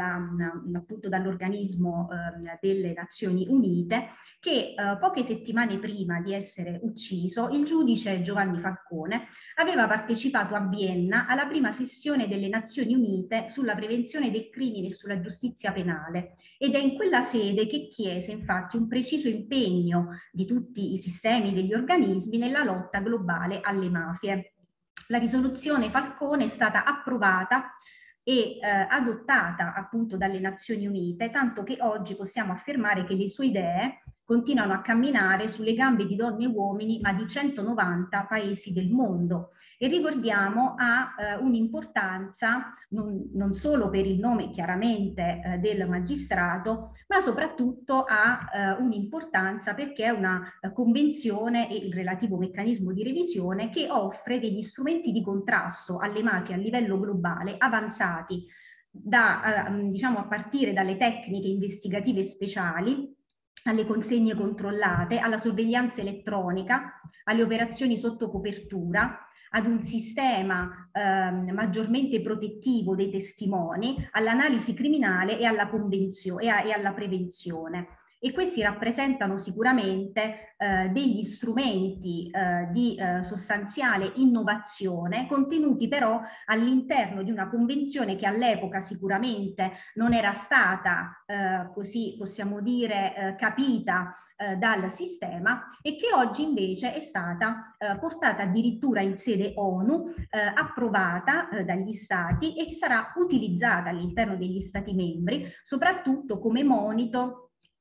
dall'organismo eh, delle Nazioni Unite, che eh, poche settimane prima di essere ucciso il giudice Giovanni Falcone aveva partecipato a Vienna alla prima sessione delle Nazioni Unite sulla prevenzione del crimine e sulla giustizia penale, ed è in quella sede che chiese infatti un preciso impegno di tutti i sistemi degli organismi nella lotta globale alle mafie. La risoluzione Falcone è stata approvata e eh, adottata appunto dalle Nazioni Unite, tanto che oggi possiamo affermare che le sue idee continuano a camminare sulle gambe di donne e uomini, ma di centonovanta paesi del mondo. E ricordiamo ha eh, un'importanza non, non solo per il nome chiaramente eh, del magistrato, ma soprattutto ha eh, un'importanza perché è una eh, convenzione e il relativo meccanismo di revisione che offre degli strumenti di contrasto alle mafie a livello globale avanzati, da, eh, diciamo a partire dalle tecniche investigative speciali, alle consegne controllate, alla sorveglianza elettronica, alle operazioni sotto copertura, ad un sistema eh, maggiormente protettivo dei testimoni, all'analisi criminale e alla, convenzio- e, a- e alla prevenzione. E questi rappresentano sicuramente eh, degli strumenti eh, di eh, sostanziale innovazione, contenuti però all'interno di una convenzione che all'epoca sicuramente non era stata, eh, così possiamo dire, eh, capita eh, dal sistema, e che oggi invece è stata eh, portata addirittura in sede ONU, eh, approvata eh, dagli Stati, e sarà utilizzata all'interno degli Stati membri, soprattutto come monito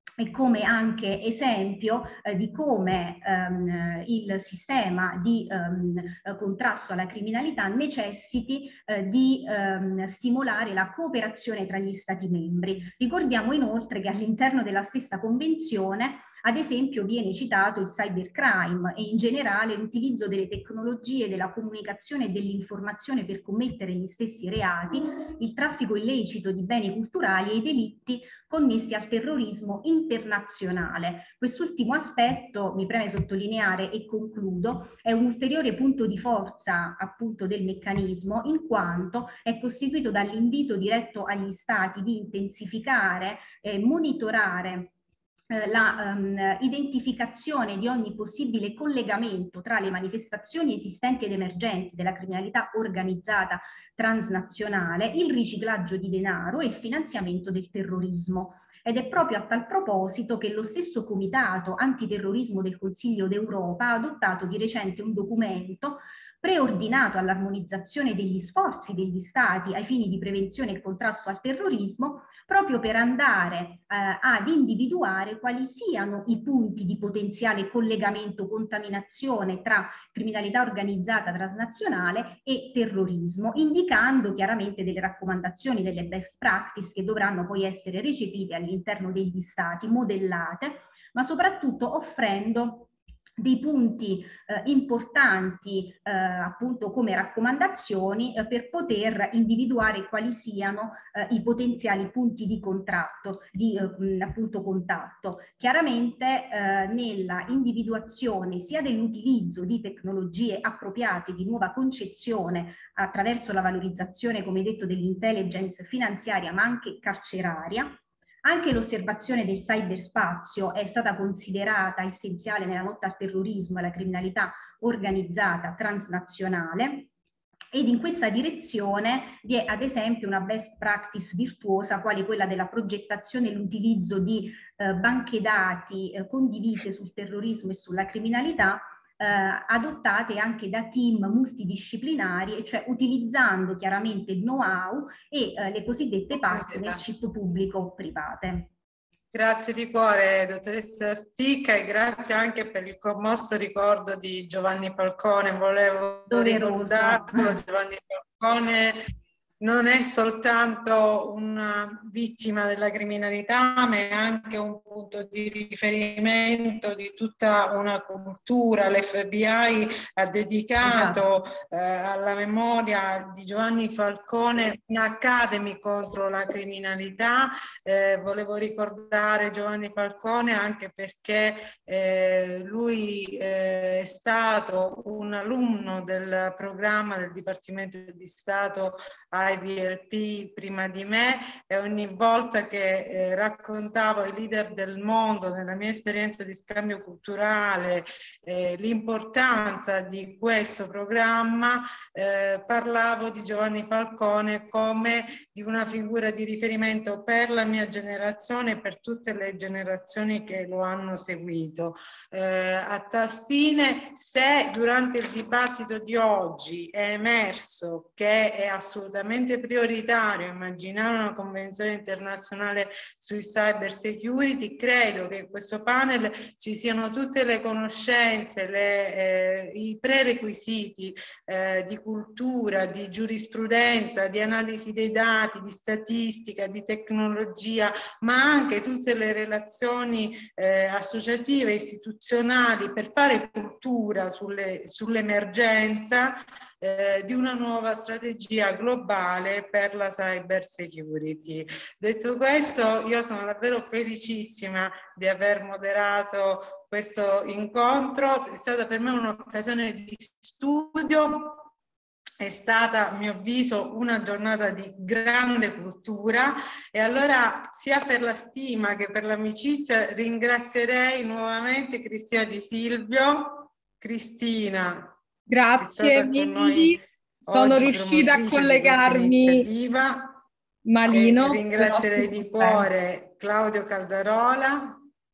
e come anche esempio eh, di come ehm, il sistema di ehm, contrasto alla criminalità necessiti eh, di ehm, stimolare la cooperazione tra gli Stati membri. Ricordiamo inoltre che all'interno della stessa convenzione, ad esempio, viene citato il cybercrime e in generale l'utilizzo delle tecnologie, della comunicazione e dell'informazione per commettere gli stessi reati, il traffico illecito di beni culturali e i delitti connessi al terrorismo internazionale. Quest'ultimo aspetto, mi preme sottolineare e concludo, è un ulteriore punto di forza appunto del meccanismo, in quanto è costituito dall'invito diretto agli Stati di intensificare e monitorare la um, identificazione di ogni possibile collegamento tra le manifestazioni esistenti ed emergenti della criminalità organizzata transnazionale, il riciclaggio di denaro e il finanziamento del terrorismo. Ed è proprio a tal proposito che lo stesso Comitato Antiterrorismo del Consiglio d'Europa ha adottato di recente un documento preordinato all'armonizzazione degli sforzi degli Stati ai fini di prevenzione e contrasto al terrorismo, proprio per andare eh, ad individuare quali siano i punti di potenziale collegamento, contaminazione tra criminalità organizzata transnazionale e terrorismo, indicando chiaramente delle raccomandazioni, delle best practice che dovranno poi essere recepite all'interno degli Stati, modellate, ma soprattutto offrendo dei punti eh, importanti eh, appunto come raccomandazioni eh, per poter individuare quali siano eh, i potenziali punti di contratto, di eh, appunto contatto. Chiaramente eh, nella individuazione sia dell'utilizzo di tecnologie appropriate di nuova concezione attraverso la valorizzazione, come detto, dell'intelligence finanziaria ma anche carceraria. Anche l'osservazione del cyberspazio è stata considerata essenziale nella lotta al terrorismo e alla criminalità organizzata transnazionale, ed in questa direzione vi è ad esempio una best practice virtuosa quale quella della progettazione e l'utilizzo di eh, banche dati eh, condivise sul terrorismo e sulla criminalità, Eh, adottate anche da team multidisciplinari, e cioè utilizzando chiaramente il know-how e eh, le cosiddette partnership pubblico-private. Grazie di cuore, dottoressa Sticca, e grazie anche per il commosso ricordo di Giovanni Falcone. Volevo ricordarlo, Giovanni Falcone non è soltanto una vittima della criminalità, ma è anche un punto di riferimento di tutta una cultura. L'F B I ha dedicato eh, alla memoria di Giovanni Falcone un'Academy contro la criminalità. Eh, volevo ricordare Giovanni Falcone anche perché eh, lui eh, è stato un alunno del programma del Dipartimento di Stato I V L P prima di me, e ogni volta che eh, raccontavo ai leader del mondo, nella mia esperienza di scambio culturale, eh, l'importanza di questo programma, eh, parlavo di Giovanni Falcone come di una figura di riferimento per la mia generazione e per tutte le generazioni che lo hanno seguito. Eh, a tal fine, se durante il dibattito di oggi è emerso che è assolutamente prioritario immaginare una convenzione internazionale sui cyber security, credo che in questo panel ci siano tutte le conoscenze, le, eh, i prerequisiti eh, di cultura, di giurisprudenza, di analisi dei dati, di statistica, di tecnologia, ma anche tutte le relazioni eh, associative, istituzionali, per fare cultura sulle, sull'emergenza Eh, di una nuova strategia globale per la cyber security. Detto questo, io sono davvero felicissima di aver moderato questo incontro. È stata per me un'occasione di studio, è stata a mio avviso una giornata di grande cultura, e allora sia per la stima che per l'amicizia ringrazierei nuovamente Cristina Di Silvio. Cristina, grazie Mili, sono riuscita a collegarmi malino. E ringrazierei di cuore Claudio Caldarola.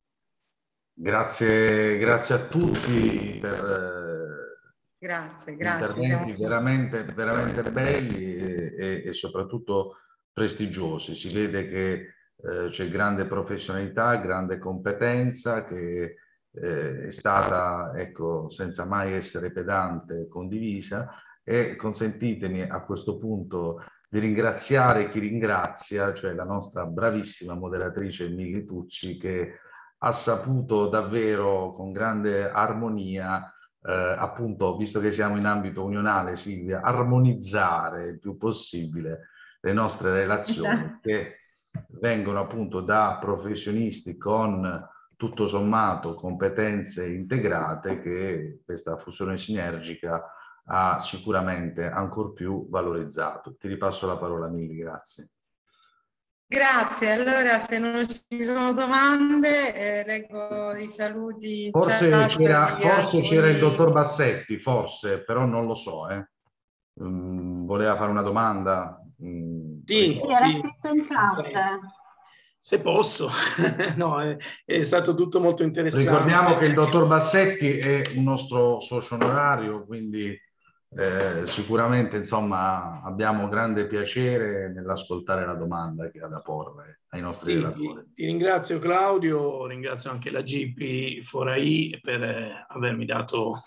Grazie, grazie a tutti per grazie, grazie. interventi siamo... veramente, veramente belli e, e, e soprattutto prestigiosi. Si vede che eh, c'è grande professionalità, grande competenza che eh, è stata, ecco, senza mai essere pedante, condivisa, e consentitemi a questo punto di ringraziare chi ringrazia, cioè la nostra bravissima moderatrice Milly Tucci, che ha saputo davvero con grande armonia, eh, appunto, visto che siamo in ambito unionale, Silvia, armonizzare il più possibile le nostre relazioni, esatto, che vengono appunto da professionisti con tutto sommato competenze integrate, che questa fusione sinergica ha sicuramente ancor più valorizzato. Ti ripasso la parola, Milly, grazie. Grazie, allora se non ci sono domande eh, leggo i saluti. Forse c'era alcuni... il dottor Bassetti, forse, però non lo so. Eh. Mm, voleva fare una domanda? Mm, sì, era scritto in chat. Se posso, no, è, è stato tutto molto interessante. Ricordiamo che il dottor Bassetti è un nostro socio onorario, quindi eh, sicuramente insomma abbiamo grande piacere nell'ascoltare la domanda che ha da porre ai nostri sì, relatori. Ti, ti ringrazio Claudio, ringrazio anche la G P quattro I per eh, avermi dato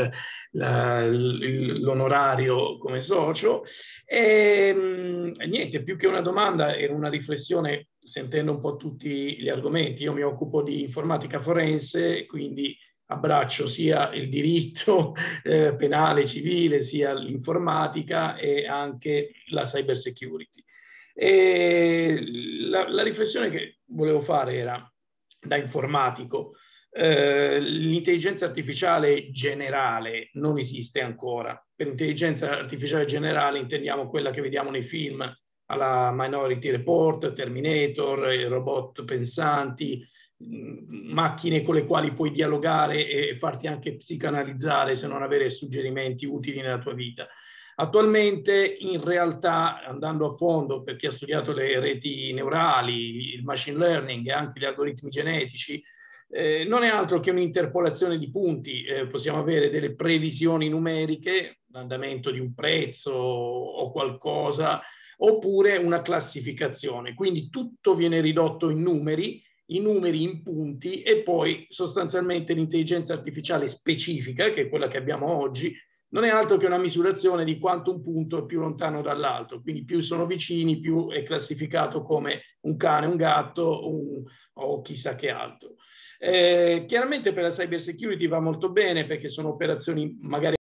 l'onorario come socio. E mh, niente, più che una domanda era una riflessione, sentendo un po' tutti gli argomenti. Io mi occupo di informatica forense, quindi abbraccio sia il diritto eh, penale, civile, sia l'informatica e anche la cyber security. E la, la riflessione che volevo fare era, da informatico, eh, l'intelligenza artificiale generale non esiste ancora. Per intelligenza artificiale generale intendiamo quella che vediamo nei film, alla Minority Report, Terminator, robot pensanti, macchine con le quali puoi dialogare e farti anche psicanalizzare se non avere suggerimenti utili nella tua vita. Attualmente, in realtà, andando a fondo, per chi ha studiato le reti neurali, il machine learning e anche gli algoritmi genetici, eh, non è altro che un'interpolazione di punti. Eh, possiamo avere delle previsioni numeriche, l'andamento di un prezzo o qualcosa, oppure una classificazione. Quindi tutto viene ridotto in numeri, i numeri in punti, e poi sostanzialmente l'intelligenza artificiale specifica, che è quella che abbiamo oggi, non è altro che una misurazione di quanto un punto è più lontano dall'altro. Quindi più sono vicini, più è classificato come un cane, un gatto un, o chissà che altro. Eh, chiaramente per la cyber security va molto bene, perché sono operazioni magari